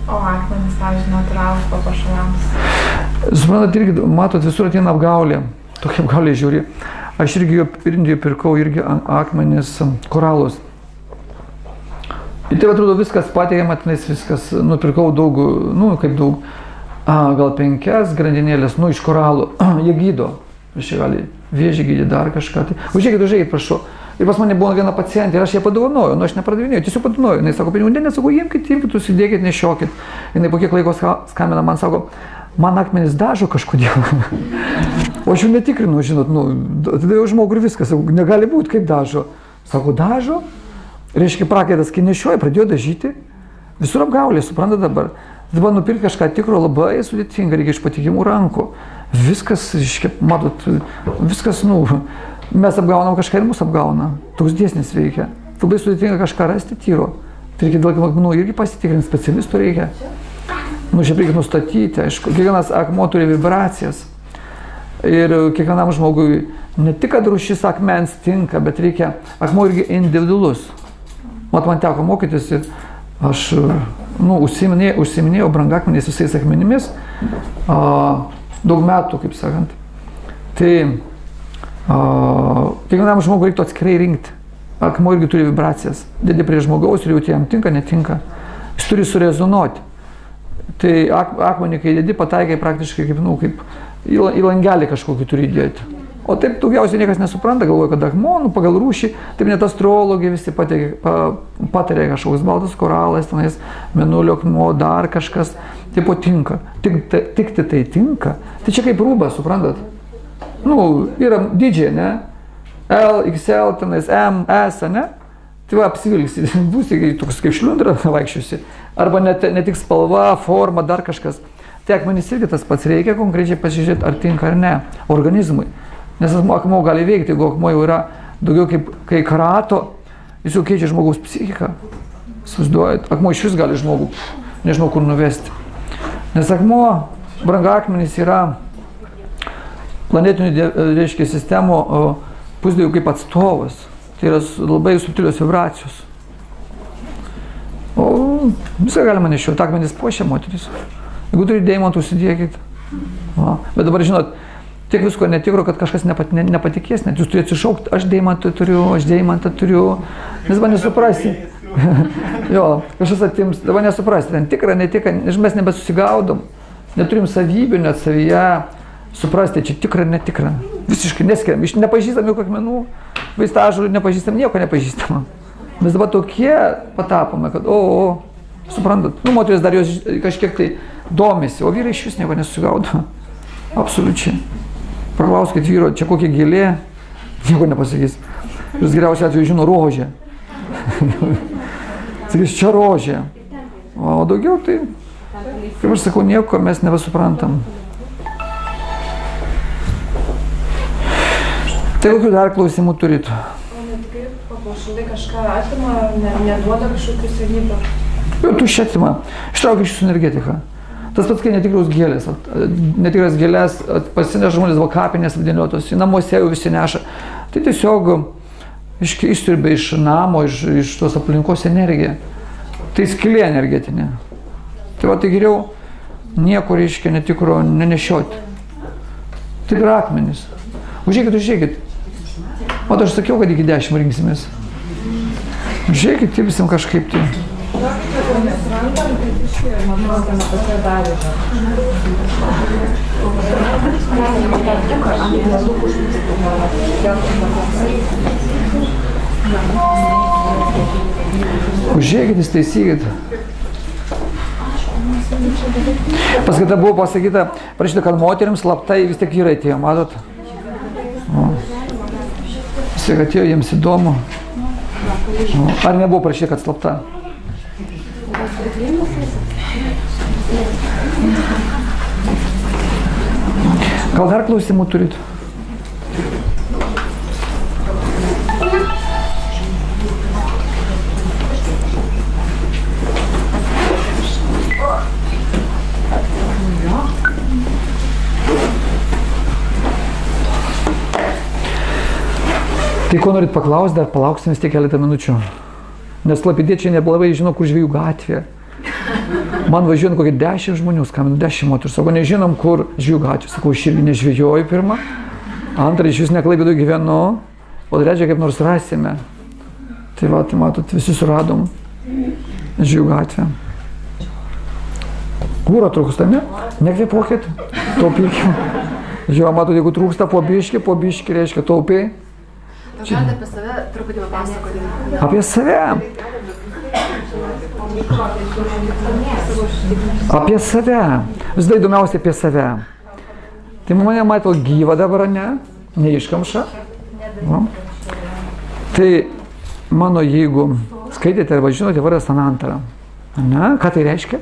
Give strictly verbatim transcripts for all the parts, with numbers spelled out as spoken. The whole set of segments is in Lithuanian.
O akmenys, pavyzdžiui, natūralūs papuošalams. Suprantat, irgi, matot, visur ateina apgaulė. Tokia apgaulė žiūri. Aš irgi Indijoje pirkau irgi akmenis, koralus. Ir tai atrodo viskas pateikiama, tenais viskas, nupirkau daug, nu kaip daug, a, gal penkias grandinėlės, nu iš koralų. Jie gydo. Aš čia gali vėžį gydyti, dar kažką. Tai. Užžiūrėkit, užžiūrėkit, prašau. Ir pas mane buvo viena pacientė ir aš ją padovanoju, nu aš nepardavinėjau, tiesiog padovanoju. Jis sako, pinigų, ne, sako, imkit, imkit, susidėkit, nešiokit. Jis po kiek laiko skambina man, sako, man akmenys dažo kažkodėl. O aš jų netikrinu, žinot, nu, tada jau žmogui viskas, negali būti, kaip dažo. Sako, dažo, reiškia prakaitas, kai nešioja, pradėjo dažyti. Visur apgaulė, suprantate dabar. Dabar nupirkti kažką tikro labai sudėtinga, reikia iš patikimų rankų. Viskas, reiškia, matot, viskas, nu, mes apgaunam kažką ir mus apgauna. Toks dėsnis veikia. Labai sudėtinga kažką rasti tyro. Tai reikia dėl akmenų irgi pasitikrinti, specialistų reikia. Nu, čia reikia nustatyti, aišku. Kiekvienas akmuo turi vibracijas. Ir kiekvienam žmogui ne tik, kad rūšis akmens tinka, bet reikia, akmuo irgi individualus. Mat, man teko mokytis ir aš, nu, užsiminėjau, užsiminėjau brangakmeniais visais akmenimis a, daug metų, kaip sakant. Tai a, kiekvienam žmogui reiktų atskirai rinkti. Akmuo irgi turi vibracijas. Dedi prie žmogaus ir jauti, jam tinka, netinka. Jis turi surezonuoti. Tai ak, akmenį, kai dedi, pataikai praktiškai kaip, nu, kaip į, į langelį kažkokį turi įdėti. O taip daugiausiai niekas nesupranta, galvoja, kad akmuo, nu, pagal rūšį, taip net astrologai visi patarė, pa, patarė kažkoks baltas koralas, tenais mėnulio akmuo, dar kažkas, tipo tinka. Tik, tik tai tinka. Tai čia kaip rūbas, suprantat? Nu, yra didžiai, ne? L, X L, tenais M, S, ne? Tai va, apsivilgsi, būsi toks kaip šliundra vaikščiusi. Arba net, ne tik spalva, forma, dar kažkas. Tai akmenys irgi tas pats, reikia konkrečiai pasižiūrėti, ar tinka ar ne organizmui. Nes akmuo gali veikti, jeigu akmuo jau yra daugiau kaip kai karato, jis jau keičia žmogaus psichiką. Įsivaizduojat, akmuo iš vis gali žmogų, nežinau kur nuvesti. Nes akmuo, brangakmenys yra planetinių, reiškia, sistemų pusdievių kaip atstovas. Tai yra labai subtilios vibracijos. O viską galima nešioti, akmenys puošia moteris. Jeigu turi deimantų, užsidėkit. O, bet dabar žinot, tiek visko netikro, kad kažkas nepat, ne, nepatikės, net jūs turite atsišaukti, aš deimantą turiu, aš deimantą turiu, nes dabar nesuprasti. Jo, kažkas atims, dabar nesuprasti, ten tikra, netikra, mes nebesusigaudom, neturim savybių, net savyje suprasti, čia tikra, netikra, visiškai neskiriam, iš nepažįstam jokių akmenų, vaistažolių nepažįstam, nieko nepažįstam. Mes dabar tokie patapome, kad o, o, suprantat, nu, moteris dar jos kažkiek tai domisi, o vyrai iš vis nieko nesusigaudo, absoliučiai. Paklauskit vyro, čia kokia gėlė, nieko nepasakys. Jūs geriausiai atveju žino rožę. Sakys, čia rožė. O daugiau tai, kaip aš sakau, nieko mes nebesuprantam. Tai kokių dar klausimų turit? O net kaip papuošalai kažką atima, ne, neduoda kažkokių savybių? Jau tuščia atima. Ištraukia iš jūsų energetiką. Tas pats, kai netikros gėlės, netikras gėlės pasineša žmonės, va kapinės apdėliotos, į namuose jau visi neša. Tai tiesiog išsiurbia iš namo, iš, iš tos aplinkos energiją. Tai skylė energetinė. Tai va, tai geriau nieko, reiškia, netikro nenešioti. Tai yra akmenys. Užžiūrėkit, užžiūrėkit. O aš sakiau, kad iki dešimt rinksimės. Užžiūrėkit, tipsim kažkaip tai. Užžiūrėkit, įstaisykit. Paskaita buvo pasakyta, parašyta, kad moteriams slaptai vis tiek vyrai atėjo, matot? O. Vis tiek atėjo, jiems įdomu. O. Ar nebuvo parašyta, kad slapta? Gal dar klausimų turit? Tai ko norit paklausti, dar palauksim vis tiek keletą minučių. Nes Lapidiečiai neblaivai žino, kur Žvejų gatvė. Man važiuojant kokį dešimt žmonių, skambinu dešimt moterų, sako, nežinom, kur Žvejų gatvė. Sakau, aš irgi nežvejoju pirmą, antrą, iš vis ne Klaipėdoj gyvenu, o trečią kaip nors rasime. Tai va, tai matot, visi suradom Žvejų gatvę. Kūro trūksta, ne? Nekvėpuokit, taupykim. Jo, matot, jeigu trūksta po biškį, po biškį reiškia taupiai. Galite apie save truputį papasakoti? Apie save. Apie save. Visada įdomiausia apie save. Tai mane matau gyvą dabar, ne? Neiškamša. Va. Tai mano, jeigu skaitėte arba žinote, vardas Anantara. Ne? Ką tai reiškia?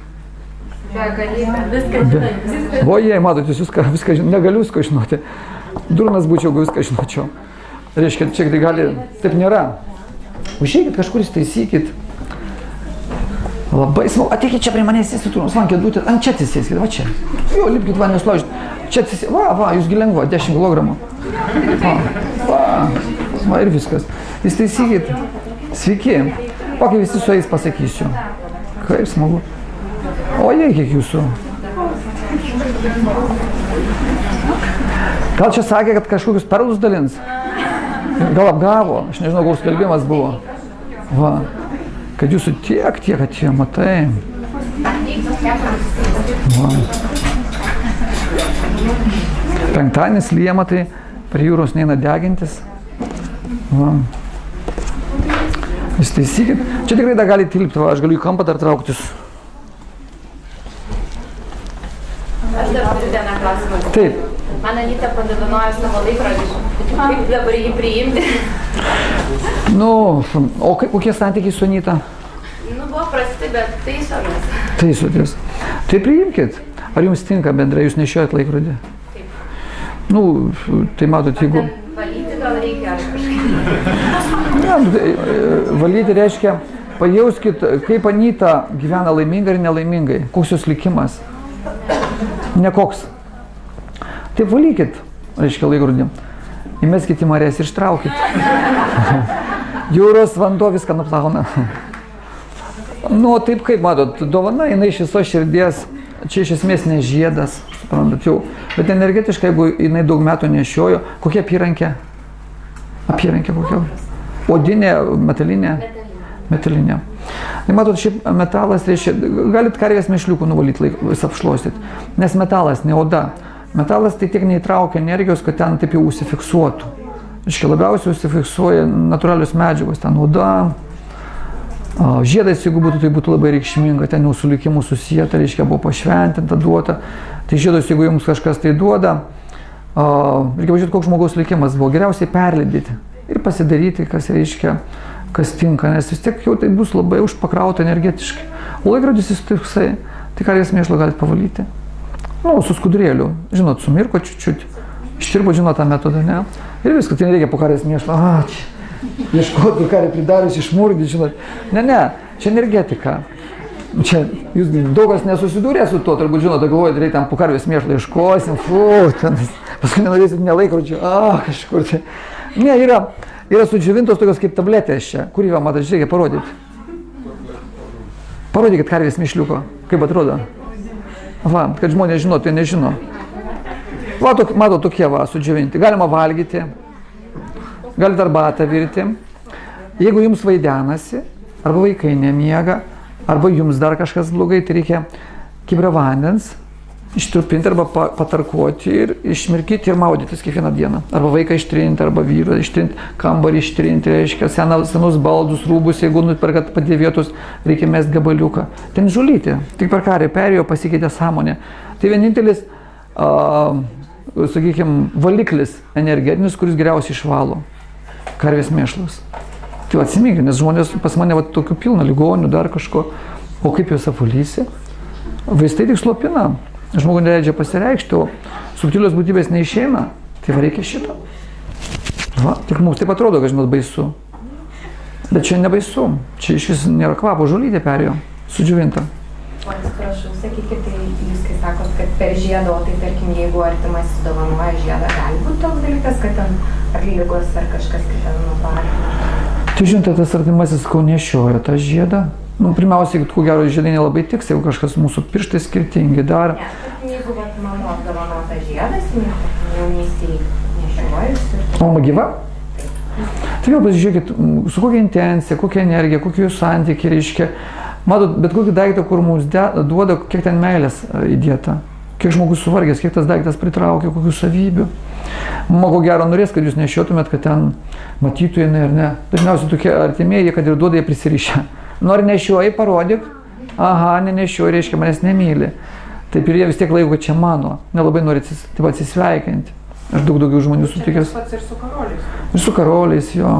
Viską žinai. O jei, matot, jūs viską, viską žinot, negaliu viską žinoti. Durnas būčiau, jeigu viską žinočiau. Reiškia, čia tai gali, taip nėra. Užeikit kažkur, įstaisykit. Labai smagu, ateikit čia prie manęs, sėskit, man kėdutė, ant čia atsisėskit, va čia. Jo, lipkit, va, neslaužit. Čia atsisėskit, va, va, jūsgi lengva, dešimt kilogramų. Va, va, va, ir viskas. Įstaisykit. Sveiki. O kai visi su jais pasakysiu. Kaip smagu. O jei, kiek jūsų. Gal čia sakė, kad kažkokius perlus dalins? Gal apgavo? Aš nežinau, koks skelbimas buvo. Va. Kad jūsų tiek, tiek atėjo, matai. Va. Penktadienis liema, tai prie jūros neina degintis. Va. Jūs taisykit. Čia tikrai dar gali tilpti, va, aš galiu į kampą dar trauktis. Aš dar turiu vieną klausimą. Taip. Man Anyta padovanojo savo laikrodį. Kaip dabar jį priimti? Nu, o kaip, kokie santykiai su Anyta? Nu, buvo prasti, bet taisomės. Taisotės. Tai priimkit. Ar jums tinka bendrai, jūs nešiojat laikrodį? Taip. Nu, tai matot, jeigu... Valyti gal reikia ar kažkaip? Ja, tai, valyti reiškia, pajauskit, kaip Anyta gyvena laimingai ir nelaimingai. Koks jos likimas? Nekoks. Taip valykit, reiškia laikrodį. Įmeskit į marės ir ištraukit. Jūros vanduo viską nuplauna. Nu, taip kaip matot, dovana, jinai iš visos širdies, čia iš esmės ne žiedas, suprantat jau. Bet energetiškai, jeigu jinai daug metų nešiojo, kokia apyrankė? Apyrankė kokia? Odinė, metalinė? Metalinė. Tai matot, šiaip metalas, reiškia, galit karvės mešliukų nuvalyti, vis apšluosit. Nes metalas, ne oda. Metalas tai tiek neįtraukia energijos, kad ten taip jau užsifiksuotų. Reiškia, labiausiai užsifiksuoja natūralios medžiagos, ten oda. Žiedas, jeigu būtų, tai būtų labai reikšminga, ten jau su likimu susijęta, reiškia, buvo pašventinta, duota. Tai žiedas, jeigu jums kažkas tai duoda, reikia pažiūrėti, koks žmogaus likimas buvo. Geriausiai perlydyti ir pasidaryti, kas reiškia, kas tinka, nes vis tiek jau tai bus labai užpakrauta energetiškai. O laikrodis jis toksai, tai karvės mėšlą galite pavalyti. Nu, su skudurėliu, žinot, sumirko čiut-čiut, ištirpo, žinot, tą metodą, ne? Ir viskas, tai nereikia po karvės mėšlą, a, čia, ieškoti, karvė pridarius, išmurdyti, žinot. Ne, ne, čia energetika. Čia, jūs daug kas nesusidūrė su to, turbūt, žinot, galvojate, reikia tam po karvės mėšlą ieškosim, fu, ten, paskui nenorėsit ne laikrodžio, a, kažkur čia. Ne, yra. Yra sudžiovintos tokios kaip tabletės čia. Kur yra, matot, reikia parodyti. Parodykit karvės mėšliuko. Kaip atrodo? Va, kad žmonės žino, tai nežino. Va, tok, matot, tokie va, sudžiovinti. Galima valgyti. Galite arbatą virti. Jeigu jums vaidenasi, arba vaikai nemiega, arba jums dar kažkas blogai, tai reikia kibirą vandens ištrupinti arba patarkuoti ir išmirkyti ir maudytis kiekvieną dieną. Arba vaiką ištrinti, arba vyrą ištrinti, kambarį ištrinti, reiškia senus baldus, rūbus, jeigu nuperkat padėvėtus, reikia mest gabaliuką. Ten žulyti, tik per karį perėjo, pasikeitė sąmonė. Tai vienintelis, uh, sakykime, valiklis energetinis, kuris geriausiai išvalo. Karvės mėšlas. Tai atsiminkit, nes žmonės pas mane va, tokių pilna ligonių, dar kažko. O kaip juos apvalysi? Vaistai tik slopina. Žmogui neleidžia pasireikšti, o subtilios būtybės neišeina, tai va reikia šito. Va, tik mums taip atrodo, kad žinot, baisu. Bet čia nebaisu, čia iš vis nėra kvapo, žulytė perėjo, sudžiovinta. O atsiprašau, sakykit, tai jūs kai sakot, kad per žiedą, tai tarkim, jeigu artimasis dovanoja žiedą, gali būti toks dalykas, kad ten ar lygos, ar kažkas kitą nuo parko? Tai žinote, tas artimasis kau nešiojo tą žiedą, Nu, pirmiausiai, ko gero, žiedai nelabai tiks, jeigu kažkas mūsų pirštai skirtingi dar. Ne, bet jeigu vat mamos dovanota žiedas, jaunystėje nešiojus. O mama gyva? Tai vėl pasižiūrėkit, su kokia intencija, kokia energija, kokie jų santykiai reiškia. Matot, bet kokį daiktą, kur mums duoda, kiek ten meilės įdėta. Kiek žmogus suvargęs, kiek tas daiktas pritraukia, kokių savybių. Mama ko gero norės, kad jūs nešiotumėt, kad ten matytų jinai ar ne. Dažniausiai tokie artimieji, kad ir duoda, jie prisirišę. Nori nešioji, parodyk. Aha, nenešioji, reiškia, manęs nemyli. Taip ir jie vis tiek laiko, kad čia mano. Nelabai nori taip atsisveikinti. Aš daug daugiau žmonių sutikęs. Pats ir su karoliais. Ir su karoliais, jo.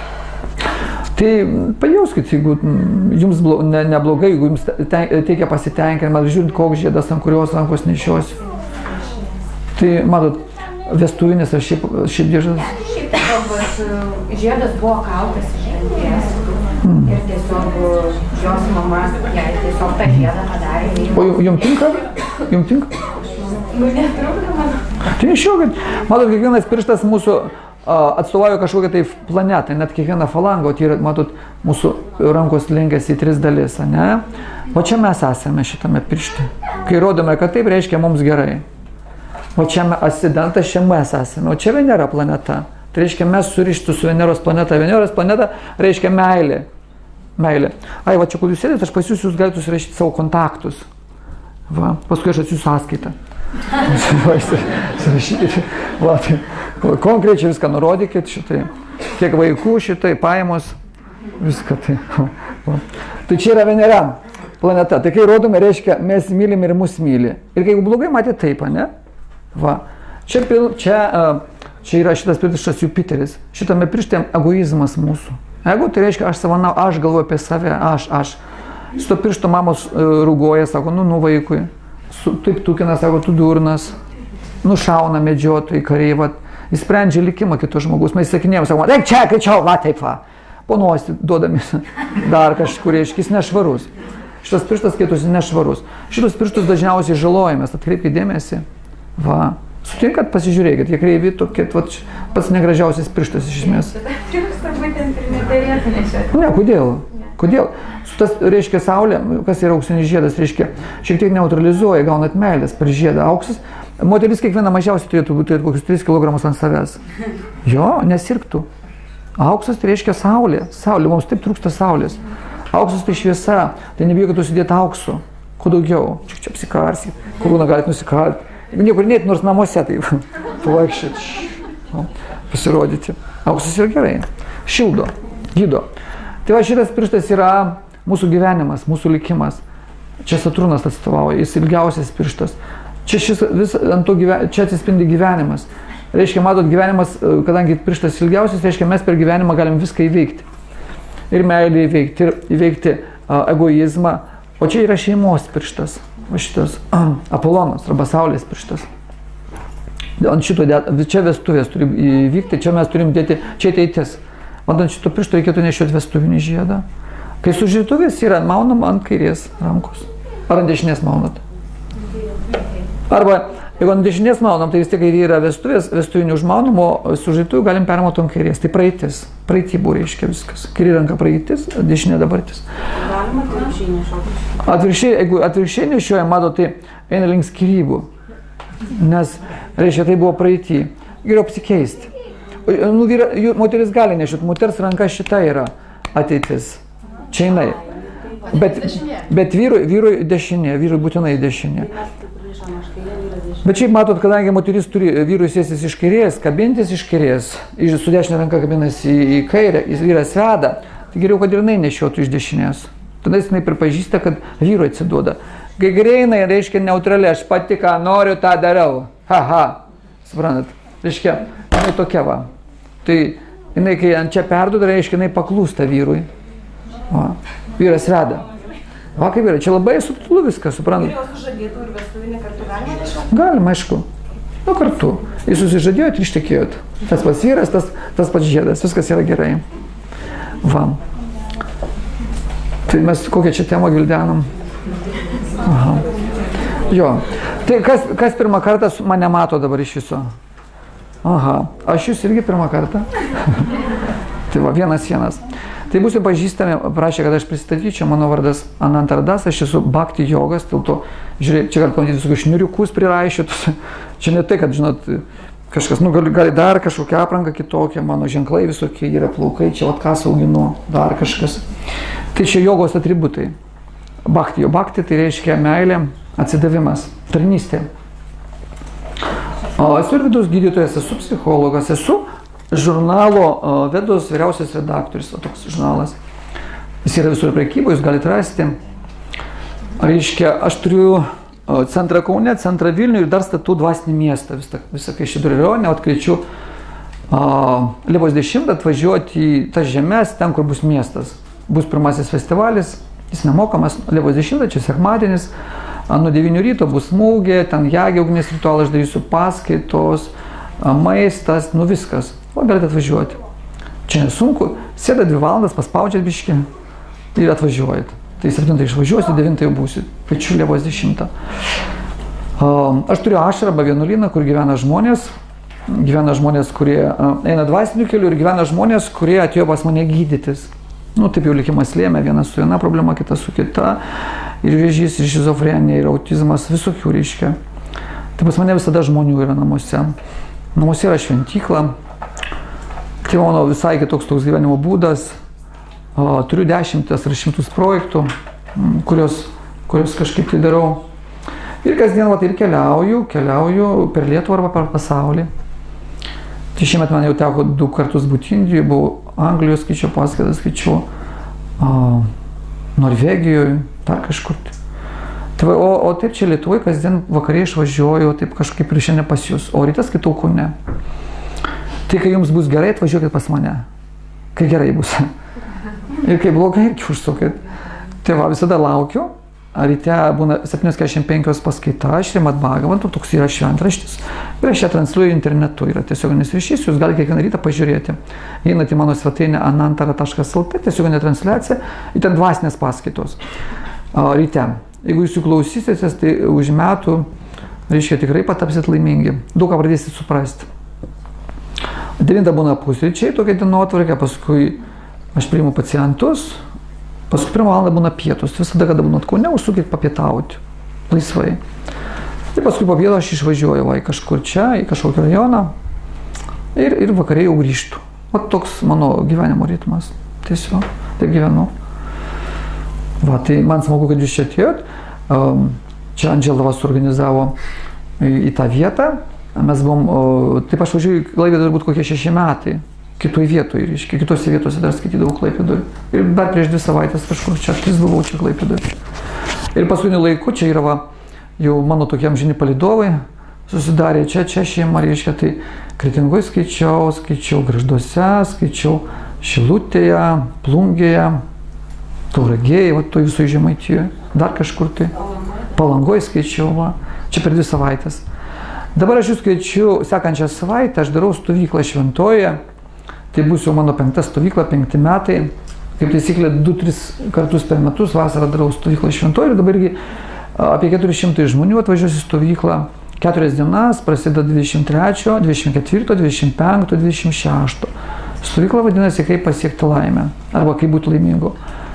Tai pajauskit, jeigu jums ne, neblogai, jeigu jums teikia pasitenkinimą, žiūrint, koks žiedas, ant kurios rankos nešiosiu. Tai, matot, vestuvinis ar šiaip, šiaip dėžas? Šiaip tiesiog žiedas buvo kaltas iš šventės. Mm. Ir tiesiog jos mama jai tiesiog tą žiedą padarė. O jums tinka? Jums tinka? Nu, netrukdo man. Tai nešiokit. Matot, kiekvienas pirštas mūsų atstovauja kažkokią tai planetą, net kiekvieną falangą, o tai yra, matot, mūsų rankos lenkiasi į tris dalis, ne? O čia mes esame šitame piršte. Kai rodome, kad taip, reiškia mums gerai. O čia asidentas, čia mes esame, o čia Venera planeta. Tai reiškia mes surištų su Veneros planeta. Veneros planeta reiškia meilė. Meilė. Ai, va čia, kur jūs sėdėt, aš pas jūs, jūs galite susirašyti savo kontaktus. Va, paskui aš atsiųsiu sąskaitą. Surašykite. Va, tai. Konkrečiai viską nurodykit šitai, kiek vaikų šitai, pajamos, viską tai. Va. Tai čia yra Venera planeta, tai kai rodome, reiškia, mes mylim ir mus myli. Ir kai blogai matėte taip, ne? Va. Čia, čia, čia yra šitas pirštas Jupiteris, šitame piršte egoizmas mūsų. Ego tai reiškia, aš savanau, aš galvoju apie save, aš, aš. Su to piršto mamos rūgoja, sako, nu, nu vaikui. Su, taip tukina, sako, tu durnas. Nušauna medžiotojai, kariai, va. Jis sprendžia likimą kitos žmogus. Mes sakinėjom, sakom, eik čia, greičiau, va taip va. Ponuosi duodami dar kažkur, reiškia, jis nešvarus. Šitas pirštas skaitosi nešvarus. Šitus pirštus dažniausiai žalojamės, atkreipkite dėmesį. Va. Sutinkat, pasižiūrėkit, jie kreivi tokie, va, pats negražiausias pirštas iš esmės. Ne, kodėl? Kodėl? Su tas, reiškia, saulė, kas yra auksinis žiedas, reiškia, šiek tiek neutralizuoja, gaunat meilės per žiedą. Auksas, moteris kiekviena mažiausiai turėtų būti kokius tris kilogramus ant savęs. Jo, nesirgtų. Auksas tai reiškia saulė. Saulė, mums taip trūksta saulės. Auksas tai šviesa, tai nebijokit užsidėti auksu. Kuo daugiau. Čia čia apsikarsit, kurūną galite nusikalti. Niekur neit, nors namuose tai pavaikščioti, pasirodyti. Auksas yra gerai. Šildo, gydo. Tai va, šitas pirštas yra mūsų gyvenimas, mūsų likimas. Čia Saturnas atstovauja, jis ilgiausias pirštas. Čia, šis, vis, ant to gyven, čia atsispindi gyvenimas. Reiškia, matot, gyvenimas, kadangi pirštas ilgiausias, reiškia, mes per gyvenimą galim viską įveikti. Ir meilį įveikti, ir įveikti uh, egoizmą. O čia yra šeimos pirštas. Va šitas uh, Apolonas arba Saulės pirštas. Ant šito, čia vestuvės turi įvykti, čia mes turim dėti, čia ateitis. Mat, ant šito piršto reikėtų nešioti vestuvinį žiedą. Kai sužituvės yra, maunam ant kairės rankos. Ar ant dešinės maunat? Arba, jeigu ant dešinės maunam, tai vis tiek, kai yra vestuvės, vestuvinių užmaunam, o sužituvų galim permauti ant kairės. Tai praeitis. Praeitį buvo reiškia viskas. Kairė ranka praeitis, dešinė dabartis. Galima atvirkščiai nešioti. Atvirkščiai, jeigu atvirkščiai nešioja, matot, tai eina link skyrybų. Nes, reiškia, tai buvo praeitį. Geriau apsikeisti. Nu, vyra, moteris gali nešioti, moters ranka šita yra ateitis. Čia jinai. Bet, bet vyrui, vyrui dešinė, vyrui būtinai dešinė. Bet šiaip matot, kadangi moteris turi vyrui sėstis iš kairės, kabintis iš kairės, su dešinė ranka kabinasi į, į kairę, jis vyras veda, tai geriau, kad ir jinai nešiotų iš dešinės. Tada jis pripažįsta, kad vyrui atsiduoda. Kai geriai jinai reiškia neutraliai, aš pati ką noriu, tą darau. Ha, ha. Suprantat? Reiškia, jinai tokia va. Tai jinai, kai ant čia perduoda, reiškia, jinai paklūsta vyrui. Va. Vyras veda. Va, kaip yra, čia labai subtilu viskas, suprantat? Ir jau sužadėtų ir vestuvinį kartu galima nešioti? Galima, aišku. Nu, kartu. Jūs susižadėjot ir ištekėjot. Tas pats vyras, tas, tas pats žiedas, viskas yra gerai. Va. Tai mes kokią čia temą gvildenam? Aha. Jo. Tai kas, kas pirmą kartą mane mato dabar iš viso? Aha. Aš jūs irgi pirmą kartą? Tai va, vienas vienas. Tai būsim pažįstami, prašė, kad aš pristatyčiau, mano vardas Anantardas, aš esu Bhakti jogas, dėl to, žiūrėk, čia gali pamatyti visokius šniuriukus priraišytus, čia ne tai, kad, žinot, kažkas, nu, gali, gali dar kažkokia apranga kitokia, mano ženklai visokie yra plaukai, čia vat kas auginu, dar kažkas. Tai čia jogos atributai. Bhakti, jo Bhakti tai reiškia meilė, atsidavimas, tarnystė. O, esu ir vidaus gydytojas, esu psichologas, esu žurnalo Vedos vyriausias redaktorius, o toks žurnalas. Jis yra visur prekyboje, jūs galite rasti. Reiškia, aš turiu centrą Kaune, centrą Vilnių ir dar statau dvasinį miestą. Visą, visą kai šį durionę atkreičiu Liepos dešimtą atvažiuoti į tas žemės, ten, kur bus miestas. Bus pirmasis festivalis, jis nemokamas, Liepos dešimtą, čia sekmadienis, nuo devynių ryto bus mūgė, ten jagė ugnies ritualą, aš darysiu paskaitos, maistas, nu viskas. O galite atvažiuoti. Čia nesunku, sėda dvi valandas, paspaudžiat biškį ir atvažiuojat. Tai septintą išvažiuosiu, devintą jau būsiu. Kviečiu Liepos dešimtą. Aš turiu ašarą arba vienuolyną, kur gyvena žmonės. Gyvena žmonės, kurie eina dvasiniu keliu ir gyvena žmonės, kurie atėjo pas mane gydytis. Nu, taip jau likimas lėmė, vienas su viena problema, kita su kita. Ir vėžys, ir šizofrenija, ir autizmas, visokių reiškia. Tai pas mane visada žmonių yra namuose. Namuose yra šventykla. Tai mano visai kitoks toks gyvenimo būdas. O, turiu dešimtis ar šimtus projektų, kurios, kurios kažkaip tai darau. Ir kasdien va, ir keliauju, keliauju per Lietuvą arba per pasaulį. Tai šiemet man jau teko du kartus būti Indijoje, buvau Anglijoje, skaičiau paskaitas, skaičiau Norvegijoje, dar kažkur. Tai va, o, o taip čia Lietuvoje kasdien vakariai išvažiuoju, taip kažkaip ir šiandien pas jūs, o rytas skaitau Kaune. Tai kai jums bus gerai, atvažiuokit pas mane. Kai gerai bus. Ir kai blogai, irgi užsukit. Tai va, visada laukiu. Ryte būna septynios keturiasdešimt penkios paskaita, Šrimad Bhagavatam, toks yra šventraštis. Ir aš ją transliuoju internetu, yra tiesioginis ryšys, jūs galite kiekvieną rytą pažiūrėti. Einate į mano svetainę anantara taškas lt, tiesioginė transliacija, į ten dvasinės paskaitos. Ryte. Jeigu jūs jų klausysitės, tai už metų, reiškia, tikrai patapsit laimingi. Daug ką pradėsit suprasti. Devintą būna pusryčiai, tokia dienotvarkė, paskui aš priimu pacientus, paskui pirmą valandą būna pietus. Visada, kada būnat Kaune, užsukit papietauti, laisvai. Ir paskui po pietų aš išvažiuoju va, į kažkur čia, į kažkokį rajoną ir, ir vakariai jau grįžtu. O toks mano gyvenimo ritmas. Tiesiog, taip gyvenu. Va, tai man smagu, kad jūs čia atėjot. Čia Andželovas suorganizavo į, į tą vietą. Mes buvom, taip aš važiuoju į Klaipėdą turbūt kokie šeši metai, kitoj vietoj, reiškia, kitose vietose dar skaitydavau Klaipėdoj. Ir dar prieš dvi savaitės kažkur čia, tris buvau čia Klaipėdoj. Ir paskutiniu laiku čia yra va, jau mano tokie amžini palydovai susidarė čia, čia šeima, reiškia, tai Kretingoj skaičiau, skaičiau Gražduose, skaičiau Šilutėje, Plungėje, Tauragėje, va, toj visoje Žemaitijoje, dar kažkur tai, Palangoj skaičiau, va, čia per dvi savaitės. Dabar aš jūs kviečiu sekančią savaitę, aš darau stovyklą Šventojoje, tai bus jau mano penkta stovykla, penkti metai, kaip taisyklė, du tris kartus per metus vasarą darau stovyklą Šventojoje ir dabar irgi apie keturi šimtai žmonių atvažiuos į stovyklą, keturias dienas, prasideda dvidešimt trečio, dvidešimt ketvirto, dvidešimt penkto, dvidešimt šešto. Stovykla vadinasi, kaip pasiekti laimę, arba kaip būti laimingu.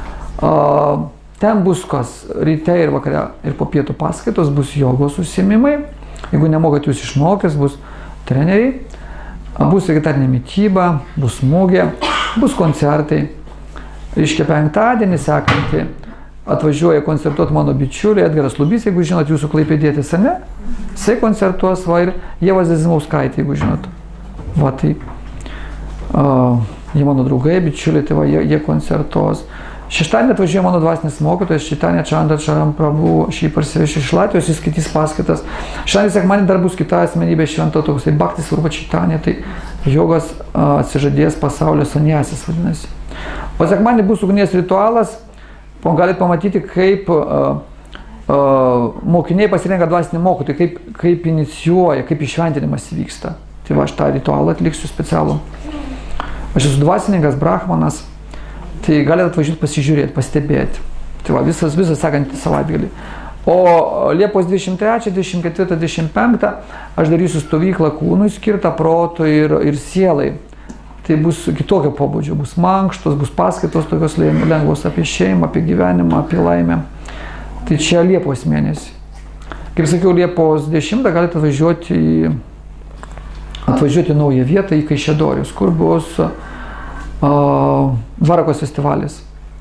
Ten bus kas, ryte ir vakare ir po pietų paskaitos, bus jogos užsiėmimai. Jeigu nemokat jūs išmokęs, bus treneriai, bus vegetarinė mityba, bus mūgė, bus koncertai. Reiškia penktadienį sekantį atvažiuoja koncertuoti mano bičiuliai Edgaras Lubys, jeigu žinot, jūsų klaipėdietis, ne? Jisai koncertuos, va, ir Ieva Zezimauskaitė, jeigu žinot. Va, tai uh, jie mano draugai, bičiuliai, tai va, jie, jie koncertuos. Šeštadienį atvažiuoja mano dvasinis mokytojas, Čaitanė Čanda Čaram Prabhu, šį parsivežė iš Latvijos, jis skaitys paskaitas. Šeštadienį sekmadienį dar bus kita asmenybė švento toks, tai Bhakti Svarupa Čaitanė, tai jogos uh, atsižadės pasaulio sanjasis vadinasi. O sekmadienį bus ugnies ritualas, galite pamatyti, kaip uh, uh, mokiniai pasirenka dvasinį mokytoją, kaip, kaip inicijuoja, kaip išventinimas vyksta. Tai va, aš tą ritualą atliksiu specialų. Aš esu dvasininkas, brahmanas. Tai galite atvažiuoti pasižiūrėti, pastebėti. Tai va, visas, visas sekantį savaitgalį. O Liepos dvidešimt trečią, dvidešimt ketvirtą, dvidešimt penktą aš darysiu stovyklą kūnui skirtą, protui ir, ir sielai. tai bus kitokio pobūdžio, bus mankštos, bus paskaitos tokios lengvos apie šeimą, apie gyvenimą, apie laimę. Tai čia Liepos mėnesį. Kaip sakiau, Liepos dešimtą galite atvažiuoti į, atvažiuoti į naują vietą, į Kaišiadorius, kur bus uh, Dvarakos festivalis.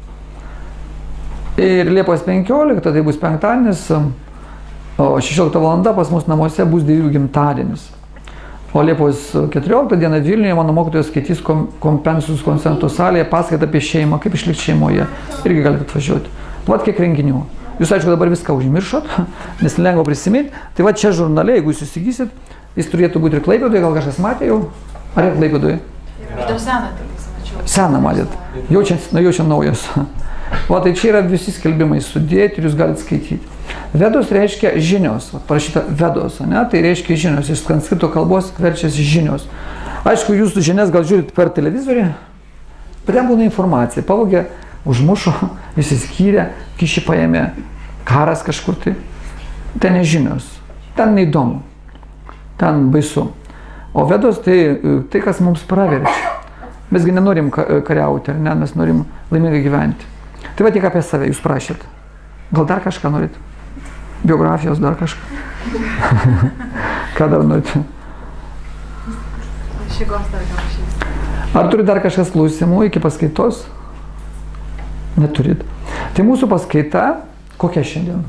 Ir Liepos penkioliktą, tai bus penktadienis, šešiolikta valanda pas mus namuose bus Dievių gimtadienis. O Liepos keturioliktą dieną Vilniuje mano mokytojas skaitys Kompensus koncertų salėje paskaitą apie šeimą, kaip išlikti šeimoje. Irgi galite atvažiuoti. Vat kiek renginių. Jūs, aišku, dabar viską užmiršot, nes lengva prisiminti. Tai va čia žurnale, jeigu jūs įsigysit, jis turėtų būti ir Klaipėdoje, gal kažkas matė jau? Ar ir Klaipėdoje? Aš dar seną televizorių mačiau. Seną matėt. Jau čia, na, jau čia naujas. O tai čia yra visi skelbimai sudėti ir jūs galite skaityti. Vedos reiškia žinios, parašyta Vedos, ne? Tai reiškia žinios, iš sanskrito kalbos verčiasi žinios. Aišku, jūs žinias gal žiūrit per televizorių, bet ten būna informacija, pavogė, užmušo, įsiskyrė, kišį paėmė, karas kažkur tai. Ten nežinios, ten neįdomu, ten baisu. O Vedos tai, tai kas mums praverčia. Mesgi nenorim kariauti, ne? Mes norim laimingai gyventi. Tai va tik apie save, jūs prašėt. Gal dar kažką norit? Biografijos dar kažką? Ką dar norit? Šygos dar gal šys. Ar turi dar kažkas klausimų iki paskaitos? Neturit. Tai mūsų paskaita, kokia šiandien?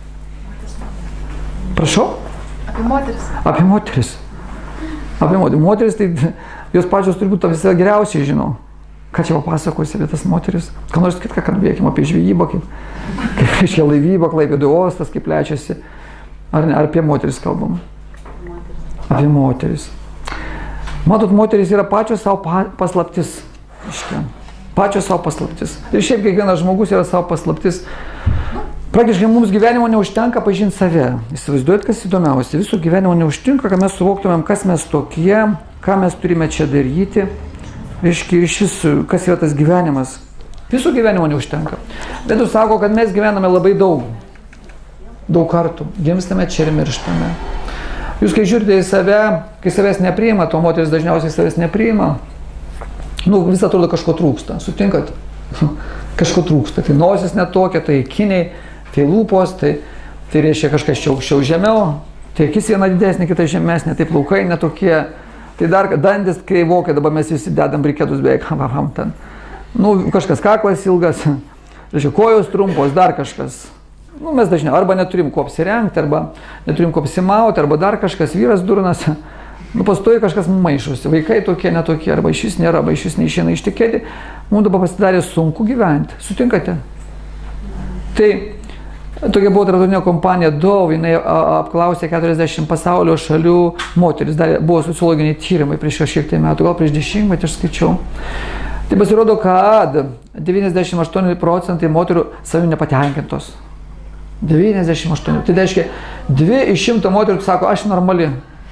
Prašau? Apie moteris. Apie moteris. Apie moteris. Moteris, tai jos pačios turbūt visą geriausiai žino. Ką čia papasakosi apie tas moteris? Ką nors kitką kalbėkime apie žvejybą, kaip, kaip reiškia laivybą, Klaipėdų uostas, kaip plečiasi. Ar, ne, ar apie moteris kalbam? Moteris. Apie moteris. Matot, moteris yra pačios savo paslaptis. Iškia. Pačios savo paslaptis. Ir šiaip kiekvienas žmogus yra savo paslaptis. Praktiškai mums gyvenimo neužtenka pažinti save. Įsivaizduojat, kas įdomiausia. Visų gyvenimo neužtenka, kad mes suvoktumėm, kas mes tokie, ką mes turime čia daryti. Reiškia, iš vis, kas yra tas gyvenimas. Visų gyvenimo neužtenka. Bet jūs sako, kad mes gyvename labai daug. Daug kartų. Gimstame čia ir mirštame. Jūs, kai žiūrite į save, kai savęs nepriima, to moteris dažniausiai savęs nepriima, nu, vis atrodo kažko trūksta. Sutinkat? Kažko trūksta. Tai nosis netokia, tai kiniai, tai lūpos, tai, tai reiškia kažkas čia aukščiau žemiau, tai akis viena didesnė, kita žemesnė, tai plaukai netokie. Tai dar dandis kreivokai, dabar mes visi dedam briketus beveik, ham, ham, ten. Nu, kažkas kaklas ilgas, reiškia, kojos trumpos, dar kažkas. Nu, mes dažniau arba neturim ko apsirengti, arba neturim ko apsimauti, arba dar kažkas, vyras durnas. Nu, pastoji kažkas maišosi, vaikai tokie, netokie, arba iš vis nėra, arba iš vis neišeina ištekėti. Mums dabar pasidarė sunku gyventi. Sutinkate? Tai tokia buvo tarptautinė kompanija Dove, jinai apklausė keturiasdešimt pasaulio šalių moteris, dar buvo sociologiniai tyrimai prieš kažkiek tai metų, gal prieš dešimtmetį aš skaičiau. Tai pasirodo, kad devyniasdešimt aštuoni procentai moterų savimi nepatenkintos. devyniasdešimt aštuoni. Tai reiškia, dvi iš šimto moterų sako, aš normali.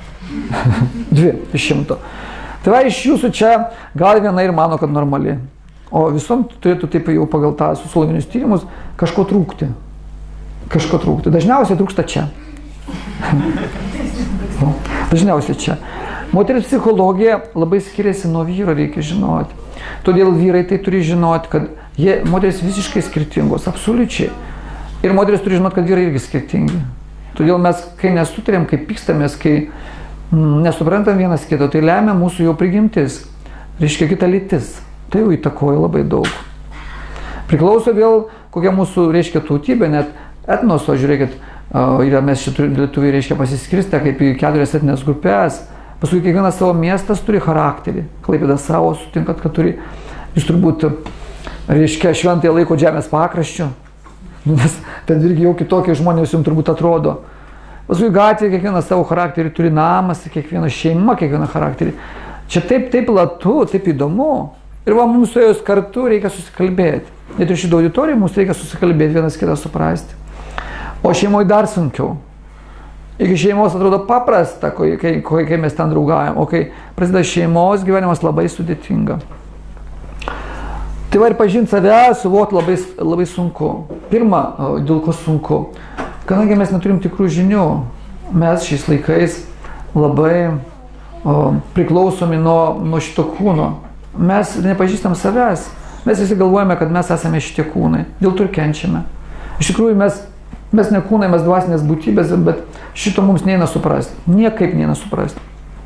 Dvi iš šimto. Tai va, iš jūsų čia gal viena ir mano, kad normali. O visom turėtų taip jau pagal tą sociologinius tyrimus kažko trūkti. Kažko trūkti. Dažniausiai trūksta čia. Dažniausiai čia. Moteris psichologija labai skiriasi nuo vyro, reikia žinoti. Todėl vyrai tai turi žinoti, kad jie, moteris visiškai skirtingos, absoliučiai. Ir moteris turi žinoti, kad vyrai irgi skirtingi. Todėl mes, kai nesutarėm, kai pykstamės, kai mm, nesuprantam vienas kito, tai lemia mūsų jau prigimtis. Reiškia kita lytis. Tai jau įtakoja labai daug. Priklauso vėl, kokia mūsų, reiškia, tautybė, net etnoso, žiūrėkit, yra mes šitų lietuviai, reiškia, pasiskirstę kaip į keturias etinės grupės. Paskui kiekvienas savo miestas turi charakterį. Klaipėda savo, sutinkat, kad turi, jūs turbūt, reiškia, šventąją laiko žemės pakraščių. Nes ten irgi jau kitokie žmonės jums turbūt atrodo. Paskui gatvė kiekvienas savo charakterį turi, namas, kiekviena šeima, kiekviena charakterį. Čia taip, taip platu, taip įdomu. Ir va, mums su jos kartu reikia susikalbėti. Net ir šitą auditoriją mums reikia susikalbėti, vienas kitą suprasti. O šeimoje dar sunkiau. Iki šeimos atrodo paprasta, kai, kai, kai mes ten draugaujam, o kai prasideda šeimos, gyvenimas labai sudėtinga. Tai va ir pažinti save, suvokti labai, labai sunku. Pirma, dėl ko sunku. Kadangi mes neturim tikrų žinių, mes šiais laikais labai o, priklausomi nuo, nuo šito kūno. Mes nepažįstam savęs. Mes visi galvojame, kad mes esame šitie kūnai. Dėl to ir kenčiame. Iš tikrųjų, mes, mes ne kūnai, mes dvasinės būtybės, bet šito mums neina suprasti. Niekaip neina suprasti.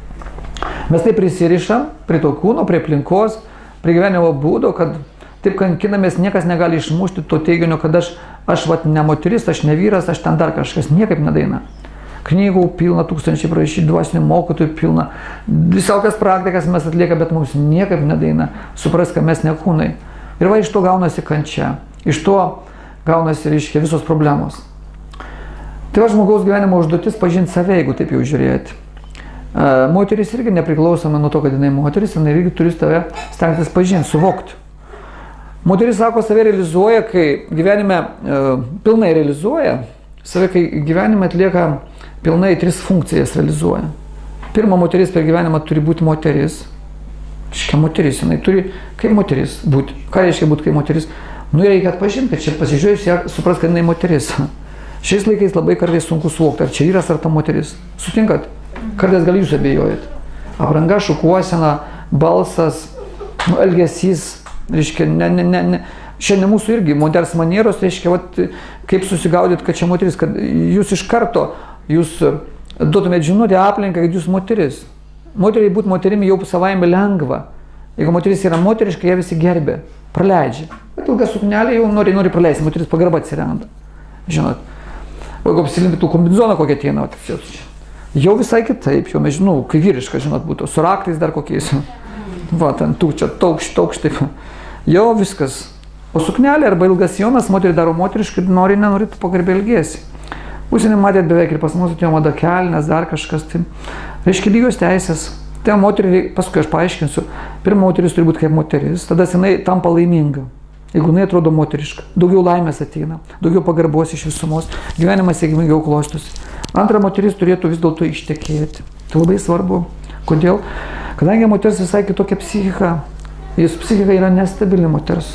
Mes taip prisirišam prie to kūno, prie aplinkos, prie gyvenimo būdo, kad taip kankinamės, niekas negali išmušti to teiginio, kad aš, aš vat, ne moteris, aš ne vyras, aš ten dar kažkas, niekaip nedaina. Knygų pilna, tūkstančiai prašyti, dvasinių mokytojų pilna, visokias praktikas mes atlieka, bet mums niekaip nedaina supras, kad mes ne kūnai. Ir va, iš to gaunasi kančia, iš to gaunasi, reiškia, visos problemos. Tai va, žmogaus gyvenimo užduotis pažinti save, jeigu taip jau žiūrėti. Moteris irgi nepriklausoma nuo to, kad jinai moteris, jinai irgi turi tave stengtis pažinti, suvokti. Moteris, sako, save realizuoja, kai gyvenime e, pilnai realizuoja, save, kai gyvenime atlieka pilnai tris funkcijas realizuoja. Pirma, moteris per gyvenimą turi būti moteris. Iškia moteris, jinai turi kaip moteris būti. Ką reiškia būti kaip moteris? Nu, reikia atpažinti, kad čia pasižiūrėjus, ją supras, kad jinai moteris. Šiais laikais labai kartais sunku suvokti, ar čia vyras, ar ta moteris. Sutinkat? Kartais gal jūs abejojat. Apranga, šukuosena, balsas, nu, elgesys, reiškia, ne, ne, ne, ne. Šiandien mūsų irgi moters manieros, reiškia, vat, kaip susigaudyt, kad čia moteris, kad jūs iš karto, jūs duotumėt žinutę aplinką, kad jūs moteris. Moteriai būti moterimi jau savaime lengva. Jeigu moteris yra moteriška, ją visi gerbė, praleidžia. Bet ilga suknelė jau nori, nori praleisti, moteris pagarba atsiranda. Žinot, o jeigu apsilinti tų kombinezoną kokią ateina, jau visai kitaip, jau mes žinau, kai vyriška, žinot, būtų, su raktais dar kokiais. Va, ten tūkčia, taukš, taukš, taip. Jau viskas. O suknelė arba ilgas jonas, moterį daro moteriškai, nori, nenori, pagarbiai elgiesi. Užsienį matėt beveik ir pas mus atėjo mada kelnes, dar kažkas. Tai reiškia lygios teisės. Tai moterį, paskui aš paaiškinsiu, pirma moteris turi būti kaip moteris, tada jinai tampa laiminga. Jeigu jinai atrodo moteriška, daugiau laimės ateina, daugiau pagarbos iš visumos, gyvenimas sėkmingiau klostosi. Antra, moteris turėtų vis dėlto ištekėti. Tai labai svarbu. Kodėl? Kadangi moters visai kitokia psichika, jis psichika yra nestabili moters.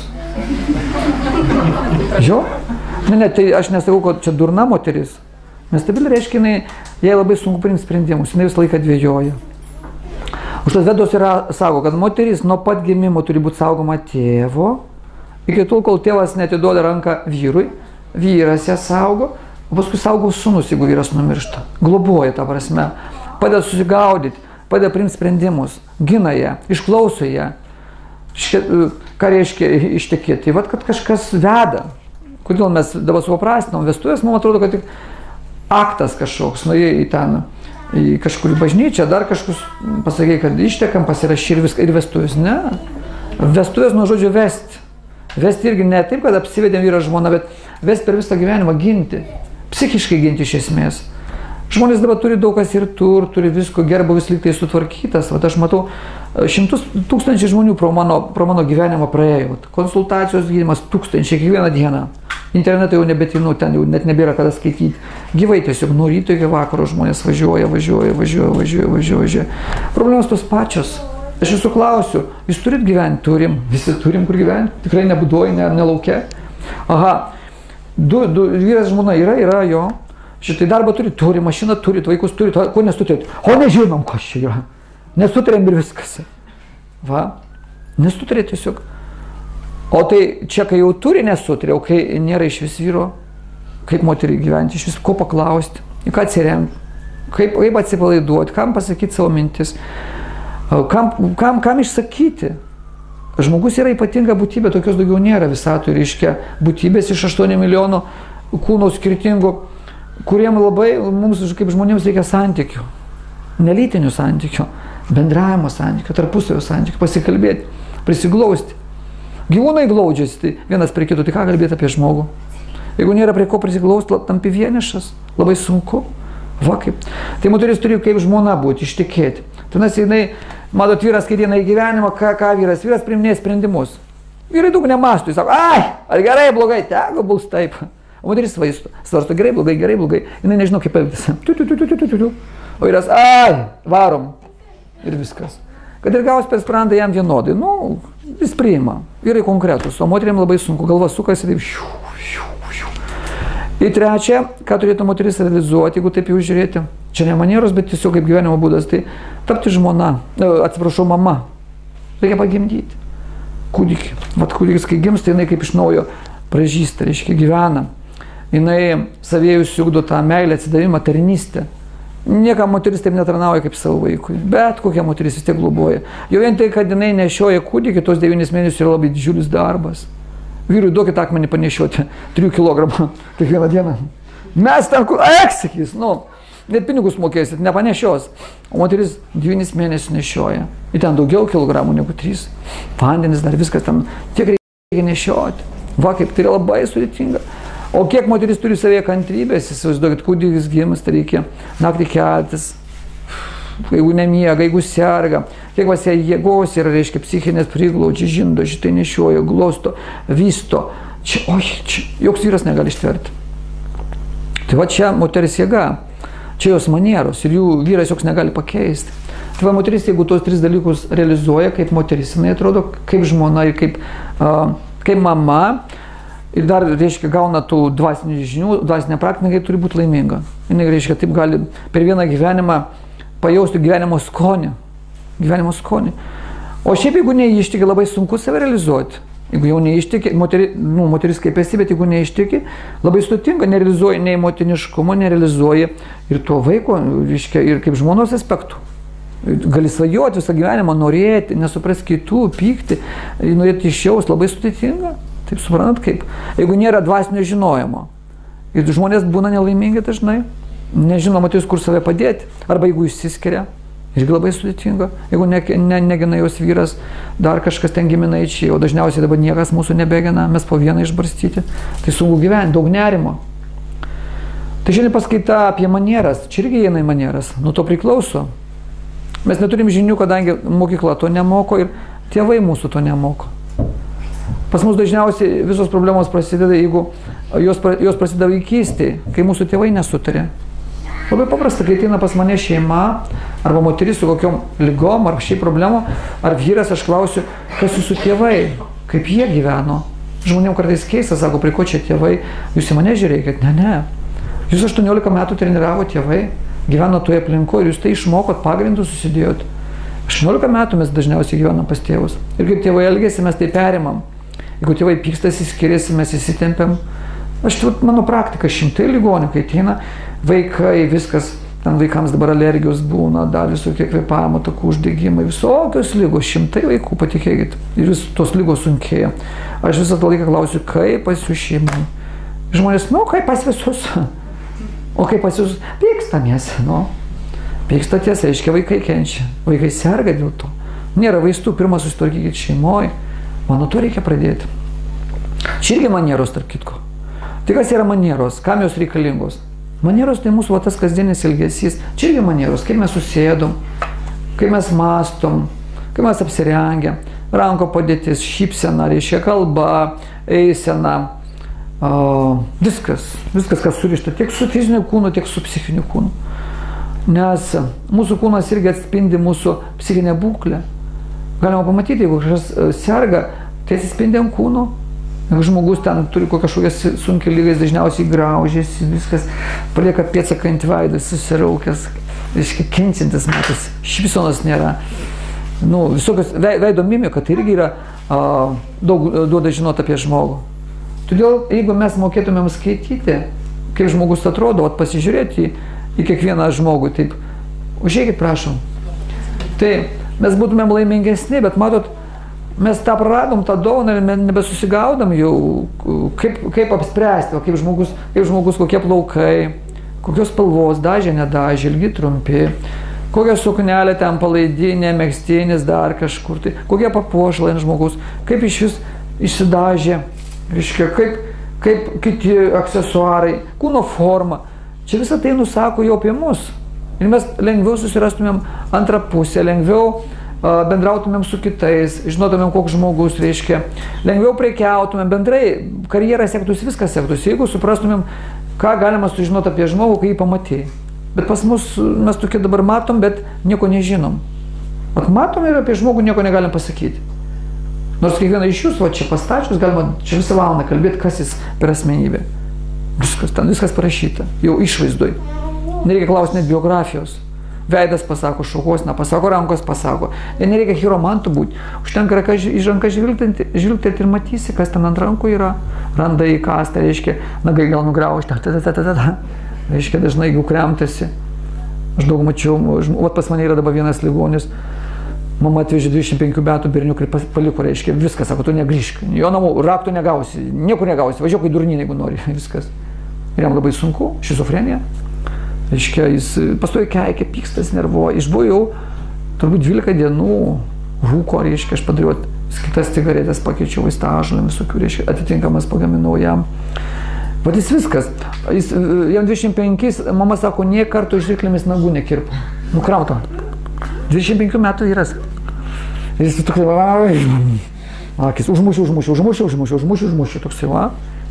Jo? Ne, ne, tai aš nesakau, kad čia durna moteris. Nestabili reiškia, jinai, jai labai sunku priimti sprendimus, jinai visą laiką dvejoja. Užtat Vedos yra, sako, kad moteris nuo pat gimimo turi būti saugoma tėvo, iki tol, kol tėvas netiduoda ranką vyrui, vyras ją saugo, o paskui saugo sūnus, jeigu vyras numiršta. Globoja tą prasme, padeda susigaudyti, padeda priimti sprendimus, gina ją, išklauso ją. Ką reiškia ištekėti? Tai vat, kad kažkas veda. Kodėl mes dabar supaprastinom vestuvės, man atrodo, kad tik aktas kažkoks, nuėjai į ten, į kažkurį bažnyčią, dar kažkus pasakė, kad ištekam, pasirašy ir viską, ir vestuvės. Ne. Vestuvės nuo žodžio vesti. Vesti irgi ne taip, kad apsivedėm vyrą žmoną, bet vesti per visą gyvenimą, ginti. Psichiškai ginti iš esmės. Žmonės dabar turi daug kas ir tur, turi visko, gerbuvis lyg tai sutvarkytas. Vat aš matau, šimtus tūkstančių žmonių pro mano, pro mano gyvenimą praėjo. Konsultacijos gydymas tūkstančiai kiekvieną dieną. Internetą jau nebetinu, ten jau net nebėra kada skaityti. Gyvai tiesiog nuo ryto iki vakaro žmonės važiuoja, važiuoja, važiuoja, važiuoja, važiuoja, važiuoja. Problemos tos pačios. Aš jūsų klausiu, jūs turit gyventi? Turim. Visi turim kur gyventi. Tikrai nebūdoj, ne, ne lauke. Aha, du, du, vyras žmona yra, yra jo. Šitai darbą turi, turi, mašiną turi, vaikus turi, ko nesutarėt? O nežinom, kas čia yra. Nesutarėm ir viskas. Va, nesutarė tiesiog. O tai čia, kai jau turi nesutarė, o kai nėra iš vis vyro, kaip moteriai gyventi, iš vis ko paklausti, į ką atsiremti, kaip, kaip atsipalaiduoti, kam pasakyti savo mintis, kam, kam, kam išsakyti. Žmogus yra ypatinga būtybė, tokios daugiau nėra visatoj, reiškia būtybės iš aštuonių milijonų kūnų skirtingų, kuriem labai mums kaip žmonėms reikia santykių, nelytinių santykių, bendravimo santykių, tarpusavio santykių, pasikalbėti, prisiglausti. Gyvūnai glaudžiasi, tai vienas prie kito, tai ką kalbėti apie žmogų? Jeigu nėra prie ko prisiglausti, tampi vienišas, labai sunku. Va kaip. Tai moteris turi kaip žmona būti, ištekėti. Tuomet jinai, matot, vyras, kai diena į gyvenimą, ką, ką vyras, vyras priiminėja sprendimus. Vyrai daug nemastų, jis sako, ai, ar gerai, blogai, tegu bus taip. O moteris svaisto, svarsto, gerai, blogai, gerai, blogai. Jinai nežino, kaip elgtis. Tu, tu, tu, tu, tu, tu, tu. O vyras, ai, varom. Ir viskas. Kad ir gaus per sprandą jam vienodai, nu, jis priima. Vyrai konkretus, o moteriam labai sunku, galva sukasi, taip, šiu, šiu, šiu. Ir trečia, ką turėtų moteris realizuoti, jeigu taip jau žiūrėti, čia ne manieros, bet tiesiog kaip gyvenimo būdas, tai tapti žmona, atsiprašau, mama. Reikia pagimdyti kūdikį. Vat kūdikis, kai gimsta, jinai kaip iš naujo pražįsta, reiškia gyvena. Jinai savėjų siugdo tą meilę, atsidavimą, tarnystę. Niekam moteris taip netarnauja kaip savo vaikui, bet kokia moteris vis tiek globoja. Jau vien tai, kad jinai nešioja kūdikį, tos devynis mėnesius yra labai didžiulis darbas. Vyrui duokit akmenį panešioti, trijų kilogramų kiekvieną dieną. Mes ten, eks, sakys, nu, net pinigus mokėsit, nepanešios. O moteris devynis mėnesius nešioja. Ir ten daugiau kilogramų negu trys. Vandenis dar viskas ten, tiek reikia nešioti. Va, kaip tai yra labai sudėtinga. O kiek moteris turi savėje kantrybės, įsivaizduokit, kūdikis gims, tai reikia naktį keltis, jeigu nemiega, jeigu serga, kiek vas jai jėgos yra, reiškia, psichinės priglaudžia, žindo, šitai nešioja, glosto, vysto. Čia, oi, čia, joks vyras negali ištverti. Tai va čia moteris jėga, čia jos manieros ir jų vyras joks negali pakeisti. Tai va moteris, jeigu tos tris dalykus realizuoja, kaip moteris, jinai atrodo kaip žmona ir kaip, uh, kaip mama, ir dar, reiškia, gauna tų dvasinių žinių, dvasinė praktika, kai turi būti laiminga. Jis, reiškia, taip gali per vieną gyvenimą pajausti gyvenimo skonį. Gyvenimo skonį. O šiaip, jeigu neištiki, labai sunku save realizuoti. Jeigu jau neištiki, moteri, nu, moteris kaip esi, bet jeigu neištiki, labai sudėtinga, nerealizuoji nei motiniškumo, nerealizuoji ir to vaiko, reiškia, ir kaip žmonos aspektų. Gali svajoti visą gyvenimą, norėti, nesupras kitų, pykti, norėti išjaus, labai sudėtinga. Taip suprantat kaip. Jeigu nėra dvasinio žinojimo. Ir žmonės būna nelaimingi dažnai. Nežino moteris, kur save padėti. Arba jeigu išsiskiria. Irgi labai sudėtinga. Jeigu ne, ne, negina jos vyras, dar kažkas ten giminaičiai. O dažniausiai dabar niekas mūsų nebegina. Mes po vieną išbarstyti. Tai sunku gyventi, daug nerimo. Tai šiandien paskaita apie manieras. Čia irgi eina į manieras. Nuo to priklauso. Mes neturim žinių, kadangi mokykla to nemoko ir tėvai mūsų to nemoko. Pas mus dažniausiai visos problemos prasideda, jeigu jos, jos prasideda vaikystėje, kai mūsų tėvai nesutarė. Labai paprasta, kai ateina pas mane šeima, arba moteris su kokiom lygom, ar šiaip problemom, ar vyras, aš klausiu, kas jūsų tėvai, kaip jie gyveno. Žmonėm kartais keista, sako, prie ko čia tėvai, jūs į mane žiūrėkit, ne, ne. Jūs aštuoniolika metų treniravo tėvai, gyveno toje aplinkoje ir jūs tai išmokot, pagrindų susidėjot. aštuoniolika metų mes dažniausiai gyvenam pas tėvus. Ir kaip tėvai elgėsi, mes tai perimam. Jeigu tėvai pykstasi, skiriasi, mes įsitempiam. Aš, mano praktika, šimtai ligonių, kai ateina vaikai, viskas, ten vaikams dabar alergijos būna, dar visokie kvėpavimo takų uždegimai, visokios lygos, šimtai vaikų, patikėkit. Ir vis tos lygos sunkėja. Aš visą tą laiką klausiu, kaip pas jų šeimai. Žmonės, nu, kaip pas visus. O kaip pas jūs pykstamės, nu. Pykstatės, reiškia, vaikai kenčia. Vaikai serga dėl to. Nėra vaistų, pirmą susitvarkykit šeimoje. Mano to reikia pradėti. Čia irgi manieros, tarp kitko. Tai kas yra manieros? Kam jos reikalingos? Manieros tai mūsų va, tas kasdienis elgesys. Čia irgi manieros, kaip mes susėdom, kaip mes mastom, kaip mes apsirengę, ranko padėtis, šypsena, reiškia kalba, eisena, o, viskas, viskas, kas surišta tiek su fiziniu kūnu, tiek su psichiniu kūnu. Nes mūsų kūnas irgi atspindi mūsų psichinę būklę. Galima pamatyti, jeigu kažkas serga, tai atsispindi ant kūno. Jeigu žmogus ten turi kažkokias sunkiai lygas, dažniausiai graužėsi, viskas palieka pėdsaką ant veido, susiraukęs, reiškia, kenčiantis matas, šypsenos nėra. Nu, visokios veido mimika, tai irgi yra a, daug duoda žinoti apie žmogų. Todėl, jeigu mes mokėtumėm skaityti, kaip žmogus atrodo, at pasižiūrėti į, į kiekvieną žmogų, taip, užeikit, prašom. Tai mes būtumėm laimingesni, bet matot, mes tą praradom, tą dovaną ir nebesusigaudom jau, kaip, kaip apspręsti, kaip žmogus, kaip žmogus, kokie plaukai, kokios spalvos, dažė, nedažė, ilgi, trumpi, kokia suknelė ten palaidinė, megztinis, dar kažkur, tai kokie papuošalai ant žmogus, kaip iš vis išsidažė, reiškia, kaip, kaip kiti aksesuarai, kūno forma. Čia visą tai nusako jau apie mus. Ir mes lengviau susirastumėm antrą pusę, lengviau uh, bendrautumėm su kitais, žinotumėm, koks žmogus, reiškia, lengviau prekiautumėm, bendrai karjerą sektųsi, viskas sektųsi, jeigu suprastumėm, ką galima sužinoti apie žmogų, kai jį pamatėjai. Bet pas mus, mes tokie dabar matom, bet nieko nežinom. Vat matom ir apie žmogų nieko negalim pasakyti. Nors kiekvieną iš jūsų, va čia pastačius, galima čia visą valandą kalbėti, kas jis per asmenybę. Viskas, ten viskas parašyta, jau išvaizdoj. Nereikia klausti net biografijos. Veidas pasako, šukosna pasako, rankos pasako. Ir nereikia chiromantų būti. Užtenka iš ranką žvilgtelti ir matysi, kas ten ant rankų yra. Randa į kastą, reiškia, nagai gal nugraužti. Reiškia, dažnai jeigu kremtasi. Aš daug mačiau, o pas mane yra dabar vienas ligonis. Mama atvežė dvidešimt penkių metų berniuką ir paliko, reiškia, viskas, sako, tu negrįžk. Jo namų raktų negausi, niekur negausi, važiuok į durnyną, jeigu nori, viskas. Ir jam labai sunku, šizofrenija. Reiškia, jis pastoja keikė, pykstas, nervuoja. Išbuvo jau turbūt dvylika dienų rūko, reiškia, aš padariau kitas cigaretės, pakeičiau vaistažolėm visokių, reiškia, atitinkamas pagaminau jam. Vat jis viskas. Jis, jam dvidešimt penkis, mama sako, nie kartų žirklėmis nagų nekirpo. Nukrauto. dvidešimt penkių metų vyras. Jis toksai, akis, užmušiu, užmušiu, užmušiu, užmušiu, užmušiu, užmušiu, toksai, va.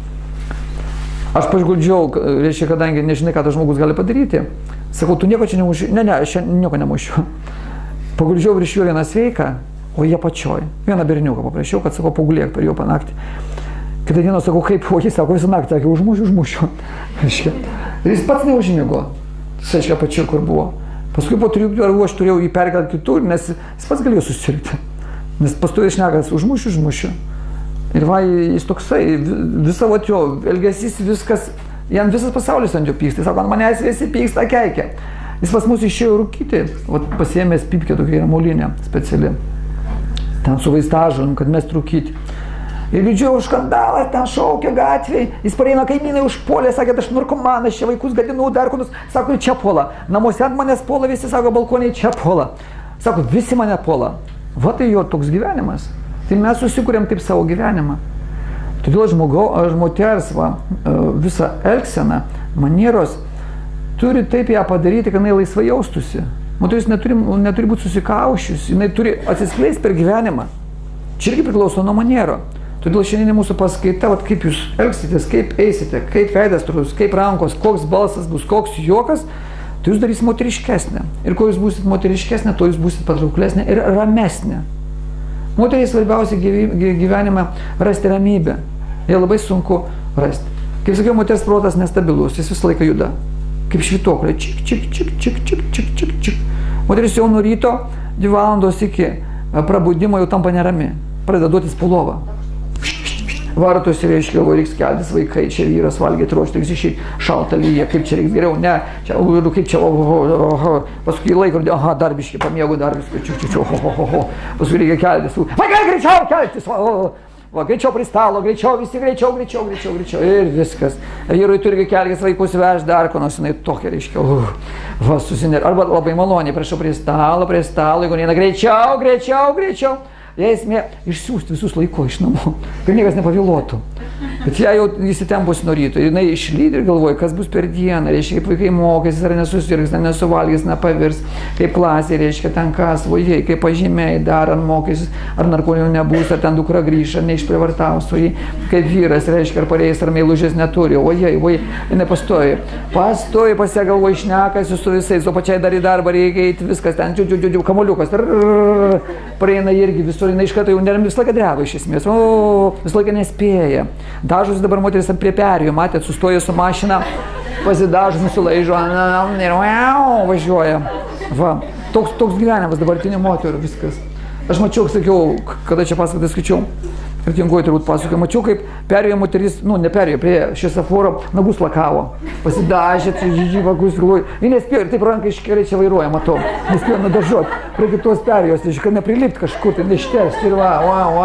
Aš pažguldžiau, reiškia, kadangi nežinai, ką tas žmogus gali padaryti. Sakau, tu nieko čia nemušiu. Ne, ne, aš nieko nemušiu. Paguldžiau virš jų vieną sveiką, o jie pačioj. Vieną berniuką paprašiau, kad, sako, pagulėk per jo panaktį. Kitą dieną sakau, kaip, o jis sako, visą naktį, sakė, užmušiu, užmušiu. Ir jis pats neužmigo. Jis, aiškia, pačiu, kur buvo. Paskui po trijų dienų aš turėjau jį perkelti kitur, nes jis pats galėjo susirgti. Nes pastoviai šnekas, užmušiu, užmušiu. Ir va, jis toksai, visą vat jo elgesys, viskas, jam visas pasaulis ant jo pyksta. Jis sako, ant manęs visi pyksta, keikia. Jis pas mus išėjo rūkyti, vat pasiėmęs pipkę, tokia yra molinė speciali. Ten su vaistažolėm, kad mes rūkyti. Ir didžiau skandalą, ten šaukia gatvėj. Jis pareina kaimynai užpuolė, sakė, aš narkomanas, čia vaikus gadinu, dar kodus. Sako, čia puola. Namuose ant manęs puola, visi sako, balkoniai čia puola. Sako, visi mane puola. Va tai jo toks gyvenimas. Tai mes susikūrėm taip savo gyvenimą. Todėl žmogau, moters va, visą elgseną, manieros, turi taip ją padaryti, kad jinai laisvai jaustųsi. Moteris neturi, neturi būti susikaušius, jinai turi atsiskleisti per gyvenimą. Čia irgi priklauso nuo maniero. Todėl šiandien mūsų paskaita, va, kaip jūs elgsitės, kaip eisite, kaip veidas turus, kaip rankos, koks balsas bus, koks juokas, tai jūs darys moteriškesnė. Ir kuo jūs būsit moteriškesnė, to jūs būsit patrauklesnė ir ramesnė. Moteriai svarbiausia gyvenime rasti ramybę. Jie labai sunku rasti. Kaip sakiau, moters protas nestabilus, jis visą laiką juda. Kaip švytuoklė. Čik, čik, čik, čik, čik, čik, čik, čik. Moteris jau nuo ryto dvi valandos iki prabudimo jau tampa nerami. Pradeda duotis po lovą. Vartos ir reiškia, reiks keltis vaikai, čia vyras valgyti ruošti, reiks išėti, šalta lyja, kaip čia reiks geriau, ne, čia, kaip čia, oho, oho, paskui laikrodį, aha, dar biškį, pamiegu dar viską, čiu, čiu, čiu, oho, oho, paskui reikia keltis, vaikai, greičiau keltis, oho, va, greičiau prie stalo, greičiau, visi greičiau, greičiau, greičiau, greičiau, ir viskas. Vyrui turi keltis, vaikus vež dar, ko nors jinai tokia, reiškia, uh, va, susiner, arba labai maloniai, prašau prie stalo, prie stalo, jeigu neina, greičiau, greičiau, greičiau. Jie esmė išsiųsti visus laiko iš namų, kad niekas nepavėluotų. Bet jie jau įsitempusi nuo ryto, jinai išlydi ir galvoja, kas bus per dieną, reiškia, kaip vaikai mokėsi, ar nesusirgs, ar nesuvalgys, nepavirs, kaip klasė, reiškia, ten kas, vojai, kaip pažymiai dar, ar mokysis, ar narkonių nebus, ar ten dukra grįš, ar neišprievartaus, vojai, kaip vyras, reiškia, ar pareis, ar meilužės neturi, vojai, vojai, jinai pastoja, pastoja, pasia galvoja, šnekasi su visais, o pačiai dar į darbą reikia eiti, viskas ten, džiu, džiu, džiu, džiu, kamoliukas, pareina irgi visur, jinai iš karto jau nerami, visą laiką dreba iš esmės, o, visą laiką nespėja. Dažus dabar moteris prie perėjo, matėt, sustoja su mašina, pasidažus, nusilaižo, ir važiuoja. Va, toks, toks gyvenimas dabartinių moterų, viskas. Aš mačiau, sakiau, kada čia paskaitą skaičiau, Kretingoje turbūt pasakoju, mačiau, kaip perėjo moteris, nu, neperėjo, prie šviesoforo, nagus lakavo, pasidažė, čia vagus, galvoju, ji nespėjo ir taip ranką iškėlė čia vairuoja, matau, nespėjo nadažuoti prie kitos perėjos, tai kad neprilipt kažkur, tai neištersti ir va, wow,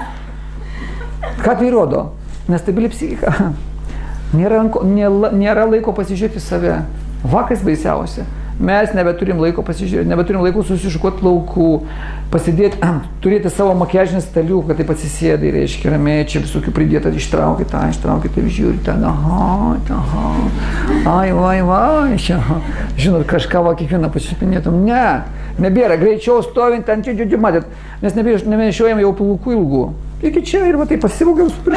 wow. Ką tai rodo? Nestabili psichika. Nėra, nėra, nėra laiko pasižiūrėti save. Va, kas baisiausia. Mes nebeturim laiko pasižiūrėti, nebeturim laiko susišukuoti plaukų, pasidėti, turėti savo makiažinį staliuką, kad taip atsisėdai, reiškia, ramiai, čia visokių pridėta, ištraukit tą, ištraukit, taip žiūri, ten, aha, aha, ai, vai, vai, čia, žinot, kažką va kiekvieną pasišpinėtum, ne, nebėra, greičiau stovint, ten, čia, čia, matėt, mes nebenešiojam jau plaukų ilgų. Iki čia ir va taip pasivaugiam su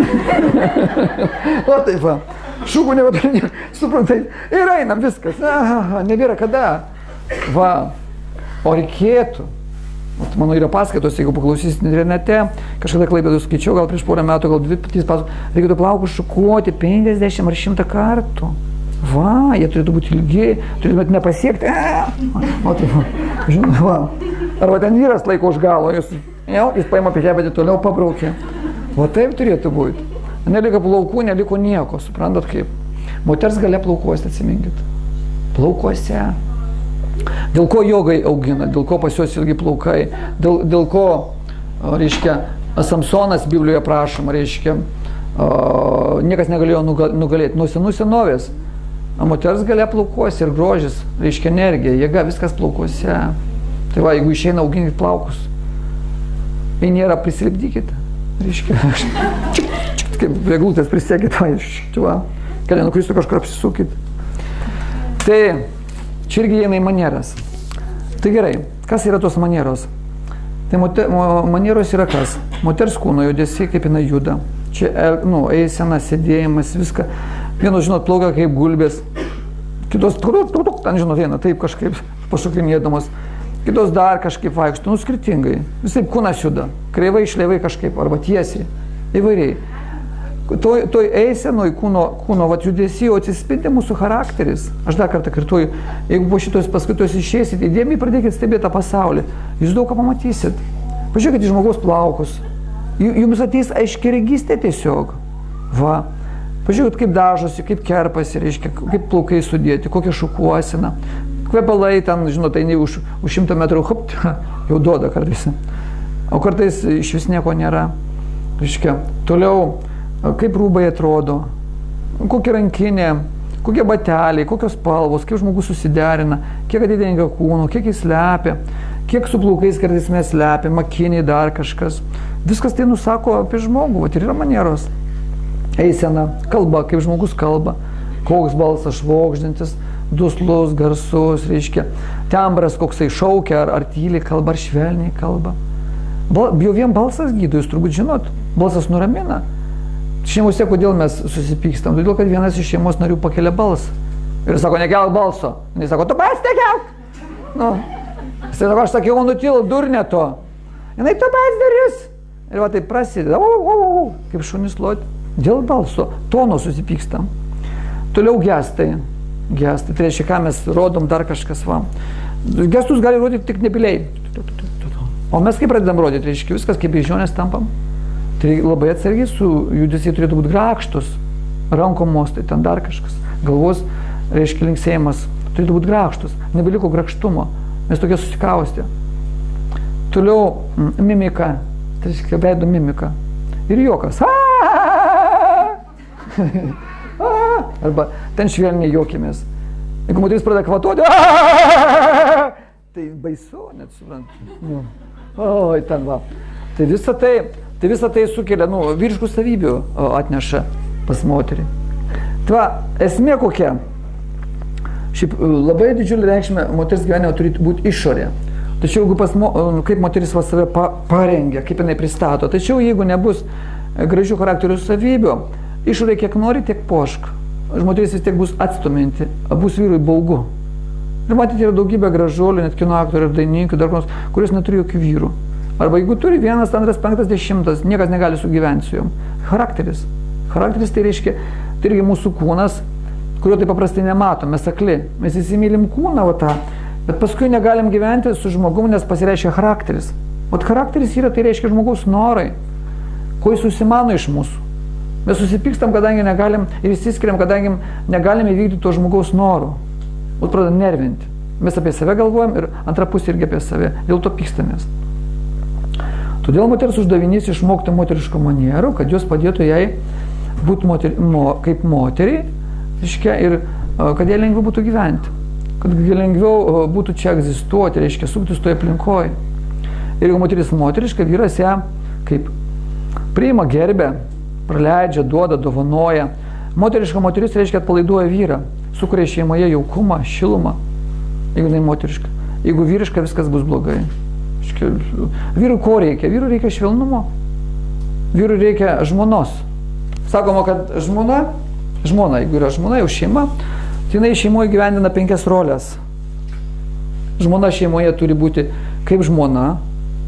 pirštais. O taip va. Šūkų nebeturi, suprantai, ir einam viskas, aha, nebėra kada. Va, o reikėtų, Mano yra paskaitos, jeigu paklausysit internete, kažkada Klaipėdoj skaičiau, gal prieš porą metų, gal dvi patys paskaitos, reikėtų plaukus šukuoti penkiasdešimt ar šimtą kartų. Va, jie turėtų būti ilgi, turėtumėt nepasiekti. O tai, žinai, va. Arba ten vyras laiko už galo, jis, jau, jis paima petį toliau pabraukė. O taip turėtų būti. Neliko plaukų, neliko nieko, suprantat kaip. Moters galia plaukuose, atsiminkit. Plaukuose. Dėl ko jogai augina, dėl ko pas juos ilgi plaukai, dėl, dėl ko, reiškia, Samsonas Biblijoje prašoma, reiškia, o, niekas negalėjo nugalėti nuo senų senovės. Moters galia plaukuose ir grožis, reiškia energija, jėga, viskas plaukuose. Tai va, jeigu išeina, auginkit plaukus. Jei nėra, prisilipdykit. Reiškia, kaip prie glūtės prisiekit, va, kad nenukristų kažkur apsisukit. Tai čia irgi įeina į manieras. Tai gerai, kas yra tos manieros? Tai moter, manieros yra kas? Moters kūno judesiai, kaip jinai juda. Čia, nu, eisena, sėdėjimas, viską. Vienos, žinot, plaukia kaip gulbės. Kitos, ten, žinot, eina taip kažkaip pašokinėdamos. Kitos dar kažkaip vaikšto, nu, skirtingai. Visai kūnas juda. Kreivai, šleivai kažkaip, arba tiesiai. Įvairiai. Toj, toj eisenoj kūno, kūno vat, judesijo atsispindi mūsų charakteris. Aš dar kartą kartuoju, jeigu po šitos paskaitos išeisit, įdėmiai pradėkit stebėti tą pasaulį, jūs daug ką pamatysit. Pažiūrėkit į žmogaus plaukus. Jums ateis aiškiaregystė tiesiog. Va. Pažiūrėkit, kaip dažosi, kaip kerpasi, reiškia, kaip plaukai sudėti, kokia šukuosena. Kvepalai ten, žinot, eini už, už šimtą metrų, hupt, jau duoda kartais. O kartais iš vis nieko nėra. Reiškia, toliau, kaip rūbai atrodo, kokia rankinė, kokie bateliai, kokios spalvos, kaip žmogus susiderina, kiek atitinka kūno, kiek jis slepia, kiek su plaukais kartais mes slepiam, akiniai dar kažkas. Viskas tai nusako apie žmogų, vat ir yra manieros. Eisena, kalba, kaip žmogus kalba, koks balsas švokždantis, duslus, garsus, reiškia, tembras koksai šaukia, ar, ar tyliai kalba, ar švelniai kalba. Bal, jau vien balsas gydo, jūs turbūt žinot, balsas nuramina. Šeimose kodėl mes susipykstam? Todėl, kad vienas iš šeimos narių pakelia balsą. Ir sako, nekelk balso. Jis sako, tu pats nekelk. Nu, jis sako, aš sakiau, nutyl, durnė to. Jinai, tu pats darys. Ir va tai prasideda, o, o, o, kaip šunis loti. Dėl balso, tono susipykstam. Toliau gestai. Gestai, tai reiškia, ką mes rodom, dar kažkas va. Gestus gali rodyti tik nebiliai. O mes kaip pradedam rodyti, reiškia, viskas kaip bežionės tampam. Tai labai atsargiai su judesiai turėtų būti grakštus, rankom mostai, ten dar kažkas, galvos, reiškia, linksėjimas, turėtų būti grakštus, nebeliko grakštumo, mes tokie susikaustė. Toliau mimika, tai reiškia, veido mimika ir juokas. Arba ten švelniai juokimės. Jeigu moteris pradeda kvatoti, tai baisu, net suprantu. Oi, ten va. Tai visą tai, tai visą tai sukelia, nu, vyriškų savybių atneša pas moterį. Tai va, esmė kokia? Šiaip labai didžiulį reikšmę moters gyvenime turi būti išorė. Tačiau jeigu pas mo, kaip moteris va save pa, parengia, kaip jinai pristato, tačiau jeigu nebus gražių charakterių savybių, išorė kiek nori, tiek pošk. Moteris vis tiek bus atstuminti, bus vyrui baugu. Ir matyti, yra daugybė gražuolių, net kino aktorių ir dainininkų, dar konos, kurios neturi jokių vyrų. Arba jeigu turi vienas, antras, penktas, dešimtas, niekas negali sugyventi su jom. Charakteris. Charakteris tai reiškia, tai irgi mūsų kūnas, kurio taip paprastai nematom, mes akli. Mes įsimylim kūną, va tą, bet paskui negalim gyventi su žmogum, nes pasireiškia charakteris. O charakteris yra, tai reiškia žmogaus norai, ko jis susimano iš mūsų. Mes susipykstam, kadangi negalim ir įsiskiriam, kadangi negalim įvykdyti to žmogaus norų. O pradeda nervinti. Mes apie save galvojam ir antra pusė irgi apie save. Dėl to pykstamės. Todėl moters uždavinys išmokti moteriško manierų, kad jos padėtų jai būti moteri, mo, kaip moteriai, reiškia, ir kad jai lengviau būtų gyventi. Kad lengviau būtų čia egzistuoti, reiškia, suktis toje aplinkoje. Ir jeigu moteris moteriška, vyras ją kaip priima, gerbė, praleidžia, duoda, dovanoja. Moteriška moteris reiškia atpalaiduoja vyrą, sukuria šeimoje jaukumą, šilumą, jeigu jinai moteriška. Jeigu vyriška, viskas bus blogai. Vyrui ko reikia? Vyrui reikia švelnumo. Vyrui reikia žmonos. Sakoma, kad žmona, žmona, jeigu yra žmona, jau šeima, tai jinai šeimoje gyvendina penkias rolės. Žmona šeimoje turi būti kaip žmona,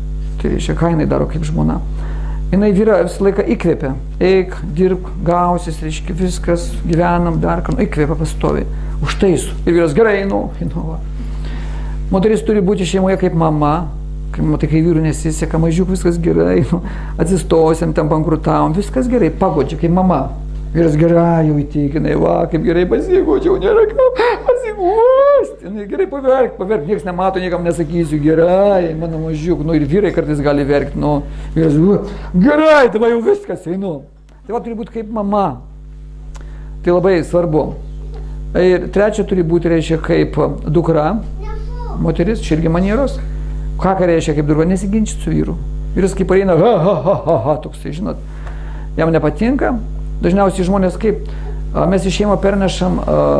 Tai reiškia, ką jinai daro kaip žmona. Jinai vyrą visą laiką įkvėpia. Eik, dirbk, gausis, reiškia, viskas, gyvenam, dar ką, nu, įkvėpia pastoviai. Užtaisu. Ir vyras gerai, nu, nu, va. Moteris turi būti šeimoje kaip mama. Kai matai, kai vyrų nesiseka, mažiuk, viskas gerai, nu, atsistosiam, ten bankrutavom, viskas gerai, pagodžia, kaip mama. Vyras gerai jau įtikinai, va, kaip gerai pasiguodžiau, nėra ką pasiguosti. Nu, gerai paverk, paverk, niekas nemato, niekam nesakysiu, gerai, mano mažiuk. Nu ir vyrai kartais gali verkti, nu, vyras, gerai, tai va jau viskas, einu. Tai va turi būti kaip mama. Tai labai svarbu. Ir trečia turi būti, reiškia, kaip dukra, moteris, čia irgi manieros. Ką ką reiškia kaip dukra, nesiginčyti su vyru. Vyras kaip pareina, ha, ha, ha, ha, ha, toksai, žinot, jam nepatinka. Dažniausiai žmonės kaip, mes iš šeimo pernešam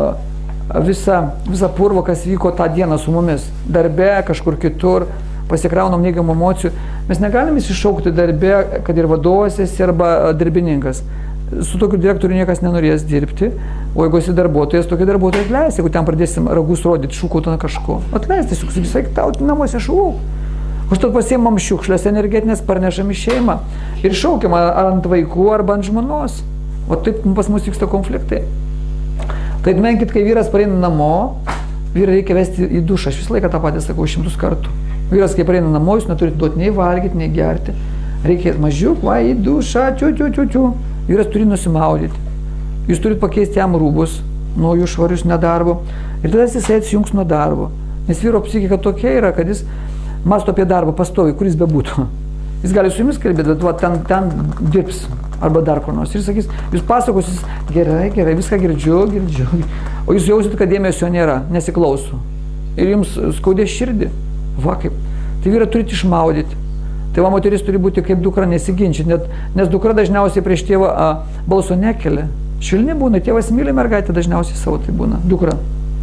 visą, visą purvą, kas vyko tą dieną su mumis. Darbe, kažkur kitur, pasikraunam neigiamų emocijų. Mes negalim iššaukti darbe, kad ir vadovas esi arba darbininkas. Su tokiu direktoriu niekas nenorės dirbti, o jeigu esi darbuotojas, tokį darbuotoją atleis, jeigu ten pradėsim ragus rodyti, šūkauti ant kažko. Atleis, tiesiog visai tau namuose šūk. Užtat pasiimam šiukšlės energetinės, parnešam į šeimą ir šaukiam ar ant vaikų, arba ant žmonos. O taip pas mus vyksta konfliktai. Tai menkit, kai vyras pareina namo, vyrą reikia vesti į dušą. Aš visą laiką tą patį sakau šimtus kartų. Vyras, kai pareina namo, jūs neturite duoti nei valgyti, nei gerti. Reikia mažiuk, va, į dušą, čiu, čiu, čiu, čiu. Vyras turi nusimaudyti. Jūs turite pakeisti jam rūbus, naujų švarius nedarbo. Ir tada jisai atsijungs nuo darbo. Nes vyro psichika tokia yra, kad jis masto apie darbą pastoviai, kuris bebūtų. Jis gali su jumis kalbėti, bet va, ten, ten dirbs arba dar kur nors. Ir sakys, jūs pasakosis, gerai, gerai, viską girdžiu, girdžiu. O jūs jausit, kad dėmesio nėra, nesiklauso. Ir jums skaudė širdį. Va kaip. Tai vyrą turite išmaudyti. Tai va, moteris turi būti kaip dukra, nesiginčyti, net, nes dukra dažniausiai prieš tėvą a, balso nekelia. Švilni būna, tėvas myli mergaitę, dažniausiai savo tai būna, dukra.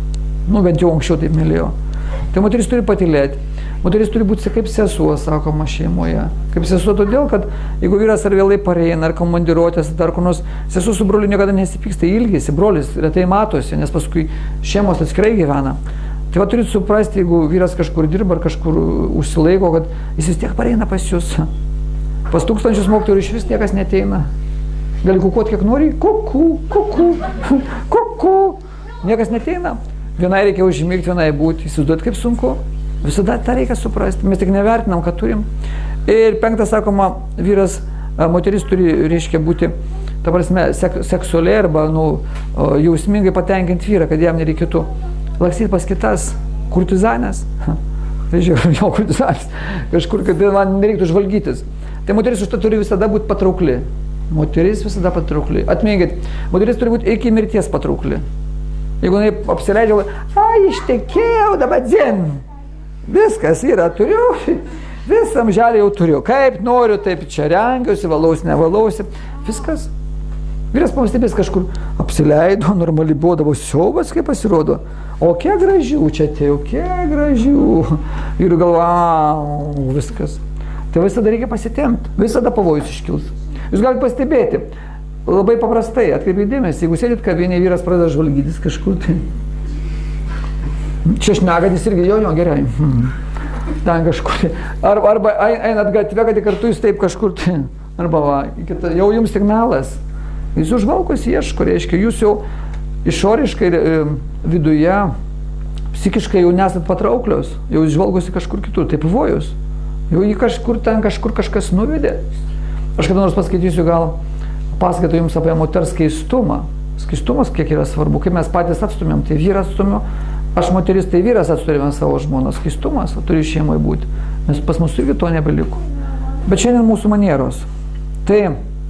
Nu, bent jau anksčiau taip mylėjo. Tai moteris turi patylėti. Moteris turi būti kaip sesuo, sakoma, šeimoje. Kaip sesuo todėl, kad jeigu vyras ar vėlai pareina, ar komandiruotės, ar kur nors, sesuo su broliu niekada nesipyksta, ilgisi, brolis retai matosi, nes paskui šeimos atskirai gyvena. Tai va turite suprasti, jeigu vyras kažkur dirba ar kažkur užsilaiko, kad jis vis tiek pareina pas jūs. Pas tūkstančius mokytojų iš vis niekas neteina. Gali kukuoti kiek nori, kuku, kuku, kuku. Niekas neteina. Vienai reikia užmigti, vienai būti. Įsivaizduoti, kaip sunku. Visada tą reikia suprasti. Mes tik nevertinam, ką turim. Ir penktas, sakoma, vyras, moteris turi, reiškia, būti, ta prasme, sek seksualiai arba, nu, jausmingai patenkinti vyrą, kad jam nereikėtų laksyti pas kitas kurtizanės. Tai žiūrėjau, jau kurtizanės. Kažkur, kad man nereiktų žvalgytis. Tai moteris už tai turi visada būti patraukli. Moteris visada patraukli. Atminkit, moteris turi būti iki mirties patraukli. Jeigu jinai apsileidžia, a, ištekėjau, dabar dzin. Viskas yra, turiu. Visam želį jau turiu. Kaip noriu, taip čia rengiuosi, valausi, nevalausi. Viskas. Vyras pamastybės kažkur apsileido, normaliai buvo, dabar siaubas, kaip pasirodo. O kiek gražių čia atėjo, kiek gražių. Ir galva, viskas. Tai visada reikia pasitemti, visada pavojus iškils. Jūs galite pastebėti, labai paprastai, atkreipkite dėmesį, jeigu sėdit kavinėje, vyras pradeda žvalgytis kažkur, tai čia šnegatys irgi, jo, jo, gerai. Ten kažkur. Arba, arba einat gatvę, kad kartu jūs taip kažkur, tai, arba va, kita, jau jums signalas. Jis užvalkosi ieško, reiškia, jūs jau išoriškai viduje, psichiškai jau nesat patrauklios, jau jis žvalgosi kažkur kitur, tai pavojus. Jau jį kažkur ten kažkur kažkas nuvedė. Aš kada nors paskaitysiu, gal paskaitau jums apie moters skaistumą. Skaistumas kiek yra svarbu, kaip mes patys atstumėm, tai vyras atstumiu, aš moteris, tai vyras atstumėm savo žmoną. Skaistumas turi šeimoje būti, nes pas mus irgi to nebeliko. Bet šiandien mūsų manieros. Tai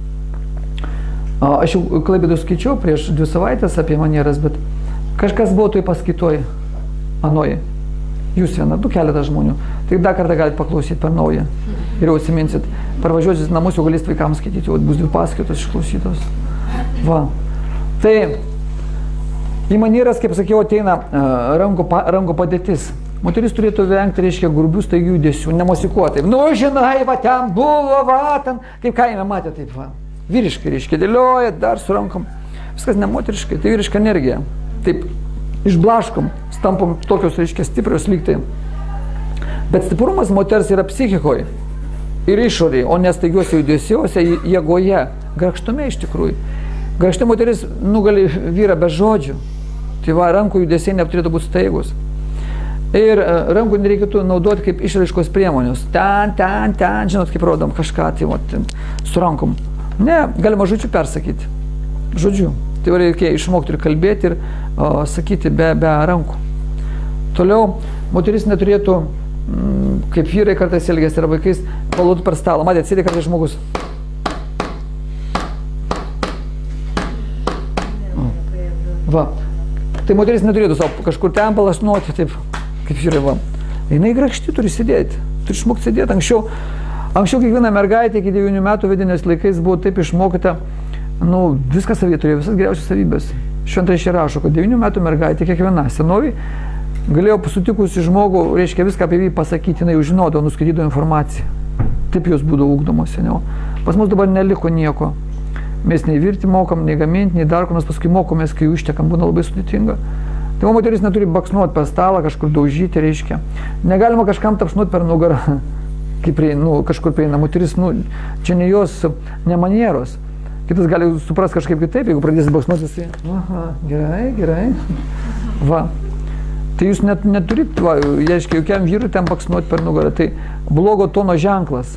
aš jau Klaipėdoj skaičiau prieš dvi savaitės apie manieras, bet kažkas buvo toj paskaitoj anoji. Jūs viena, du keletą žmonių. Tai dar kartą galite paklausyti per naują. Ir jau atsiminsit. Parvažiuosit namus, jau galėsit vaikams skaityti, jau bus dvi paskaitos išklausytos. Va. Tai į manieras, kaip sakiau, ateina uh, rankų, pa, rankų padėtis. Moteris turėtų vengti, reiškia, grubių staigių judesių, nemosikuoti. Nu, žinai, va, ten buvo, va, ten, kaip kaime matė, taip, va. Vyriškai, reiškia, dėlioja, dar su rankom. Viskas nemoteriškai, tai vyriška energija. Taip, išblaškom, stampom tokios, reiškia, stiprios lygtai. Bet stiprumas moters yra psichikoje. ir išorėje, o nestaigiuose judesiuose, jėgoje, grakštume iš tikrųjų. Grakšti moteris nugali vyrą be žodžių. Tai va, rankų judesiai neturėtų būti staigus. Ir rankų nereikėtų naudoti kaip išraiškos priemonius. Ten, ten, ten, žinot, kaip rodom kažką, tai va, su rankom. Ne, galima žodžiu persakyti. Žodžiu. Tai reikia išmokti ir kalbėti ir o, sakyti be, be rankų. Toliau, moteris neturėtų, m, kaip vyrai kartais elgėsi ir vaikais, palūtų per stalą. Matėte, sėdė kartais žmogus. Va. Tai moteris neturėtų savo kažkur ten palasnuoti, taip, kaip vyrai, va. Jinai grakšti turi sėdėti, turi išmokti sėdėti. Anksčiau, anksčiau kiekviena mergaitė iki devynių metų vedinės laikais buvo taip išmokyta, nu, viskas savyje turėjo, visas geriausias savybės. Šventraščiai rašo, kad devynių metų mergaitė kiekviena senovi galėjo sutikusi žmogų, reiškia viską apie jį pasakyti, jinai žinodavo, nuskaitydavo informaciją. Taip jos būdavo ugdomos seniau. Pas mus dabar neliko nieko. Mes nei virti mokam, nei gaminti, nei dar, mes paskui mokomės, kai užtekam, būna labai sudėtinga. Tai moteris neturi baksnuoti per stalą, kažkur daužyti, reiškia. Negalima kažkam tapšnuoti per nugarą, kaip prie, nu, kažkur prieina. Moteris, nu, čia ne jos, ne manieros. Kitas gali supras kažkaip kitaip, jeigu pradės baksnuoti, jisai, aha, gerai, gerai. Va. Tai jūs net neturit, va, reiškia, jokiam vyrui ten baksnuoti per nugarą. Tai blogo tono ženklas.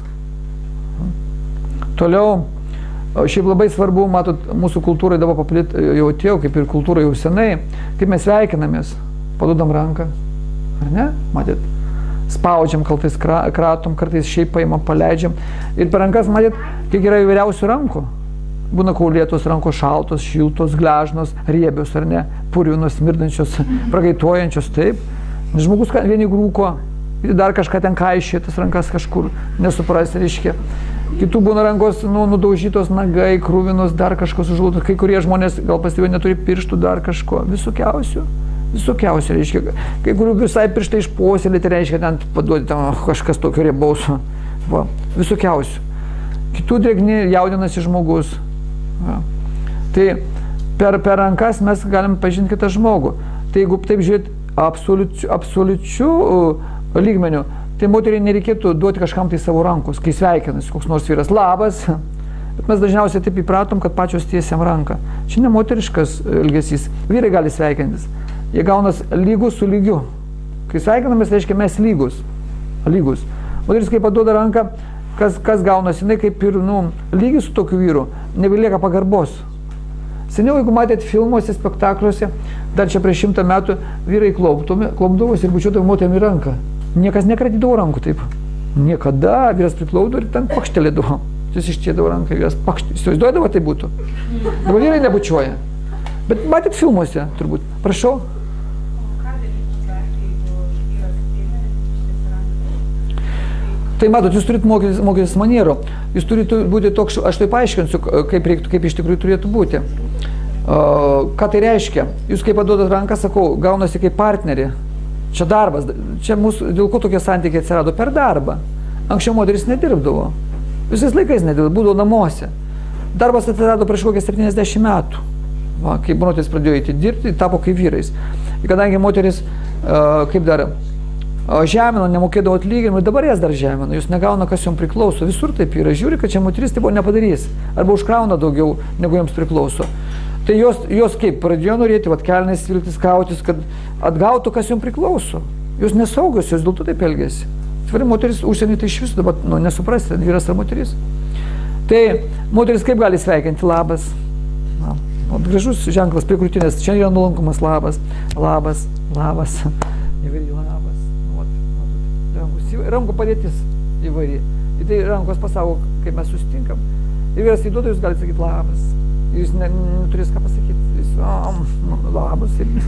Toliau. Šiaip labai svarbu, matot, mūsų kultūrai dabar paplit, jau atėjo, kaip ir kultūra jau senai, kaip mes sveikinamės, paduodam ranką, ar ne, matėt, spaudžiam, kartais kratom, kartais šiaip paimam, paleidžiam. Ir per rankas, matėt, kiek yra įvairiausių rankų. Būna kaulėtos rankos, šaltos, šiltos, gležnos, riebios, ar ne, purvinos, smirdančios, pragaituojančios, taip. Žmogus vieni grūko, dar kažką ten kaišė, tas rankas kažkur nesupras, reiškia. Kitų būna rankos, nu, nudaužytos nagai, krūvinos, dar kažko sužlutos. Kai kurie žmonės gal pastebėjo neturi pirštų, dar kažko. Visokiausių. Visokiausių, reiškia. Kai kurių visai pirštai išpuoselėti, reiškia, ten paduoti tam kažkas tokio riebaus. Va. Visokiausių. Kitų drėgni jaudinasi žmogus. Va. Tai per, per rankas mes galim pažinti kitą žmogų. Tai jeigu taip žiūrėt absoliučiu, absoliučiu lygmeniu, tai moteriai nereikėtų duoti kažkam tai savo rankos, kai sveikinasi koks nors vyras, labas, bet mes dažniausiai taip įpratom, kad pačios tiesiam ranką. Čia ne moteriškas elgesys, vyrai gali sveikintis, jie gaunas lygus su lygiu. Kai sveikinamės, reiškia mes lygus, lygus. Moteris, kai paduoda ranką, kas, kas gaunasi, jinai kaip ir, nu, lygis su tokiu vyru, nebelieka pagarbos. Seniau, jeigu matėt filmuose, spektakliuose, dar čia prieš šimtą metų vyrai klopdavosi ir bučiuodavo moterim į ranką. Niekas nekratydavo rankų taip. Niekada vyras priklaudavo ir ten pakštelėdavo. Jis ištiedavo ranką, vyras pakštelėdavo. Įsivaizduodavo, tai būtų. Dabar vyrai nebučiuoja. Bet matėt filmuose, turbūt. Prašau. Tai matot, jūs turit mokytis, mokytis manierų. Jūs turite būti toks, aš tai paaiškinsiu, kaip, reiktų, kaip iš tikrųjų turėtų būti. Uh, ką tai reiškia? Jūs kaip paduodat ranką, sakau, gaunasi kaip partnerį. Čia darbas, čia mūsų, dėl ko tokie santykiai atsirado? Per darbą. Anksčiau moteris nedirbdavo. Visais laikais nedirbdavo, būdavo namuose. Darbas atsirado prieš kokias septyniasdešimt metų. Va, kai moteris pradėjo eiti dirbti, tapo kaip vyrais. Ir kadangi moteris, uh, kaip dar, uh, žemino, nemokėdavo atlyginimų, dabar jas dar žemino, jūs negauna, kas jums priklauso. Visur taip yra, žiūri, kad čia moteris taip nepadarys. Arba užkrauna daugiau, negu jums priklauso. Tai jos, jos kaip pradėjo norėti, vat kelnes vilktis, kautis, kad atgautų, kas jums priklauso. Jūs nesaugios, jūs dėl to taip elgėsi. Tvari moteris užsienį tai iš viso dabar, nu, nesuprasti, vyras ar moteris. Tai moteris kaip gali sveikinti? Labas. Na, gražus ženklas prie krūtinės, čia yra nuolankumas, labas, labas, labas, įvairiai labas. Vat, rankos, rankų padėtis įvairiai. Ir tai rankos pasako, kaip mes susitinkam. Ir vyras įduoda, jūs galite sakyti labas. Jūs neturės ką pasakyti, jūs, o, nu, labas,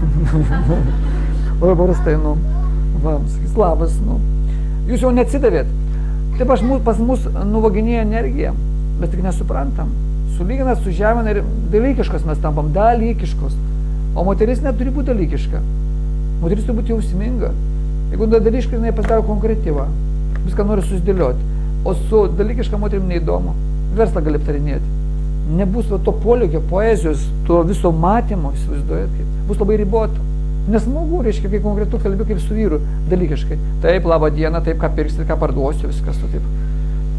labai paprastai, nu, va, sakys, labas, nu, jūs jau neatsidavėt. Taip aš pas mus nuvaginėja energiją, bet tik nesuprantam. Sulygina, sužemina ir dalykiškos mes tampam, dalykiškos. O moteris neturi būti dalykiška. Moteris turi būti jausminga. Jeigu dalykiška, jinai pasidaro konkretyva, viską nori susidėlioti. O su dalykiška moterim neįdomu, verslą gali aptarinėti. Nebus to polėkio, poezijos, to viso matymo, įsivaizduojat, kaip bus labai ribota. Nesmagu, reiškia, kai konkretu kalbi kaip su vyru, dalykiškai. Taip, laba diena, taip, ką pirksi, ką parduosiu, viskas to taip.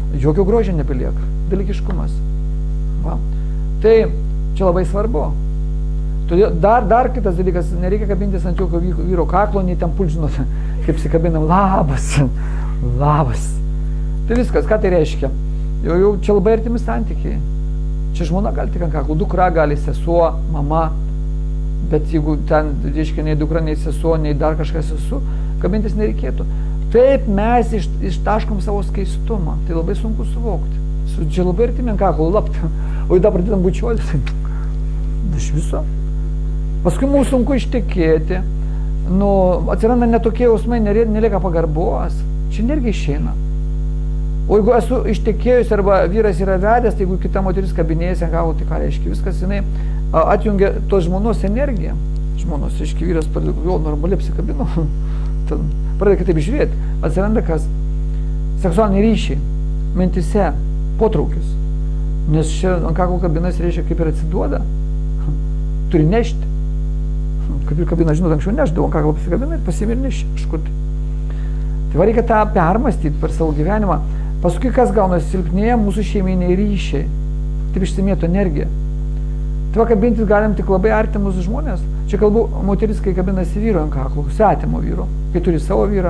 jokio grožio nebelieka, dalykiškumas. Va. Tai čia labai svarbu. Todėl dar, dar kitas dalykas, nereikia kabintis ant jokio vyro kaklo, nei ten pulžinot, kaip sikabinam, labas, labas. Tai viskas, ką tai reiškia? Jau, jau čia labai artimi santykiai. Čia žmona gali tik ant kaklo, dukra gali, sesuo, mama, bet jeigu ten, reiškia, nei dukra, nei sesuo, nei dar kažkas sesuo, kabintis nereikėtų. Taip mes iš, ištaškom savo skaistumą, tai labai sunku suvokti. Čia labai artimi ant kaklo, lapti, o į tą pradėdam bučiuoti, iš viso. Paskui mums sunku ištekėti, nu, atsiranda netokie jausmai, nelieka pagarbos, čia irgi išeina. O jeigu esu ištekėjusi arba vyras yra vedęs, tai jeigu kita moteris kabinėjasi ant kaklo, tai ką reiškia, viskas jinai atjungia tos žmonos energiją. Žmonos, reiškia, vyras pradeda, jo, normaliai apsikabino, pradeda kitaip žiūrėti, atsiranda kas? Seksualiniai ryšiai, mintise, potraukis, nes čia ant kaklo kabinas reiškia kaip ir atsiduoda, turi nešti. Kaip ir kabina, žinot, anksčiau neždavo, ką gal pasikabina ir pasiimi ir neši kažkur. Tai va reikia tą permastyti per savo gyvenimą. Paskui kas gauna, silpnėja mūsų šeiminiai ryšiai. Taip išsimėtų energiją. Tai va kabintis galim tik labai artimus žmonės. Čia kalbu moteris, kai kabinasi vyro ant kaklo, svetimo vyro, kai turi savo vyrą.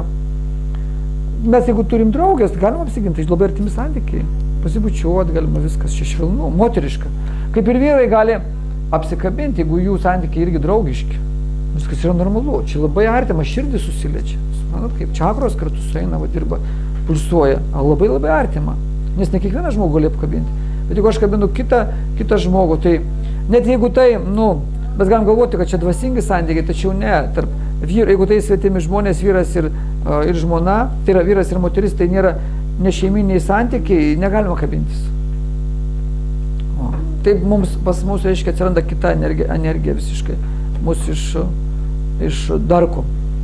Mes jeigu turim draugės, tai galim apsiginti, iš labai artimi santykiai. Pasibučiuoti galima viskas, čia švelnu, moteriška. Kaip ir vyrai gali apsikabinti, jeigu jų santykiai irgi draugiški. Viskas yra normalu, čia labai artima, širdis susiliečia. Manot, kaip čakros kartu sueina, va, dirba, pulsuoja, labai labai artima. Nes ne kiekvieną žmogų gali apkabinti. Bet jeigu aš kabinu kitą, kitą žmogų, tai net jeigu tai, nu, mes galim galvoti, kad čia dvasingi santykiai, tačiau ne, tarp vyro, jeigu tai svetimi žmonės, vyras ir, uh, ir žmona, tai yra vyras ir moteris, tai nėra nešeiminiai santykiai, negalima kabintis. O, taip mums, pas mus, reiškia, atsiranda kita energija, energija visiškai, mūsų iš, iš darko.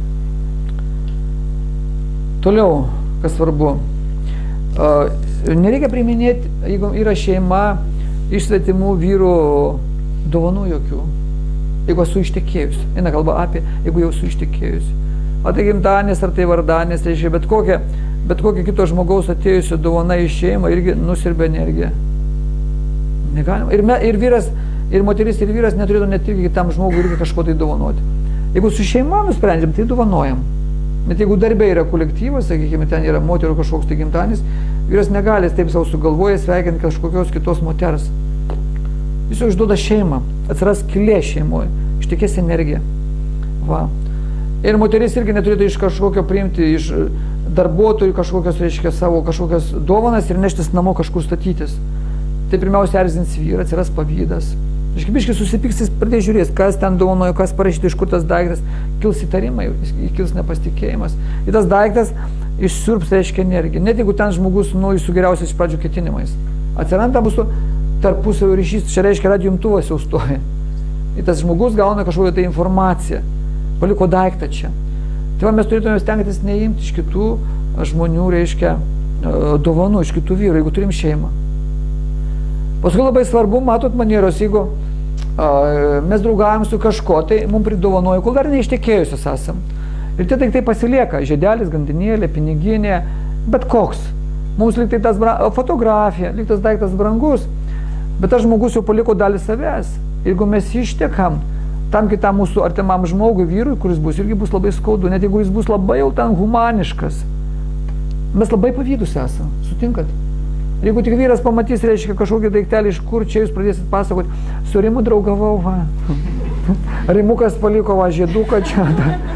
Toliau, kas svarbu, uh, nereikia priiminėti, jeigu yra šeima, iš svetimų vyrų dovanų jokių. Jeigu esu ištekėjusi, eina kalba apie, jeigu jau esu ištekėjusi. O tai gimtadienis ar tai vardadienis, reiškia, bet kokia, bet kokia kito žmogaus atėjusio dovana į šeimą irgi nusiurbia energiją. Negalima. Ir, me, ir vyras, ir moteris, ir vyras neturėtų net irgi kitam žmogui irgi kažko tai dovanoti. Jeigu su šeima nusprendžiam, tai dovanojam. Bet jeigu darbė yra kolektyvas, sakykime, ten yra moterų kažkoks tai gimtadienis, vyras negali taip savo sugalvoja sveikinti kažkokios kitos moters. Jis jau išduoda šeimą, atsiras skylė šeimoje, ištekės energija. Va. Ir moteris irgi neturėtų iš kažkokio priimti, iš darbuotojų kažkokios, reiškia, savo kažkokias dovanas ir neštis namo kažkur statytis. Tai pirmiausia erzins vyrą, atsiras pavydas. Iškibiškai susipyksis, pradės žiūrės, kas ten dovanojo, kas parašyta, iš kur tas daiktas, kils įtarimai, kils nepasitikėjimas. Ir tas daiktas išsiurbs, reiškia, energiją. Net jeigu ten žmogus, nu, su geriausiais iš pradžių ketinimais. Atsiranda mūsų tarpusavio ryšys, čia reiškia, kad jungtuvas jau stoja. Ir tas žmogus gauna kažkokią tai informaciją, paliko daiktą čia. Tai va, mes turėtume stengtis neimti iš kitų žmonių, reiškia, dovanų, iš kitų vyrų, jeigu turim šeimą. Paskui labai svarbu, matot manieros, jeigu a, mes draugavom su kažko, tai mums pridovanoja, kol dar neištekėjusios esam. Ir tie daiktai pasilieka, žiedelis, grandinėlė, piniginė, bet koks. Mums lyg tai tas fotografija, lyg tas daiktas brangus, bet tas žmogus jau paliko dalį savęs. Jeigu mes ištekam tam kitam mūsų artimam žmogui, vyrui, kuris bus, irgi bus labai skaudu, net jeigu jis bus labai jau ten humaniškas. Mes labai pavydus esam, sutinkat? Jeigu tik vyras pamatys, reiškia, kažkokį daiktelį, iš kur čia jūs pradėsit pasakoti, su Rimu draugavau, va. Rimukas paliko, va, žieduką čia.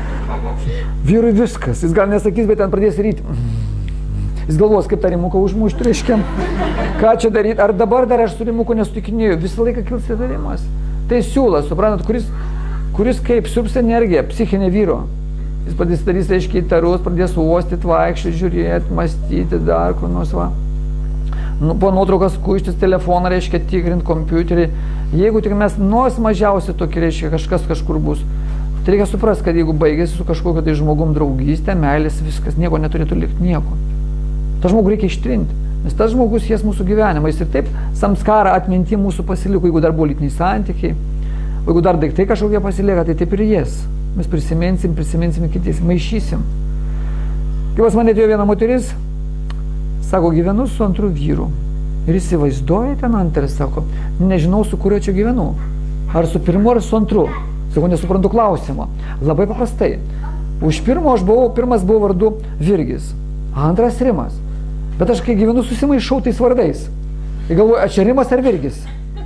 Vyrui viskas, jis gal nesakys, bet ten pradės ryti. Jis galvos, kaip tą Rimuką užmušti, reiškia. Ką čia daryti, ar dabar dar aš su Rimuku nesutikinėjau, visą laiką kils įtarimas. Tai siūlas, suprantat, kuris, kuris kaip siurbs energiją, psichinė vyro. Jis pradės darys, reiškia, įtarus, pradės uostyti, vaikščioti, žiūrėti, mąstyti, dar kur nors, va. Nu, po nuotraukas kuištis telefoną, reiškia, tikrint kompiuterį. Jeigu tik mes nors mažiausiai tokį, reiškia, kažkas kažkur bus, tai reikia suprasti, kad jeigu baigėsi su kažkokiu tai žmogum draugystė, meilės, viskas, nieko neturėtų likti, nieko. Ta žmogų reikia ištrinti, nes tas žmogus jas mūsų gyvenimą. Jis ir taip samskarą atminti mūsų pasiliko, jeigu dar buvo lytiniai santykiai, o jeigu dar daiktai kažkokie pasilieka, tai taip ir jas. Mes prisiminsim, prisiminsim kitais, maišysim. Kaip pas mane atėjo viena moteris, Sako, gyvenu su antru vyru. Ir įsivaizduoja ten antras, sako, nežinau, su kuriuo čia gyvenu. Ar su pirmu, ar su antru. Sako, nesuprantu klausimo. Labai paprastai. Už pirmo aš buvau, pirmas buvo vardu Virgis, antras Rimas. Bet aš kai gyvenu susimaišau tais vardais. Ir galvoju, ar čia Rimas ar Virgis?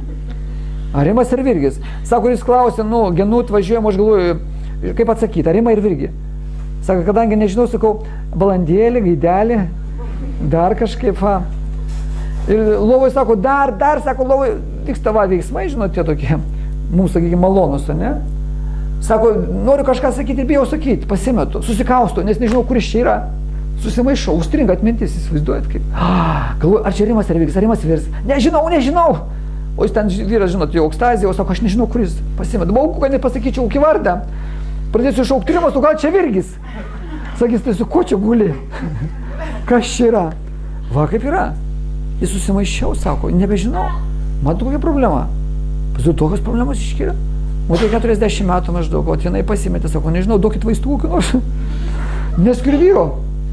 Ar Rimas ar Virgis? Sako, jis klausė, nu, genų atvažiuojam, aš galvoju, kaip atsakyti, ar Rima ir Virgi? Sako, kadangi nežinau, sakau, balandėlį, gaidelį, dar kažkaip, ha. Ir lovoj sako, dar, dar, sako, lovoj vyksta va veiksmai, žinot, tie tokie, mums, sakykime, malonus, ne? Sako, noriu kažką sakyti ir bijau sakyti, pasimetu, susikaustu, nes nežinau, kuris čia yra. Susimaišau, užstringa atmintis, įsivaizduojat kaip. Galvoju, ar čia Rimas ar Virgis, ar Rimas Virgis? Nežinau, nežinau. O jis ten vyras, žinot, jau ekstazija, o sako, aš nežinau, kuris pasimetu. Baugu, kad nepasakyčiau ūkį vardą. Pradėsiu šaukti Rimas, o gal čia Virgis? Sakys, tai su ko čia guli? Kas čia yra? Va, kaip yra. Jis susimaišiau, sako, nebežinau. Matau, kokia problema. Pasiūrėjau, tokios problemos iškyra. O tai keturiasdešimt metų maždaug, o jinai pasimetė, sako, nežinau, duokit vaistų kokių nors. Neskiriu vyro.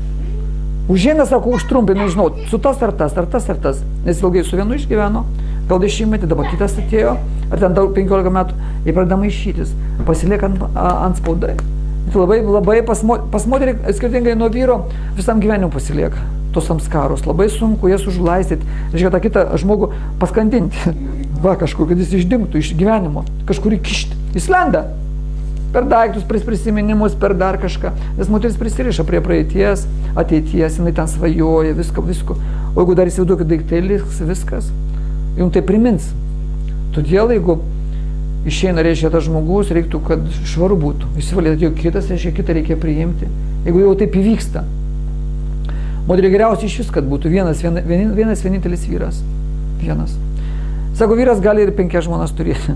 Užėmė, sako, užtrumpė, nežinau, su tas ar tas, ar tas ar tas. Nes ilgai su vienu išgyveno, gal dešimtmetį, dabar kitas atėjo, ar ten daug penkiolika metų, jie pradeda maišytis, pasilieka ant, ant spaudai. Tai labai, labai pas, mo, pas moterį, skirtingai nuo vyro, visam gyvenimu pasilieka tos samskaros. Labai sunku jas užlaistyti, reiškia tą kitą žmogų paskandinti. Va kažkur, kad jis išdingtų iš gyvenimo, kažkur įkišti. Jis lenda per daiktus, per prisiminimus, per dar kažką. Nes moteris prisiriša prie praeities, ateities, jinai ten svajoja, visko, visko. O jeigu dar įsivaizduokit daiktai liks, viskas, jums tai primins. Todėl, jeigu išeina, reiškia, tas žmogus, reiktų, kad švaru būtų. Įsivalėt, jau kitas, reiškia, kitą reikia priimti. Jeigu jau taip įvyksta. Moteriai geriausiai iš vis, kad būtų vienas, vienas, vienas vienintelis vyras. Vienas. Sako, vyras gali ir penkias žmonas turėti.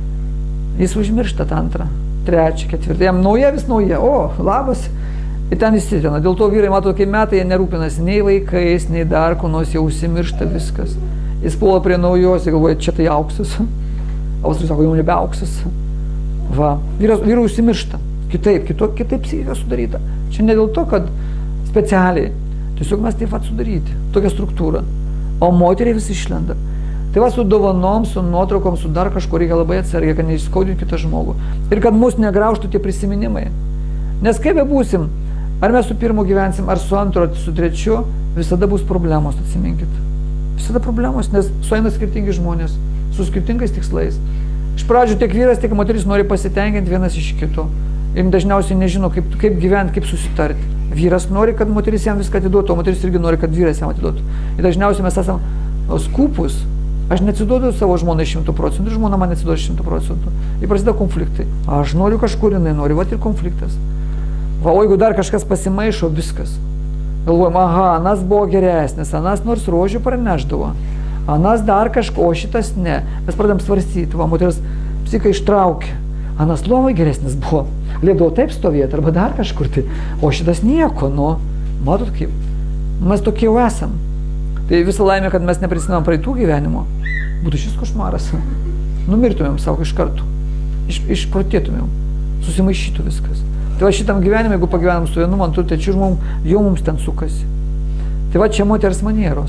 Jis užmiršta tą antrą, trečią, ketvirtą. Jam nauja vis nauja. O, labas. Ir ten įsitena. Dėl to vyrai, mato, kai metai, jie nerūpinasi nei vaikais, nei dar, ko nors jau užsimiršta viskas. Jis puola prie naujos ir galvoja, čia tai auksas. O paskui sako, jau nebe auksas. Va. Vyras, vyrai užsimiršta. Kitaip, kito, kitaip psichika sudaryta. Čia ne dėl to, kad specialiai. Tiesiog mes taip pat sudaryti, tokią struktūrą. O moteriai vis išlenda. Tai va su dovanom, su nuotraukom, su dar kažko reikia labai atsargiai, kad neišskaudinti kitą žmogų. Ir kad mus negraužtų tie prisiminimai. Nes kaip bebūsim, ar mes su pirmu gyvensim, ar su antru, ar su trečiu, visada bus problemos, atsiminkit. Visada problemos, nes sueina skirtingi žmonės, su skirtingais tikslais. Iš pradžių tiek vyras, tiek moteris nori pasitenkinti vienas iš kito. Ir dažniausiai nežino, kaip, kaip gyventi, kaip susitarti. Vyras nori, kad moteris jam viską atiduotų, o moteris irgi nori, kad vyras jam atiduotų. Ir dažniausiai mes esame skūpus. Aš neatsiduodu savo žmonai šimtų procentų, ir žmona man neatsiduoda šimtų procentų. Ir prasideda konfliktai. Aš noriu kažkur, jinai nori, va ir konfliktas. Va, o jeigu dar kažkas pasimaišo, viskas. Galvojam, aha, anas buvo geresnis, anas nors rožių praneždavo. Anas dar kažko, o šitas ne. Mes pradedam svarstyti, va, moteris psichika ištraukė. Anas lovai geresnis buvo. Liepdavo taip stovėti, arba dar kažkur tai. O šitas nieko, nu, matot kaip. Mes tokie jau esam. Tai visą laimę, kad mes neprisimam praeitų gyvenimo. Būtų šis košmaras. Numirtumėm savo iš karto. Iš, išprotėtumėm. Susimaišytų viskas. Tai va šitam gyvenime, jeigu pagyvenam su vienu, man turi trečių žmogų, jau mums ten sukasi. Tai va čia moters manieros.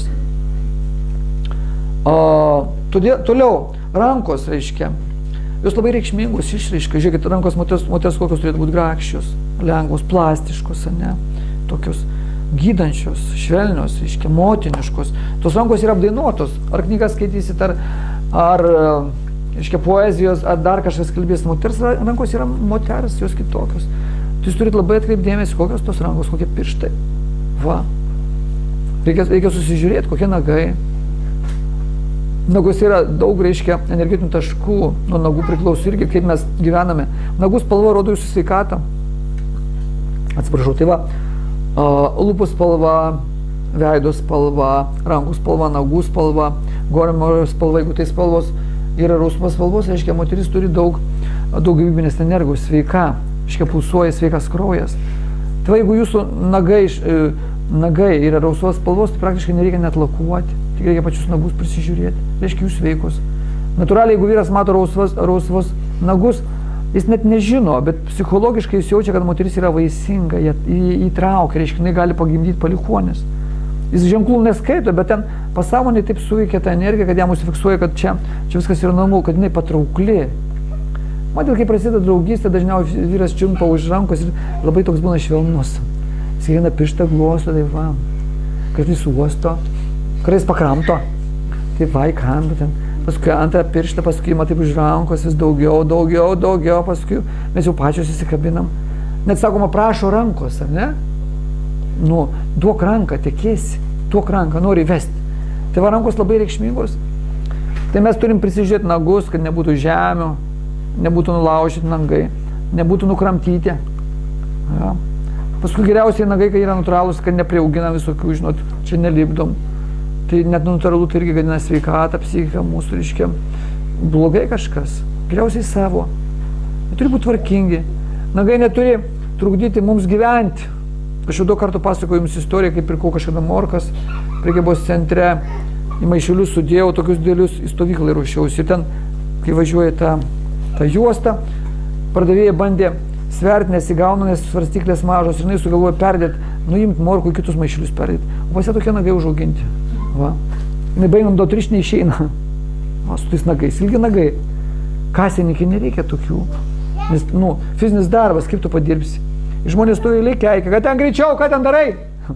O, todėl, toliau, rankos, reiškia. Jos labai reikšmingos išreiškia. Žiūrėkit, rankos moters, moters kokios turėtų būti grakščios, lengvos, plastiškos, ne? Tokios gydančios, švelnios, reiškia, motiniškos. Tos rankos yra apdainuotos. Ar knygas skaitysit, ar, ar reiškia, poezijos, ar dar kažkas kalbės. Moters rankos yra moters, jos kitokios. Tai jūs turit labai atkreipdėmėsi, kokios tos rankos, kokie pirštai. Va. Reikia, reikia susižiūrėti, kokie nagai. Nagus yra daug, reiškia, energetinių taškų, nuo nagų priklauso irgi, kaip mes gyvename. Nagų spalva rodo jūsų sveikatą. Atsiprašau, tai va, lūpų spalva, veido spalva, rankų spalva, nagų spalva, gorimo spalva, jeigu tai spalvos yra rausvos spalvos, reiškia, moteris turi daug, daug gyvybinės energijos, sveika, reiškia, pulsuoja sveikas kraujas. Tai va, jeigu jūsų nagai, nagai yra rausvos spalvos, tai praktiškai nereikia net lakuoti. Tik reikia pačius nagus prisižiūrėti. Reiškia, jūs sveikos. Natūraliai, jeigu vyras mato rausvos, rausvos nagus, jis net nežino, bet psichologiškai jis jaučia, kad moteris yra vaisinga, jį įtraukia, reiškia, jinai gali pagimdyti palikuonis. Jis ženklų neskaito, bet ten pasąmonė taip suveikia tą energiją, kad jam užsifiksuoja, kad čia, čia viskas yra normalu, kad jinai patraukli. Matai, kai prasideda draugystė, dažniausiai vyras čiumpa už rankos ir labai toks būna švelnus. Jis vieną pirštą glosto, tai va, kartais uosto, kartais pakramto, tai va, įkando ten. Paskui antrą pirštą, paskui ima taip už rankos, vis daugiau, daugiau, daugiau, paskui mes jau pačios įsikabinam. Net sakoma, prašo rankos, ar ne? Nu, duok ranką, tekėsi, duok ranką, nori vesti. Tai va, rankos labai reikšmingos. Tai mes turim prisižiūrėti nagus, kad nebūtų žemių, nebūtų nulaužyti nagai, nebūtų nukramtyti. Ja. Paskui geriausiai nagai, kai yra natūralūs, kad nepriaugina visokių, žinot, čia nelipdom. Tai net natūralu, tai irgi gadina sveikatą, psichiką mūsų, reiškia, blogai kažkas. Geriausiai savo. Jie turi būti tvarkingi. Nagai neturi trukdyti mums gyventi. Aš jau daug kartų pasakoju jums istoriją, kai pirkau kažkada morkas prekybos centre, į maišelius sudėjau tokius dėlius, į stovyklą ruošiausi. Ir ten, kai važiuoja ta, ta juosta, pardavėjai bandė sverti, nesigauna, nes svarstyklės mažos, ir jinai sugalvoja perdėti, nuimti morkų į kitus maišelius perdėti. O pas ją tokie nagai užauginti. Va. Jinai baigam do triš neišeina. Va, su tais nagais, ilgi nagai. Kasininkė nereikia tokių. Nes, nu, fizinis darbas, kaip tu padirbsi. Žmonės stovi eilėj keikia, kad ten greičiau, ką ten darai?